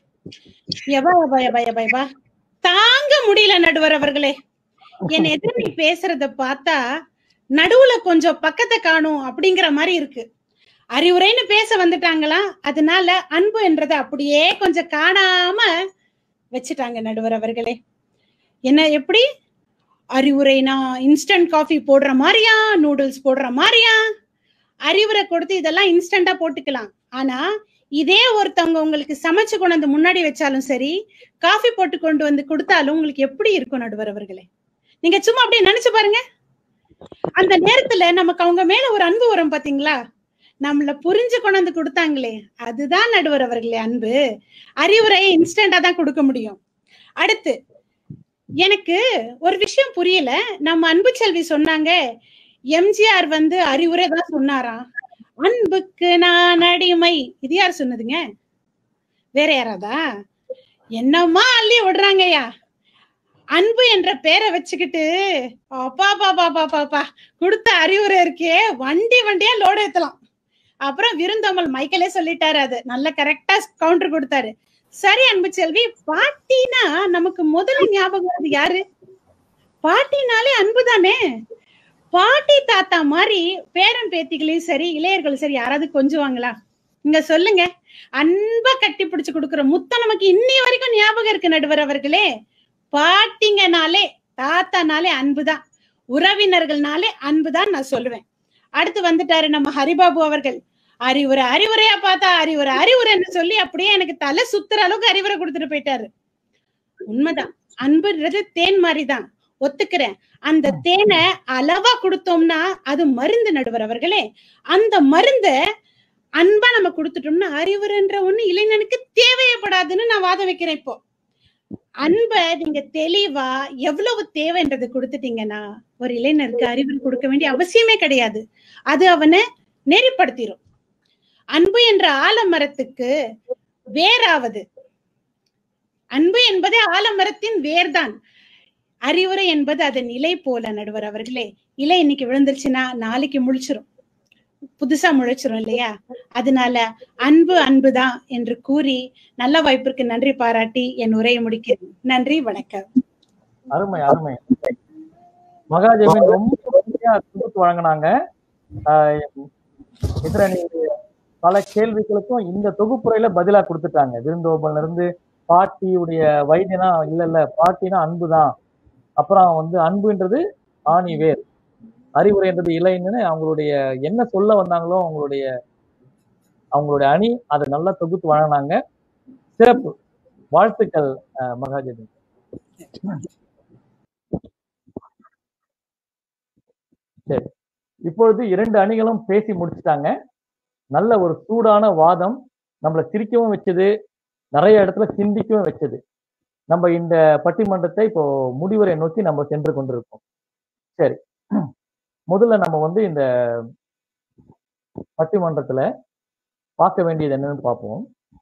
எபா எபா எபா எபா எபா தாங்க முடியல நடுவர் அவர்களே. என் எதிரணி பேசுறத பார்த்தா நடுவுல கொஞ்சம் பக்கத்தை காணும் அப்படிங்கிற மாதிரி இருக்கு. அறிவுரைன்னு பேச வந்துட்டாங்களா, அதனால அன்பு என்றதை அப்படியே கொஞ்சம் காணாம வச்சுட்டாங்க நடுவர் அவர்களே. என்ன எப்படி அறிவுரைனா இன்ஸ்டன்ட் காஃபி போடுற மாதிரியா, நூடுல்ஸ் போடுற மாதிரியா? அறிவுரை கொடுத்து இதெல்லாம் இன்ஸ்டன்டா போட்டுக்கலாம். ஆனா இதே ஒருத்தவங்க உங்களுக்கு சமைச்சு கொண்டு வந்து முன்னாடி வச்சாலும் சரி, காஃபி போட்டு கொண்டு வந்து கொடுத்தாலும் உங்களுக்கு எப்படி இருக்கும் நடுவர் அவர்களே? நீங்க சும்மா அப்படியே நினைச்சு பாருங்க. அந்த நேரத்துல நமக்கு அவங்க மேல ஒரு அன்பு வரும் பாத்தீங்களா? நம்மள புரிஞ்சு கொண்டு வந்து கொடுத்தாங்களே, அதுதான் நடுவர் அவர்களே அன்பு. அறிவுரையை இன்ஸ்டன்டா தான் கொடுக்க முடியும். அடுத்து எனக்கு ஒரு விஷயம் புரியல. நம்ம அன்பு செல்வி சொன்னாங்க எம்ஜிஆர் வந்து அறிவுரை தான் சொன்னாராம். அன்புக்கு நான் அடிமை, இது யார் சொன்னதுங்க? வேற யாராதா? என்னமா அள்ளி விடுறாங்கய்யா. அன்பு என்ற பேரை வச்சுக்கிட்டு அப்பா பாப்பா பாப்பா கொடுத்த அறிவுரை இருக்கே, வண்டி வண்டியா லோடு ஏத்தலாம். அப்புறம் விருந்தோமல் மைக்கேலே சொல்லிட்டாரு, அது நல்ல கரெக்டா கவுண்டர் கொடுத்தாரு. சரி அன்பு செல்வி, பாட்டினா நமக்கு முதல்ல ஞாபகம் வருது யாரு? பாட்டினாலே அன்பு தானே. பாட்டி தாத்தா மாதிரி பேரன் பேத்திகளையும் சரி, இளையர்களும் சரி யாராவது கொஞ்சுவாங்களா? இங்க சொல்லுங்க. அன்பா கட்டி பிடிச்சு கொடுக்குற முத்தம் நமக்கு இன்னி வரைக்கும் ஞாபகம் இருக்கு நடுவர் அவர்களே. பாட்டிங்கனாலே தாத்தானாலே அன்புதான், உறவினர்கள்னாலே அன்புதான் நான் சொல்லுவேன். அடுத்து வந்துட்டாரு நம்ம ஹரிபாபு அவர்கள். அறிவுரை அறிவுரையா பார்த்தா அறிவுரை அறிவுரைன்னு சொல்லி அப்படியே எனக்கு தலை சுத்துற அளவுக்கு அறிவுரை கொடுத்துட்டு போயிட்டாரு. உண்மைதான், அன்புன்றது தேன் மாதிரிதான், ஒத்துக்கிறேன். அந்த தேனை அளவா கொடுத்தோம்னா அது மருந்து நடுவர் அவர்களே. அந்த மருந்த அன்பா நம்ம கொடுத்துட்டோம்னா அறிவுரைன்ற ஒண்ணு இளைஞனுக்கு தேவையப்படாதுன்னு நான் வாதம் வைக்கிறேன். இப்போ அன்ப நீங்க தெளிவா எவ்வளவு தேவைன்றது கொடுத்துட்டீங்கன்னா ஒரு இளைஞருக்கு அறிவுரை கொடுக்க வேண்டிய அவசியமே கிடையாது. அது அவனை நெறிப்படுத்திடும். அன்பு என்ற ஆலமரத்துக்கு வேறாவது, அன்பு என்பதே ஆலமரத்தின் வேர்தான். அறிவுரை என்பது அதன் இலை போல நடுவர் அவர்களே. இலை இன்னைக்கு விழுந்துருச்சுன்னா நாளைக்கு முழிச்சிரும், புதுசா முளைச்சிரும் இல்லையா? அதனால அன்பு அன்புதான் என்று கூறி நல்ல வாய்ப்பிற்கு நன்றி பாராட்டி என் உரையை முடிக்கிறேன். நன்றி, வணக்கம். அருமை அருமை. மகாஜபின் ரொம்ப வழங்கினாங்க. எதிரணி பல கேள்விகளுக்கும் இந்த தொகுப்புரையில பதிலா கொடுத்துட்டாங்க. விருந்தோம்பல்ல இருந்து பாட்டியுடைய வைத்தியனா இல்ல இல்ல பாட்டினா அன்புதான், அப்புறம் வந்து அன்புன்றது ஆணி வேர், அறிவுரைன்றது இலைன்னு அவங்களுடைய என்ன சொல்ல வந்தாங்களோ அவங்களுடைய அவங்களுடைய அணி அதை நல்லா தொகுத்து வழங்கினாங்க. சிறப்பு, வாழ்த்துக்கள் மகாஜபி. சரி, இப்பொழுது இரண்டு அணிகளும் பேசி முடிச்சுட்டாங்க. நல்ல ஒரு சூடான வாதம், நம்மளை சிரிக்கவும் வச்சது, நிறைய இடத்துல சிந்திக்கவும் வச்சது. நம்ம இந்த பட்டிமன்றத்தை இப்போ முடிவுரை நோக்கி நம்ம சென்று கொண்டிருக்கோம். சரி, முதல்ல நம்ம வந்து இந்த பட்டிமன்றத்துல பார்க்க வேண்டியது என்னன்னு பார்ப்போம்.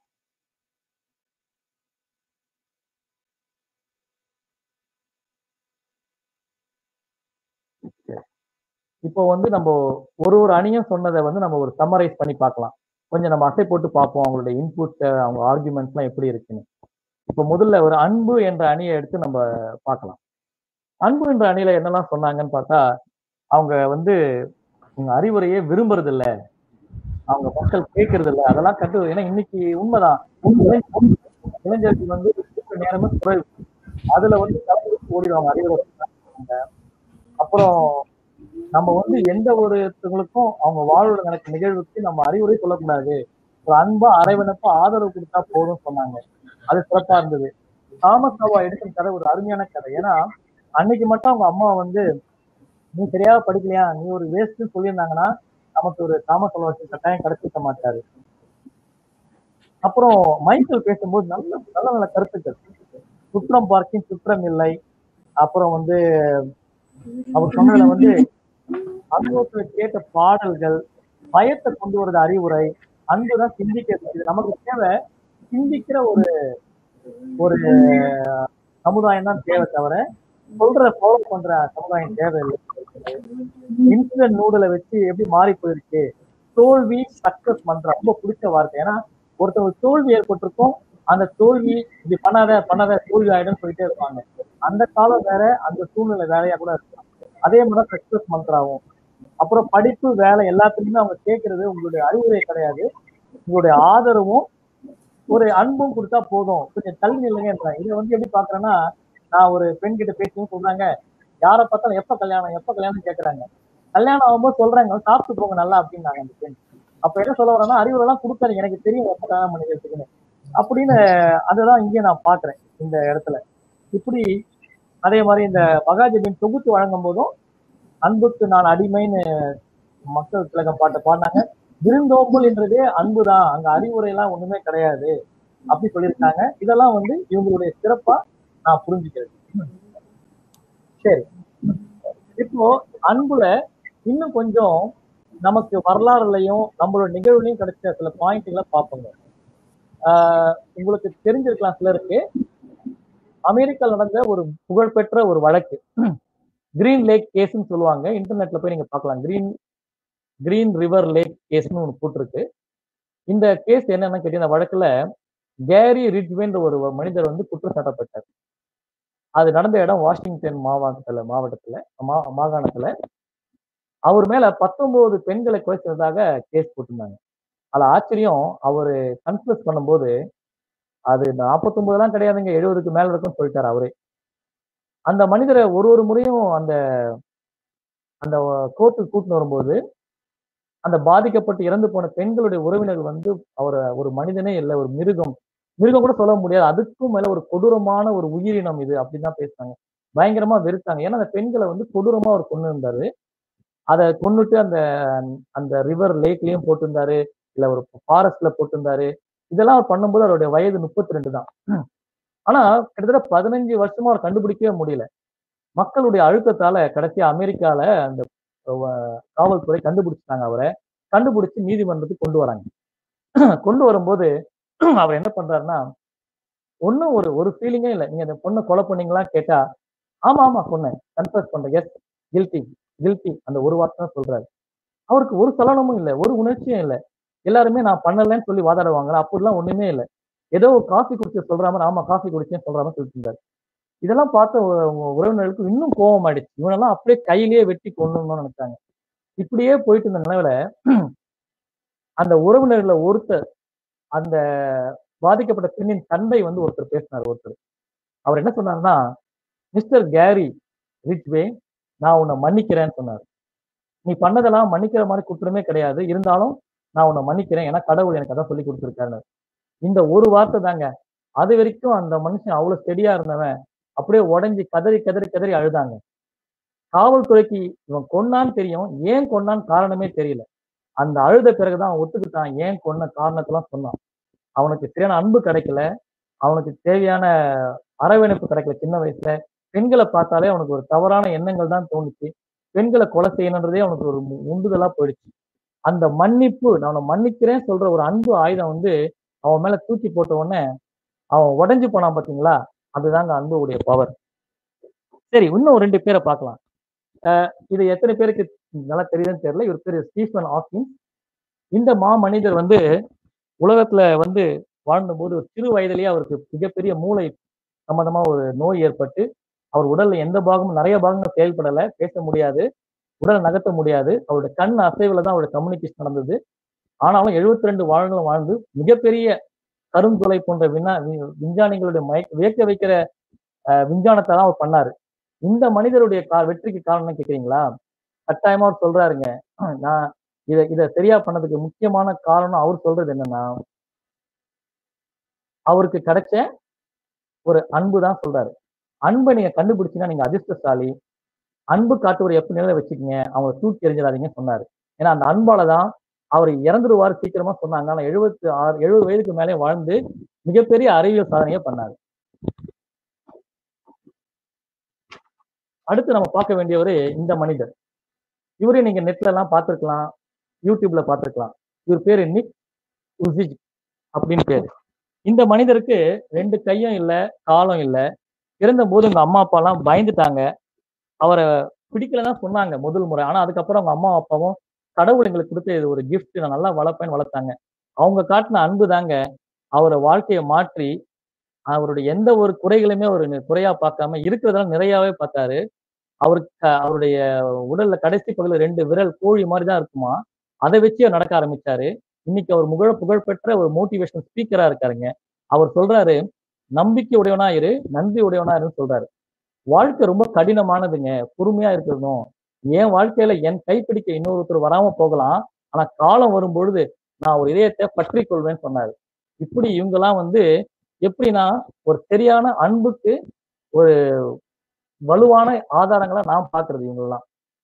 இப்போ வந்து நம்ம ஒரு ஒரு அணியும் சொன்னதை வந்து நம்ம ஒரு சம்மரைஸ் பண்ணி பார்க்கலாம். கொஞ்சம் நம்ம அசை போட்டு பார்ப்போம் அவங்களுடைய இன்புட், அவங்க ஆர்குமெண்ட்ஸ்லாம் எப்படி இருக்குன்னு. இப்போ முதல்ல ஒரு அன்பு என்ற அணியை எடுத்து நம்ம பார்க்கலாம். அன்பு என்ற அணியில என்னெல்லாம் சொன்னாங்கன்னு பார்த்தா, அவங்க வந்து உங்க அறிவுரையே விரும்புறது இல்ல, அவங்க மக்கள் கேட்கறது இல்ல, அதெல்லாம் கட்டு. ஏன்னா இன்னைக்கு உண்மைதான், இளைஞர்கள் வந்து நேரமே குறைவு, அதுல வந்து கலந்து ஓடிடுவாங்க அறிவுரை. அப்புறம் நம்ம வந்து எந்த ஒருத்தவங்களுக்கும் அவங்க வாழ்வுல நடக்கும் நிகழ்வுக்கு நம்ம அறிவுரை சொல்லக்கூடாது, ஒரு அன்பா அரவணைப்பா ஆதரவு கொடுத்தா போதும் சொன்னாங்க. அது சிறப்பா இருந்தது. தாமஸ் ஆல்வா எடிசன் கதை ஒரு அருமையான கதை. ஏன்னா அன்னைக்கு மட்டும் அவங்க அம்மா வந்து நீ சரியா படிக்கலையா, நீ ஒரு வேஸ்ட்னு சொல்லியிருந்தாங்கன்னா நமக்கு ஒரு தாமஸ் ஆல்வா கட்டாயம் கிடைச்சிக்க மாட்டாரு. அப்புறம் மைக்கேல் பேசும்போது நல்ல நல்ல நல்ல கருத்துக்கள், குற்றம் பார்க்கின் குற்றம் இல்லை. அப்புறம் வந்து அவர் சொன்னதுல வந்து அனுபவத்துல கேட்ட பாடல்கள், பயத்தை கொண்டு வருது அறிவுரை, அன்புதான் சிந்திக்க. நமக்கு தேவை சிந்திக்கிற ஒரு ஒரு சமுதாயம் தான் தேவை தவிர சொல்ற ஃபாலோ பண்ற சமுதாயம் தேவையில்லை. இன்சிடென்ட் நூடுல வச்சு எப்படி மாறி போயிருக்கு, தோல்வி சக்சஸ் பண்ற ரொம்ப பிடிச்ச வார்த்தை. ஏன்னா ஒருத்தவங்க தோல்வி ஏற்பட்டிருக்கும், அந்த தோல்வி இப்படி பண்ணாத பண்ணாத தோல்வி ஆயிடும்னு சொல்லிட்டே இருப்பாங்க. அந்த காலம் வேற, அந்த சூழ்நிலை வேறையா கூட இருக்கும். அதே மாதிரி சக்சஸ் பண்றாவும். அப்புறம் படிப்பு வேலை எல்லாத்துலயுமே அவங்க கேட்கறது உங்களுடைய அறிவுரை கிடையாது, உங்களுடைய ஆதரவும் ஒரு அன்பும் கொடுத்தா போதும், கொஞ்சம் தள்ளி நில்லுங்கன்றாங்க. இதை வந்து எப்படி பாக்குறேன்னா, நான் ஒரு பெண் கிட்ட பேசணும்னு சொல்றாங்க, யாரை பார்த்தாலும் எப்ப கல்யாணம் எப்ப கல்யாணம் கேட்கறாங்க. கல்யாணம் ஆகும்போது சொல்றாங்க சாப்பிட்டு போங்க நல்லா அப்படின்னாங்க அந்த பெண். அப்ப என்ன சொல்ல வரேன்னா, அறிவுரை எல்லாம் கொடுக்காதீங்க, எனக்கு தெரியும் எப்ப கல்யாணம் பண்ணிக்கிறதுக்குன்னு அப்படின்னு. அதுதான் இங்கே நான் பாக்குறேன் இந்த இடத்துல. இப்படி அதே மாதிரி இந்த மகாஜபின் தொகுத்து வழங்கும் போதும் அன்புக்கு நான் அடிமைன்னு மக்கள் திலகம் பாட்டை பாடினாங்க. விருந்தோம்பல் என்றதே அன்புதான், அங்க அறிவுரை எல்லாம் ஒண்ணுமே கிடையாது அப்படி சொல்லியிருக்காங்க. இதெல்லாம் வந்து இவங்களுடைய சிறப்பா நான் புரிஞ்சுக்கிறேன். சரி, இப்போ அன்புல இன்னும் கொஞ்சம் நமக்கு வரலாறுலையும் நம்மளோட நிகழ்வுலையும் கிடைச்ச சில பாயிண்ட்களை பார்ப்போங்க. ஆஹ் உங்களுக்கு தெரிஞ்சிருக்கலாம் சிலருக்கு, அமெரிக்காவில் நடந்த ஒரு புகழ்பெற்ற ஒரு வழக்கு கிரீன் லேக் கேஸ்ன்னு சொல்லுவாங்க. இன்டர்நெட்ல போய் நீங்க பார்க்கலாம். கிரீன் கிரீன் ரிவர் லேக் கேஸ்ன்னு ஒன்று போட்டிருக்கு. இந்த கேஸ் என்னன்னு கேட்டீங்க, இந்த வழக்குல கேரி ரிட்ஜ்வேன்ற ஒரு மனிதர் வந்து குற்றம் சாட்டப்பட்டார். அது நடந்த இடம் வாஷிங்டன் மாவட்டத்துல மாவட்டத்துல மா மாகாணத்துல அவர் மேல பத்தொன்பது பெண்களை குறைச்சதாக கேஸ் போட்டிருந்தாங்க. அது ஆச்சரியம், அவரு கன்ஃபஸ் பண்ணும்போது அது நாற்பத்தி ஒன்பது எல்லாம் கிடையாதுங்க, எழுபதுக்கு மேல இருக்குன்னு சொல்லிட்டாரு அவரே. அந்த மனிதரை ஒரு ஒரு முறையும் அந்த அந்த கோர்ட்டுக்கு கூட்டின்னு வரும்போது அந்த பாதிக்கப்பட்டு இறந்து போன பெண்களுடைய உறவினர்கள் வந்து அவரை ஒரு மனிதனே இல்லை, ஒரு மிருகம் மிருகம் கூட சொல்ல முடியாது, அதுக்கும் மேல ஒரு கொடூரமான ஒரு உயிரினம் இது அப்படின்னு தான் பேசுறாங்க. பயங்கரமா வெறுத்தாங்க. ஏன்னா அந்த பெண்களை வந்து கொடூரமா அவர் கொண்டு இருந்தாரு. அதை கொண்டுட்டு அந்த அந்த ரிவர் லேக்லயும் போட்டிருந்தாரு, இல்ல ஒரு ஃபாரஸ்ட்ல போட்டிருந்தாரு. இதெல்லாம் அவர் பண்ணும்போது அவருடைய வயது முப்பத்தி ரெண்டு தான். ஆனா கிட்டத்தட்ட பதினஞ்சு வருஷமா அவர் கண்டுபிடிக்கவே முடியல. மக்களுடைய அழுத்தத்தால கடைசியா அமெரிக்கால அந்த காவல்துறை கண்டுபிடிச்சிட்டாங்க. அவரை கண்டுபிடிச்சு நீதிமன்றத்துக்கு கொண்டு வராங்க. கொண்டு வரும்போது அவர் என்ன பண்றாருன்னா, ஒன்னும் ஒரு ஒரு ஃபீலிங்கே இல்லை. நீங்க அந்த பொண்ணை கொலை பண்ணீங்களா கேட்டா, ஆமா ஆமா சொன்னேன், கன்ஃபஸ் பண்றேன், எஸ் கில்ட்டி கில்ட்டி அந்த ஒரு வார்த்தை தான் சொல்றாரு. அவருக்கு ஒரு சலனமும் இல்லை, ஒரு உணர்ச்சியும் இல்லை. எல்லாருமே நான் பண்ணலன்னு சொல்லி வாதாடுவாங்க, அப்படிலாம் ஒண்ணுமே இல்லை. ஏதோ காஃபி குடிச்சு சொல்ற மாதிரி, ஆமா காஃபி குடிச்சேன்னு சொல்ற மாதிரி சொல்லிட்டு இருந்தாரு. இதெல்லாம் பார்த்த உறவினர்களுக்கு இன்னும் கோபம் ஆயிடுச்சு. இவனெல்லாம் அப்படியே கையிலேயே வெட்டி கொள்ளணும்னு நினைச்சாங்க. இப்படியே போயிட்டு இருந்த நிலவுல அந்த உறவினர்களை ஒருத்தர், அந்த பாதிக்கப்பட்ட பெண்ணின் தந்தை வந்து ஒருத்தர் பேசினார். ஒருத்தர் அவர் என்ன சொன்னார்னா, மிஸ்டர் கேரி ரிட்ஜ்வே, நான் உன்னை மன்னிக்கிறேன்னு சொன்னார். நீ பண்ணதெல்லாம் மன்னிக்கிற மாதிரி குற்றமே கிடையாது, இருந்தாலும் நான் உன்னை மன்னிக்கிறேன், ஏன்னா கடவுள் எனக்கு அதான் சொல்லி கொடுத்துருக்காரு. இந்த ஒரு வார்த்தை தாங்க, அது வரைக்கும் அந்த மனுஷன் அவ்வளவு ஸ்டெடியா இருந்தவன் அப்படியே உடஞ்சி கதறி கதறி கதறி அழுதாங்க. காவல்துறைக்கு இவன் கொன்னான்னு தெரியும், ஏன் கொன்னான்னு காரணமே தெரியல. அந்த அழுத பிறகுதான் அவன் ஒத்துக்கிட்டான், ஏன் கொன்ன காரணத்தெல்லாம் சொன்னான். அவனுக்கு சரியான அன்பு கிடைக்கல, அவனுக்கு தேவையான அரவணைப்பு கிடைக்கல. சின்ன வயசுல பெண்களை பார்த்தாலே அவனுக்கு ஒரு தவறான எண்ணங்கள் தான் தோணுச்சு. பெண்களை கொலை செய்யணுன்றதே அவனுக்கு ஒரு உந்துதலா போயிடுச்சு. அந்த மன்னிப்பு, நான் மன்னிக்கிறேன் சொல்ற ஒரு அன்பு ஆயுதம் வந்து அவன் மேல தூக்கி போட்ட உடனே அவன் உடஞ்சு போனான் பாத்தீங்களா, அதுதாங்க அன்புடைய பவர். சரி, இன்னும் ரெண்டு பேரை பார்க்கலாம். இது எத்தனை பேருக்கு நல்லா தெரியுதுன்னு தெரியல. இவர் பேரு ஸ்டீஃபன் ஹாக்கிங். இந்த மா மனிதர் வந்து உலகத்துல வந்து வாழ்ந்தபோது ஒரு சிறு வயதிலேயே அவருக்கு மிகப்பெரிய மூளை சம்பந்தமா ஒரு நோய் ஏற்பட்டு அவர் உடல்ல எந்த பாகமும் நிறைய பாகங்கள் செயல்படல, பேச முடியாது, உடலை நகர்த்த முடியாது. அவருடைய கண் அசைவுல தான் அவருடைய கம்யூனிகேஷன் நடந்தது. ஆனாலும் எழுபத்தி ரெண்டு வாழ்களும் வாழ்ந்து மிகப்பெரிய கருந்துளை போன்ற வினா விஞ்ஞானிகளுடைய மய வியக்க வைக்கிற விஞ்ஞானத்தை தான் அவர் பண்ணாரு. இந்த மனிதருடைய கா வெற்றிக்கு காரணம் கேட்குறீங்களா? கட்டாயமா அவர் சொல்றாருங்க. நான் இதை இதை சரியா பண்ணதுக்கு முக்கியமான காரணம் அவர் சொல்றது என்னன்னா, அவருக்கு கிடைச்ச ஒரு அன்பு தான் சொல்றாரு. அன்பை நீங்க கண்டுபிடிச்சீங்கன்னா நீங்க அதிர்ஷ்டசாலி. அன்பு காட்டுவரை எப்ப நிலையில வச்சுக்கீங்க, அவங்களை தூக்கி எறிஞ்சிடாதீங்கன்னு சொன்னாரு. ஏன்னா அந்த அன்பால தான் அவர் இறந்துருவாரு சீக்கிரமா சொன்னாங்க. ஆனா எழுபத்தி ஆறு எழுபது வயதுக்கு மேலே வாழ்ந்து மிகப்பெரிய அறிவியல் சாதனையை பண்ணாரு. அடுத்து நம்ம பார்க்க வேண்டியவரு இந்த மனிதர். இவரையும் நீங்க நெட்ல எல்லாம் பார்த்திருக்கலாம், யூடியூப்ல பார்த்திருக்கலாம். இவர் பேரு நிக் உஜிஜ் அப்படின்னு பேரு. இந்த மனிதருக்கு ரெண்டு கையும் இல்ல, காலும் இல்ல. இறந்த போது உங்க அம்மா அப்பா எல்லாம் பயந்துட்டாங்க. அவரை பிடிக்கலதான் சொன்னாங்க முதல் முறை. ஆனா அதுக்கப்புறம் அவங்க அம்மா அப்பாவும் கடவுள் எங்களுக்கு கொடுத்த இது ஒரு கிஃப்ட், நான் நல்லா வளர்ப்பேன்னு வளர்த்தாங்க. அவங்க காட்டின அன்பு தாங்க அவரை வாழ்க்கையை மாற்றி அவருடைய எந்த ஒரு குறைகளுமே ஒரு குறையா பார்க்காம இருக்கிறதெல்லாம் நிறையாவே பார்த்தாரு. அவருக்கு அவருடைய உடல்ல கடைசி பகுதியில் ரெண்டு விரல் கோழி மாதிரி தான் இருக்குமா, அதை வச்சு நடக்க ஆரம்பிச்சாரு. இன்னைக்கு அவர் முகழ புகழ்பெற்ற ஒரு மோட்டிவேஷனல் ஸ்பீக்கரா இருக்காருங்க. அவர் சொல்றாரு, நம்பிக்கை உடையவனா இரு, நன்றி உடையவனா இருன்னு சொல்றாரு. வாழ்க்கை ரொம்ப கடினமானதுங்க, பொறுமையா இருக்கணும். என் வாழ்க்கையில என் கைப்பிடிக்க இன்னொருத்தர் வராம போகலாம், ஆனா காலம் வரும்பொழுது நான் ஒரு இதயத்தை பற்றி கொள்வேன்னு சொன்னாரு. இப்படி இவங்கெல்லாம் வந்து எப்படின்னா ஒரு சரியான அன்புக்கு ஒரு வலுவான ஆதாரங்களா நாம் பாக்குறது இவங்கெல்லாம்.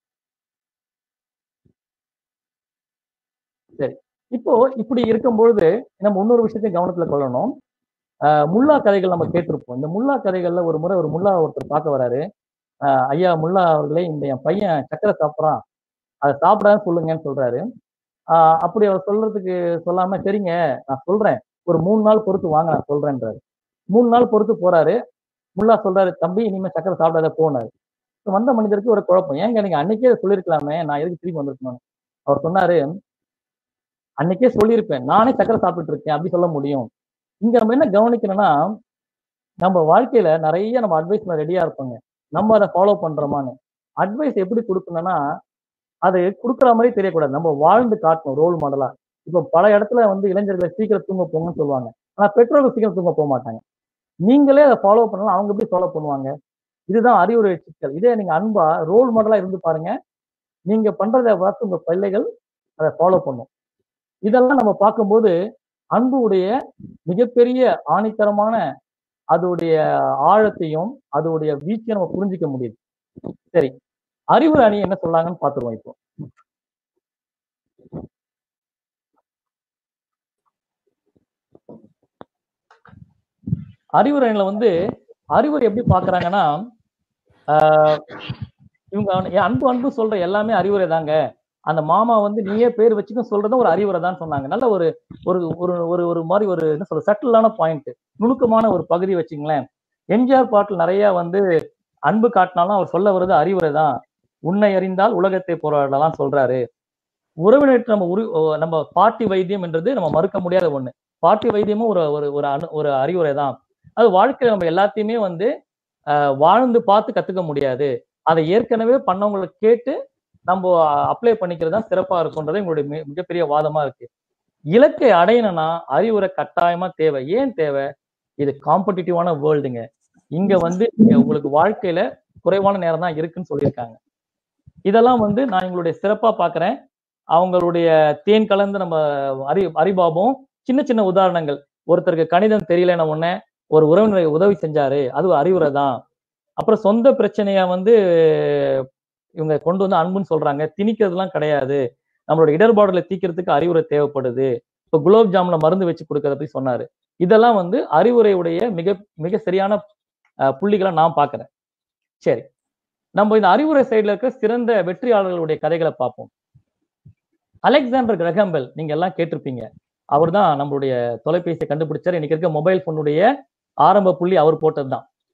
சரி, இப்போ இப்படி இருக்கும் பொழுது நம்ம இன்னொரு விஷயத்தையும் கவனத்துல கொள்ளணும். ஆஹ் முல்லா கதைகள் நம்ம கேட்டிருப்போம். இந்த முல்லா கதைகள்ல ஒரு முறை ஒரு முல்லா ஒருத்தர் பார்க்க வராரு. ஆஹ் ஐயா முல்லா அவர்களே, இந்த என் பையன் சக்கரை சாப்பிட்றான், அதை சாப்பிடான்னு சொல்லுங்கன்னு சொல்றாரு. ஆஹ் அப்படி அவர் சொல்றதுக்கு சொல்லாம, சரிங்க நான் சொல்றேன், ஒரு மூணு நாள் பொறுத்து வாங்க நான் சொல்றேன்றாரு. மூணு நாள் பொறுத்து போறாரு. முல்லா சொல்றாரு, தம்பி இனிமே சக்கரை சாப்பிடாத போனாரு. வந்த மனிதருக்கு ஒரு குழப்பம், ஏங்க நீங்க அன்னைக்கே சொல்லிருக்கலாமே, நான் எதுக்கு திரும்பி வந்திருக்கணும். அவர் சொன்னாரு, அன்னைக்கே சொல்லியிருப்பேன், நானே சக்கரை சாப்பிட்டு இருக்கேன் அப்படி சொல்ல முடியும். இங்க நம்ம என்ன கவனிக்கணும்னா, நம்ம வாழ்க்கையில நிறைய நம்ம அட்வைஸ் ரெடியா இருப்போங்க, நம்ம அதை ஃபாலோ பண்றோமான்னு. அட்வைஸ் எப்படி கொடுக்கணும்னா, அது கொடுக்குற மாதிரி தெரியக்கூடாது, நம்ம வாழ்ந்து காட்டணும் ரோல் மாடலா. இப்போ பல இடத்துல வந்து இளைஞர்களை சீக்கிரம் தூங்க போங்கன்னு சொல்லுவாங்க, ஆனா பெற்றோர்கள் சீக்கிரம் தூங்க போக மாட்டாங்க. நீங்களே அதை ஃபாலோ பண்ணலாம், அவங்க எப்படி ஃபாலோ பண்ணுவாங்க? இதுதான் அறிவுரை சிக்கல். இதே நீங்க அன்பா ரோல் மாடலா இருந்து பாருங்க, நீங்க பண்றதை பார்த்து உங்க பிள்ளைகள் அதை ஃபாலோ பண்ணும். இதெல்லாம் நம்ம பார்க்கும்போது அன்பு உடைய மிகப்பெரிய ஆணித்தரமான அதோடைய ஆழத்தையும் அதோடைய வீச்சையும் நம்ம புரிஞ்சிக்க முடியுது. சரி, அறிவுரை அணி என்ன சொல்லாங்கன்னு பார்த்துருவோம். இப்போ அறிவுரைகளை வந்து அறிவுரை எப்படி பாக்குறாங்கன்னா, ஆஹ் இவங்க அன்பு அன்பு சொல்ற எல்லாமே அறிவுரை தாங்க. அந்த மாமா வந்து நீயே பேர் வச்சுக்க சொல்றதும் ஒரு அறிவுரை தான் சொன்னாங்க. நல்ல ஒரு ஒரு ஒரு ஒரு மாதிரி ஒரு என்ன சொல்ற சட்டிலான பாயிண்ட், நுணுக்கமான ஒரு பகுதி வச்சுங்களேன். எம்ஜிஆர் பாட்டில் நிறைய வந்து அன்பு காட்டினாலும் அவர் சொல்ல வருது அறிவுரை தான். உன்னை அறிந்தால் உலகத்தை போராடலாம் சொல்றாரு. உறவினர் நம்ம உரு நம்ம பாட்டி வைத்தியம் என்றது நம்ம மறுக்க முடியாத ஒண்ணு. பாட்டி வைத்தியமும் ஒரு ஒரு ஒரு அணு ஒரு அறிவுரை தான். அது வாழ்க்கையில நம்ம எல்லாத்தையுமே வந்து ஆஹ் வாழ்ந்து பார்த்து கத்துக்க முடியாது. அதை ஏற்கனவே பண்ணவங்களை கேட்டு நம்ம அப்ளை பண்ணிக்கிறது தான் சிறப்பா இருக்கும்ன்றது எங்களுடைய மிகப்பெரிய வாதமா இருக்கு. இலக்கை அடையணும்னா அறிவுரை கட்டாயமா தேவை. ஏன் தேவை? இது காம்படிட்டிவான வேர்ல்டுங்க. இங்க வந்து உங்களுக்கு வாழ்க்கையில குறைவான நேரம் தான் இருக்குன்னு சொல்லியிருக்காங்க. இதெல்லாம் வந்து நான் எங்களுடைய சிறப்பா பாக்குறேன். அவங்களுடைய தேன் கலந்து நம்ம அறி அறிபாபம் சின்ன சின்ன உதாரணங்கள். ஒருத்தருக்கு கணிதம் தெரியலன்னு உடனே ஒரு உறவினரை உதவி செஞ்சாரு, அது அறிவுரை தான். அப்புறம் சொந்த பிரச்சனைய வந்து இவங்க கொண்டு வந்து அன்புன்னு சொல்றாங்க. திணிக்கிறதுலாம் கிடையாது, நம்மளோட இடர்பாடுகளை தீக்கிறதுக்கு அறிவுரை தேவைப்படுது. இப்போ குலோப் ஜாமுன்ல மருந்து வச்சு கொடுக்கறத பத்தி சொன்னாரு. இதெல்லாம் வந்து அறிவுரையுடைய மிக மிக சரியான புள்ளிகளை நான் பாக்குறேன். சரி, நம்ம இந்த அறிவுரை சைட்ல இருக்க சிறந்த வெற்றியாளர்களுடைய கதைகளை பார்ப்போம். அலெக்சாண்டர் கிரஹாம்பெல் நீங்க எல்லாம் கேட்டிருப்பீங்க. அவர் தான் நம்மளுடைய தொலைபேசியை கண்டுபிடிச்சார். இன்னைக்கு இருக்க மொபைல் போனுடைய ஆரம்ப புள்ளி அவர் போட்டது தான்.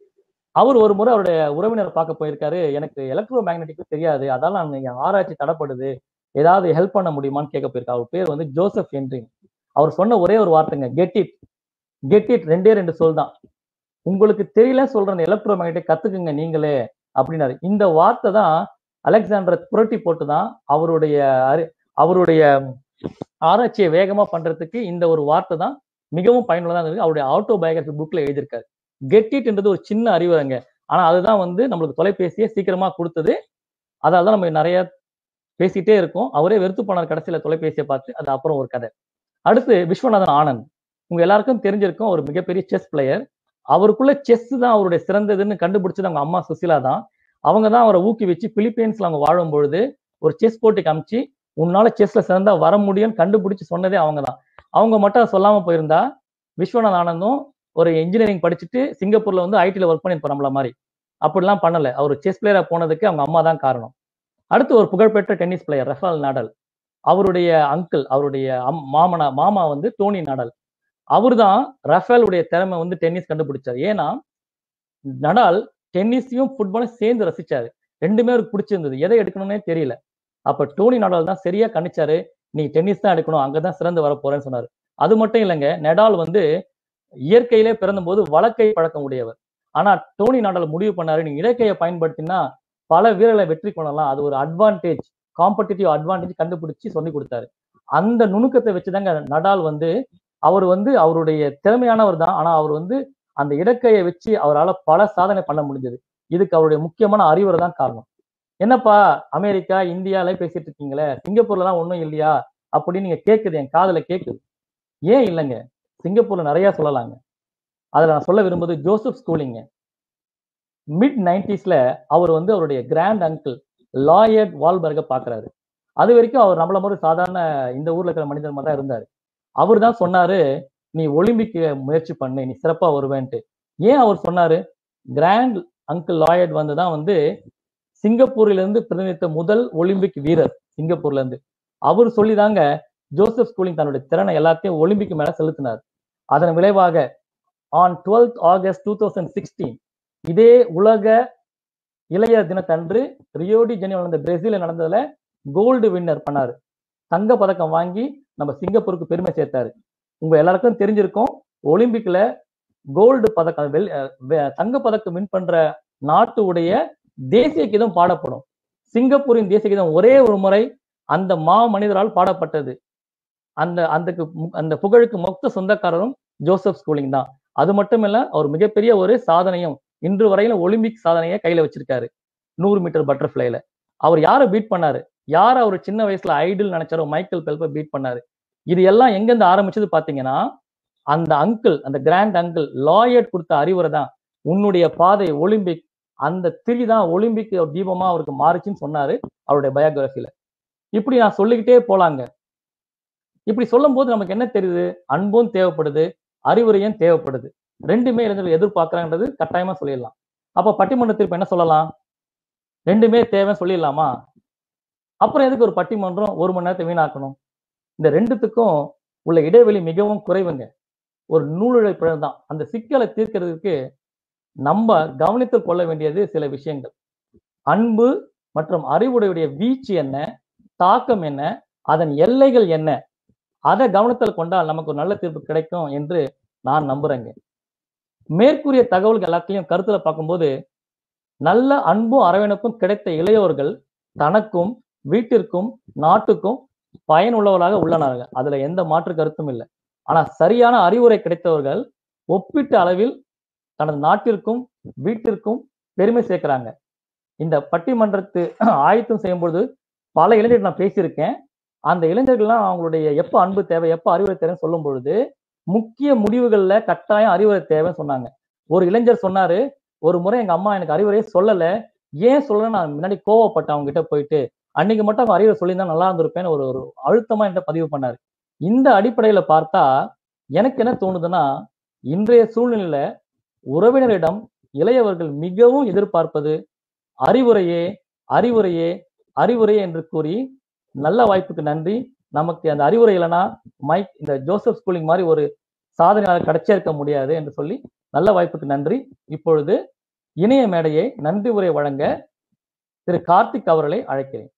அவர் ஒரு முறை அவருடைய உறவினரை பார்க்க போயிருக்காரு. எனக்கு எலக்ட்ரோ மேக்னெட்டிக் தெரியாது, அதால நான் என் ஆராய்ச்சி தடப்படுது, ஏதாவது ஹெல்ப் பண்ண முடியுமான்னு கேட்க போயிருக்காரு. அவர் பேர் வந்து ஜோசப் ஹென்றி. அவர் சொன்ன ஒரே ஒரு வார்த்தைங்க, கெட் இட். கெட் இட் ரெண்டே ரெண்டு சொல் தான். உங்களுக்கு தெரியல சொல்ற அந்த எலக்ட்ரோ மேக்னெட்டிக் கத்துக்குங்க நீங்களே அப்படின்னாரு. இந்த வார்த்தை தான் அலெக்சாண்டரை புரட்டி போட்டு தான் அவருடைய அறி அவருடைய ஆராய்ச்சியை வேகமா பண்றதுக்கு இந்த ஒரு வார்த்தை தான் மிகவும் பயனுள்ளதாக இருக்கு. அவருடைய ஆட்டோபயோகிராபி புக்ல எழுதியிருக்காரு. கெட் இட்ன்றது ஒரு சின்ன அறிவுரைங்க, ஆனா அதுதான் வந்து நம்மளுக்கு தொலைபேசியை சீக்கிரமா கொடுத்தது. அதால தான் நம்ம நிறைய பேசிட்டே இருக்கோம். அவரே வெறுத்து போனார் கடைசியில தொலைபேசியை பார்த்து. அது அப்புறம் ஒரு கதை. அடுத்து விஸ்வநாதன் ஆனந்த். உங்க எல்லாருக்கும் தெரிஞ்சிருக்கும், ஒரு மிகப்பெரிய செஸ் பிளேயர். அவருக்குள்ள செஸ் தான் அவருடைய சிறந்ததுன்னு கண்டுபிடிச்சது அவங்க அம்மா சுசிலா தான். அவங்க தான் அவரை ஊக்குவிச்சு பிலிப்பைன்ஸ்ல அவங்க வாழும் பொழுது ஒரு செஸ் போட்டிக்கு அமிச்சு உன்னால செஸ்ல சிறந்தா வர முடியும்னு கண்டுபிடிச்சு சொன்னதே அவங்க தான். அவங்க மட்டும் அதை சொல்லாம போயிருந்தா விஸ்வநாத் ஆனந்தும் ஒரு இன்ஜினியரிங் படிச்சுட்டு சிங்கப்பூர்ல வந்து ஐடில ஒர்க் பண்ணிருப்பார் நம்மள மாதிரி. அப்படிலாம் பண்ணல. அவர் செஸ் பிளேயரா போனதுக்கு அவங்க அம்மா தான் காரணம். அடுத்து ஒரு புகழ்பெற்ற டென்னிஸ் பிளேயர் ரஃபேல் நடால். அவருடைய அங்கிள், அவருடைய மாமனா மாமா வந்து டோனி நடால். அவர் தான் ரஃபேலுடைய திறமை வந்து டென்னிஸ் கண்டுபிடிச்சார். ஏன்னா நடால் டென்னிஸையும் ஃபுட்பாலும் சேர்ந்து ரசிச்சாரு. ரெண்டுமே அவருக்கு பிடிச்சிருந்தது. எதை எடுக்கணும்னே தெரியல. அப்ப டோனி நடால் தான் சரியா கணிச்சாரு, நீ டென்னிஸ் தான் எடுக்கணும், அங்கதான் சிறந்து வர போறேன்னு சொன்னாரு. அது மட்டும் இல்லைங்க, நடால் வந்து இயற்கையிலே பிறந்த போது வலக்கை பழக்கம் உடையவர். ஆனா டோனி நடால் முடிவு பண்ணாரு, நீ இடக்கையை பயன்படுத்தினா பல வீரர்களை வெற்றி கொள்ளலாம், அது ஒரு அட்வான்டேஜ், காம்படிட்டிவ் அட்வான்டேஜ் கண்டுபிடிச்சு சொல்லி கொடுத்தாரு. அந்த நுணுக்கத்தை வச்சுதாங்க நடால் வந்து அவர் வந்து அவருடைய திறமையானவர் தான். ஆனா அவர் வந்து அந்த இடக்கையை வச்சு அவரால் பல சாதனை பண்ண முடிஞ்சது. இதுக்கு அவருடைய முக்கியமான அறிவுரை தான் காரணம். என்னப்பா அமெரிக்கா இந்தியால பேசிட்டு இருக்கீங்களே, சிங்கப்பூர்ல எல்லாம் ஒண்ணும் இல்லையா அப்படின்னு நீங்க கேக்குது, என் காதுல கேக்குது. ஏன் இல்லைங்க, சிங்கப்பூர்ல நிறைய சொல்லலாங்க. அதுல நான் சொல்ல விரும்புவது ஜோசப் ஸ்கூலிங்க. மிட் நைன்டிஸ்ல அவர் வந்து அவருடைய கிராண்ட் அங்கிள் லாயட் வால்பர்க பாக்குறாரு. அது வரைக்கும் அவர் நம்மள மாதிரி சாதாரண இந்த ஊர்ல இருக்கிற மனிதர் மாதிரி தான் இருந்தாரு. அவர் தான் சொன்னாரு, நீ ஒலிம்பிக் முயற்சி பண்ணு, நீ சிறப்பா வருவேன்ட்டு. ஏன் அவர் சொன்னாரு? கிராண்ட் அங்கிள் லாயட் வந்து தான் வந்து சிங்கப்பூரில இருந்து பிரதிநிதித்த முதல் ஒலிம்பிக் வீரர் சிங்கப்பூர்ல இருந்து. அவர் சொல்லிதாங்க ஜோசப் ஸ்கூலிங் தன்னுடைய திறனை எல்லாத்தையும் ஒலிம்பிக் மேல செலுத்தினார். அதன் விளைவாக on twelfth August two thousand sixteen இதே உலக இளையர் தினத்தன்று ரியோடி ஜெனியோல நடந்த பிரேசில நடந்ததுல கோல்டு வின்னர் பண்ணாரு. தங்க பதக்கம் வாங்கி நம்ம சிங்கப்பூருக்கு பெருமை சேர்த்தாரு. உங்க எல்லாருக்கும் தெரிஞ்சிருக்கும், ஒலிம்பிக்ல கோல்டு பதக்கம் தங்க பதக்கம் வின் பண்ற நாட்டு உடைய தேசிய கீதம் பாடப்படும். சிங்கப்பூரின் தேசிய கீதம் ஒரே ஒரு முறை அந்த மா மனிதரால் பாடப்பட்டது. அந்த அந்த அந்த புகழுக்கு மொத்த சொந்தக்காரரும் ஜோசப் ஸ்கூலிங் தான். அது மட்டும் இல்ல, அவர் மிகப்பெரிய ஒரு சாதனையும் இன்று வரையில ஒலிம்பிக் சாதனையை கையில வச்சிருக்காரு. நூறு மீட்டர் பட்டர்ஃபிளைல அவர் யாரை பீட் பண்ணாரு, யார அவர் சின்ன வயசுல ஐடில் நினைச்சாரோ மைக்கேல் பெல்பை பீட் பண்ணாரு. இது எல்லாம் எங்க இருந்து ஆரம்பிச்சது பாத்தீங்கன்னா, அந்த அங்கிள், அந்த கிராண்ட் அங்கிள் லாயட் கொடுத்த அறிவுரை தான் உன்னுடைய பாதை ஒலிம்பிக். அந்த திரி தான் ஒலிம்பிக் தீபமா அவருக்கு மாறுச்சுன்னு சொன்னாரு அவருடைய பயோகிராபில. இப்படி நான் சொல்லிக்கிட்டே போலாங்க. இப்படி சொல்லும் போது நமக்கு என்ன தெரியுது? அன்பும் தேவைப்படுது, அறிவுரையும் தேவைப்படுது. ரெண்டுமே இளைஞர்கள் எதிர்பார்க்கிறாங்கன்றது கட்டாயமா சொல்லிடலாம். அப்ப பட்டிமன்றத்தில் என்ன சொல்லலாம்? ரெண்டுமே தேவைன்னு சொல்லிடலாமா? அப்புறம் எதுக்கு ஒரு பட்டிமன்றம் ஒரு மணி நேரத்தை வீணாக்கணும்? இந்த ரெண்டுத்துக்கும் உள்ள இடைவெளி மிகவும் குறைவுங்க. ஒரு நூலிழை தான். அந்த சிக்கலை தீர்க்கிறதுக்கு நம்ம கவனித்துக் கொள்ள வேண்டியது சில விஷயங்கள். அன்பு மற்றும் அறிவுடைய வீச்சு என்ன, தாக்கம் என்ன, அதன் எல்லைகள் என்ன, அதை கவனத்தில் கொண்டால் நமக்கு ஒரு நல்ல தீர்ப்பு கிடைக்கும் என்று நான் நம்புறேங்க. மேற்கூறிய தகவல்கள் எல்லாத்தையும் கருத்துல பார்க்கும்போது நல்ல அன்பும் அரவணைப்பும் கிடைத்த இளையோர்கள் தனக்கும் வீட்டிற்கும் நாட்டுக்கும் பயனுள்ளவர்களாக உள்ளனார்கள். அதுல எந்த மாற்று கருத்தும் இல்லை. ஆனா சரியான அறிவுரை கிடைத்தவர்கள் ஒப்பிட்ட அளவில் தனது நாட்டிற்கும் வீட்டிற்கும் பெருமை சேர்க்கிறாங்க. இந்த பட்டிமன்றத்து ஆயத்தம் செய்யும் பொழுது பல இளைஞர்கள் நான் பேசியிருக்கேன். அந்த இளைஞர்கள்லாம் அவங்களுடைய எப்ப அன்பு தேவை, எப்ப அறிவுரை தேவைன்னு சொல்லும் பொழுது முக்கிய முடிவுகள்ல கட்டாயம் அறிவுரை தேவைன்னு சொன்னாங்க. ஒரு இளைஞர் சொன்னாரு, ஒரு முறை எங்க அம்மா எனக்கு அறிவுரையே சொல்லல, ஏன் சொல்லல, நான் முன்னாடி கோவப்பட்டேன் அவங்க கிட்ட போயிட்டு, அன்னைக்கு மட்டும் அவங்க அறிவுரை சொல்லியிருந்தா நல்லா இருந்திருப்பேன்னு ஒரு ஒரு அழுத்தமா என்கிட்ட பதிவு பண்ணாரு. இந்த அடிப்படையில பார்த்தா எனக்கு என்ன தோணுதுன்னா, இன்றைய சூழ்நிலையில உறவினரிடம் இளையவர்கள் மிகவும் எதிர்பார்ப்பது அறிவுரையே அறிவுரையே அறிவுரையே என்று கூறி, நல்ல வாய்ப்புக்கு நன்றி. நமக்கு அந்த அறிவுரை இல்லைன்னா மைக் இந்த ஜோசப் ஸ்கூலிங் மாதிரி ஒரு சாதனையாளர் கிடைச்சே இருக்க முடியாது என்று சொல்லி, நல்ல வாய்ப்புக்கு நன்றி. இப்பொழுது இணைய மேடையை நன்றி உரை வழங்க திரு கார்த்திக் அவர்களை அழைக்கிறேன்.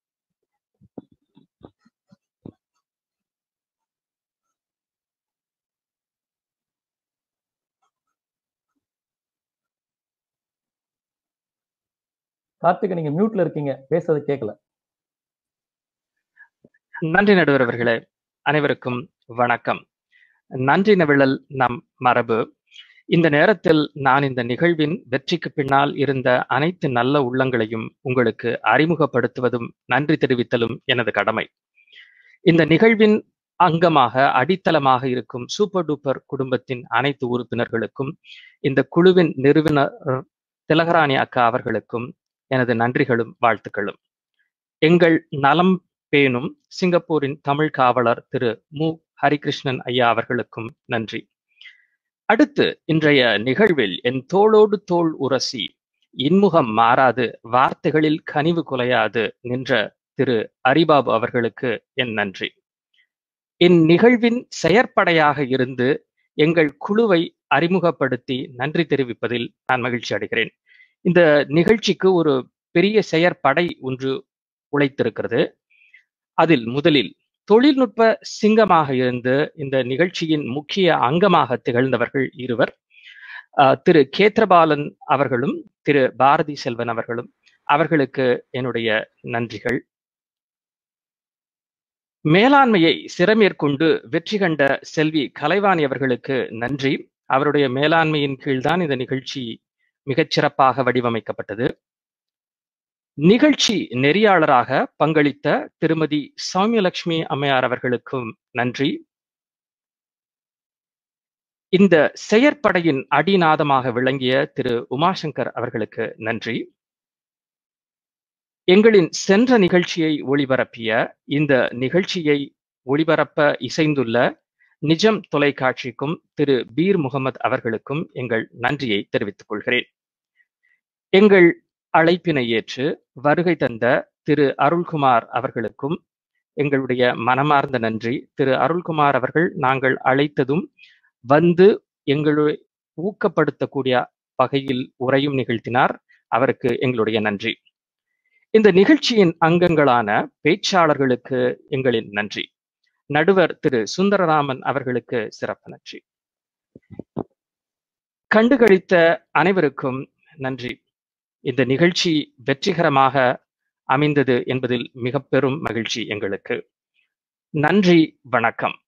கார்த்திக், நீங்க மியூட்ல இருக்கீங்க, பேசுறது கேட்கல. நன்றி நடுவர் அவர்களே, அனைவருக்கும் வணக்கம். நன்றி நவிழல் நம் மரபு. இந்த நேரத்தில் நான் இந்த நிகழ்வின் வெற்றிக்கு பின்னால் இருந்த அனைத்து நல்ல உள்ளங்களையும் உங்களுக்கு அறிமுகப்படுத்துவதும் நன்றி தெரிவித்தலும் எனது கடமை. இந்த நிகழ்வின் அங்கமாக அடித்தளமாக இருக்கும் சூப்பர் டூப்பர் குடும்பத்தின் அனைத்து உறுப்பினர்களுக்கும், இந்த குழுவின் நிறுவனர் திலகராணி அக்கா அவர்களுக்கும் எனது நன்றிகளும் வாழ்த்துக்களும். எங்கள் நலம் பேணும் சிங்கப்பூரின் தமிழ் காவலர் திரு மு ஹரிகிருஷ்ணன் ஐயா அவர்களுக்கும் நன்றி. அடுத்து இன்றைய நிகழ்வில் என் தோளோடு தோள் உரசி இன்முகம் மாறாது வார்த்தைகளில் கனிவு குலையாது நின்ற திரு அரிபாபு அவர்களுக்கு என் நன்றி. இந்நிகழ்வின் செயற்படையாக இருந்து எங்கள் குழுவை அறிமுகப்படுத்தி நன்றி தெரிவிப்பதில் நான் மகிழ்ச்சி அடைகிறேன். இந்த நிகழ்ச்சிக்கு ஒரு பெரிய செயற்படை ஒன்று உழைத்திருக்கிறது. அதில் முதலில் தொழில்நுட்ப சிங்கமாக இருந்து இந்த நிகழ்ச்சியின் முக்கிய அங்கமாக திகழ்ந்தவர்கள் இருவர், திரு கேத்ரபாலன் அவர்களும் திரு பாரதி செல்வன் அவர்களும். அவர்களுக்கு என்னுடைய நன்றிகள். மேலாண்மையை சிறமேற்கொண்டு வெற்றி கண்ட செல்வி கலைவாணி அவர்களுக்கு நன்றி. அவருடைய மேலாண்மையின் கீழ்தான் இந்த நிகழ்ச்சி மிகச்சிறப்பாக வடிவமைக்கப்பட்டது. நிகழ்ச்சி நெறியாளராக பங்களித்த திருமதி சௌமியலட்சுமி அம்மையார் அவர்களுக்கும் நன்றி. இந்த செயற்படையின் அடிநாதமாக விளங்கிய திரு உமாசங்கர் அவர்களுக்கு நன்றி. எங்களின் சென்ற நிகழ்ச்சியை ஒளிபரப்பிய, இந்த நிகழ்ச்சியை ஒளிபரப்ப இசைந்துள்ள நிஜம் தொலைக்காட்சிக்கும் திரு பீர் முகமது அவர்களுக்கும் எங்கள் நன்றியை தெரிவித்துக் கொள்கிறேன். எங்கள் அழைப்பினை ஏற்று வருகை தந்த திரு அருள்குமார் அவர்களுக்கும் எங்களுடைய மனமார்ந்த நன்றி. திரு அருள்குமார் அவர்கள் நாங்கள் அழைத்ததும் வந்து எங்களை ஊக்கப்படுத்தக்கூடிய வகையில் உரையும் நிகழ்த்தினார். அவருக்கு எங்களுடைய நன்றி. இந்த நிகழ்ச்சியின் அங்கங்களான பேச்சாளர்களுக்கு எங்களின் நன்றி. நடுவர் திரு சுந்தரராமன் அவர்களுக்கு சிறப்பு நன்றி. கண்டுகளித்த அனைவருக்கும் நன்றி. இந்த நிகழ்ச்சி வெற்றிகரமாக அமைந்தது என்பதில் மிக பெரும் மகிழ்ச்சி எங்களுக்கு. நன்றி, வணக்கம்.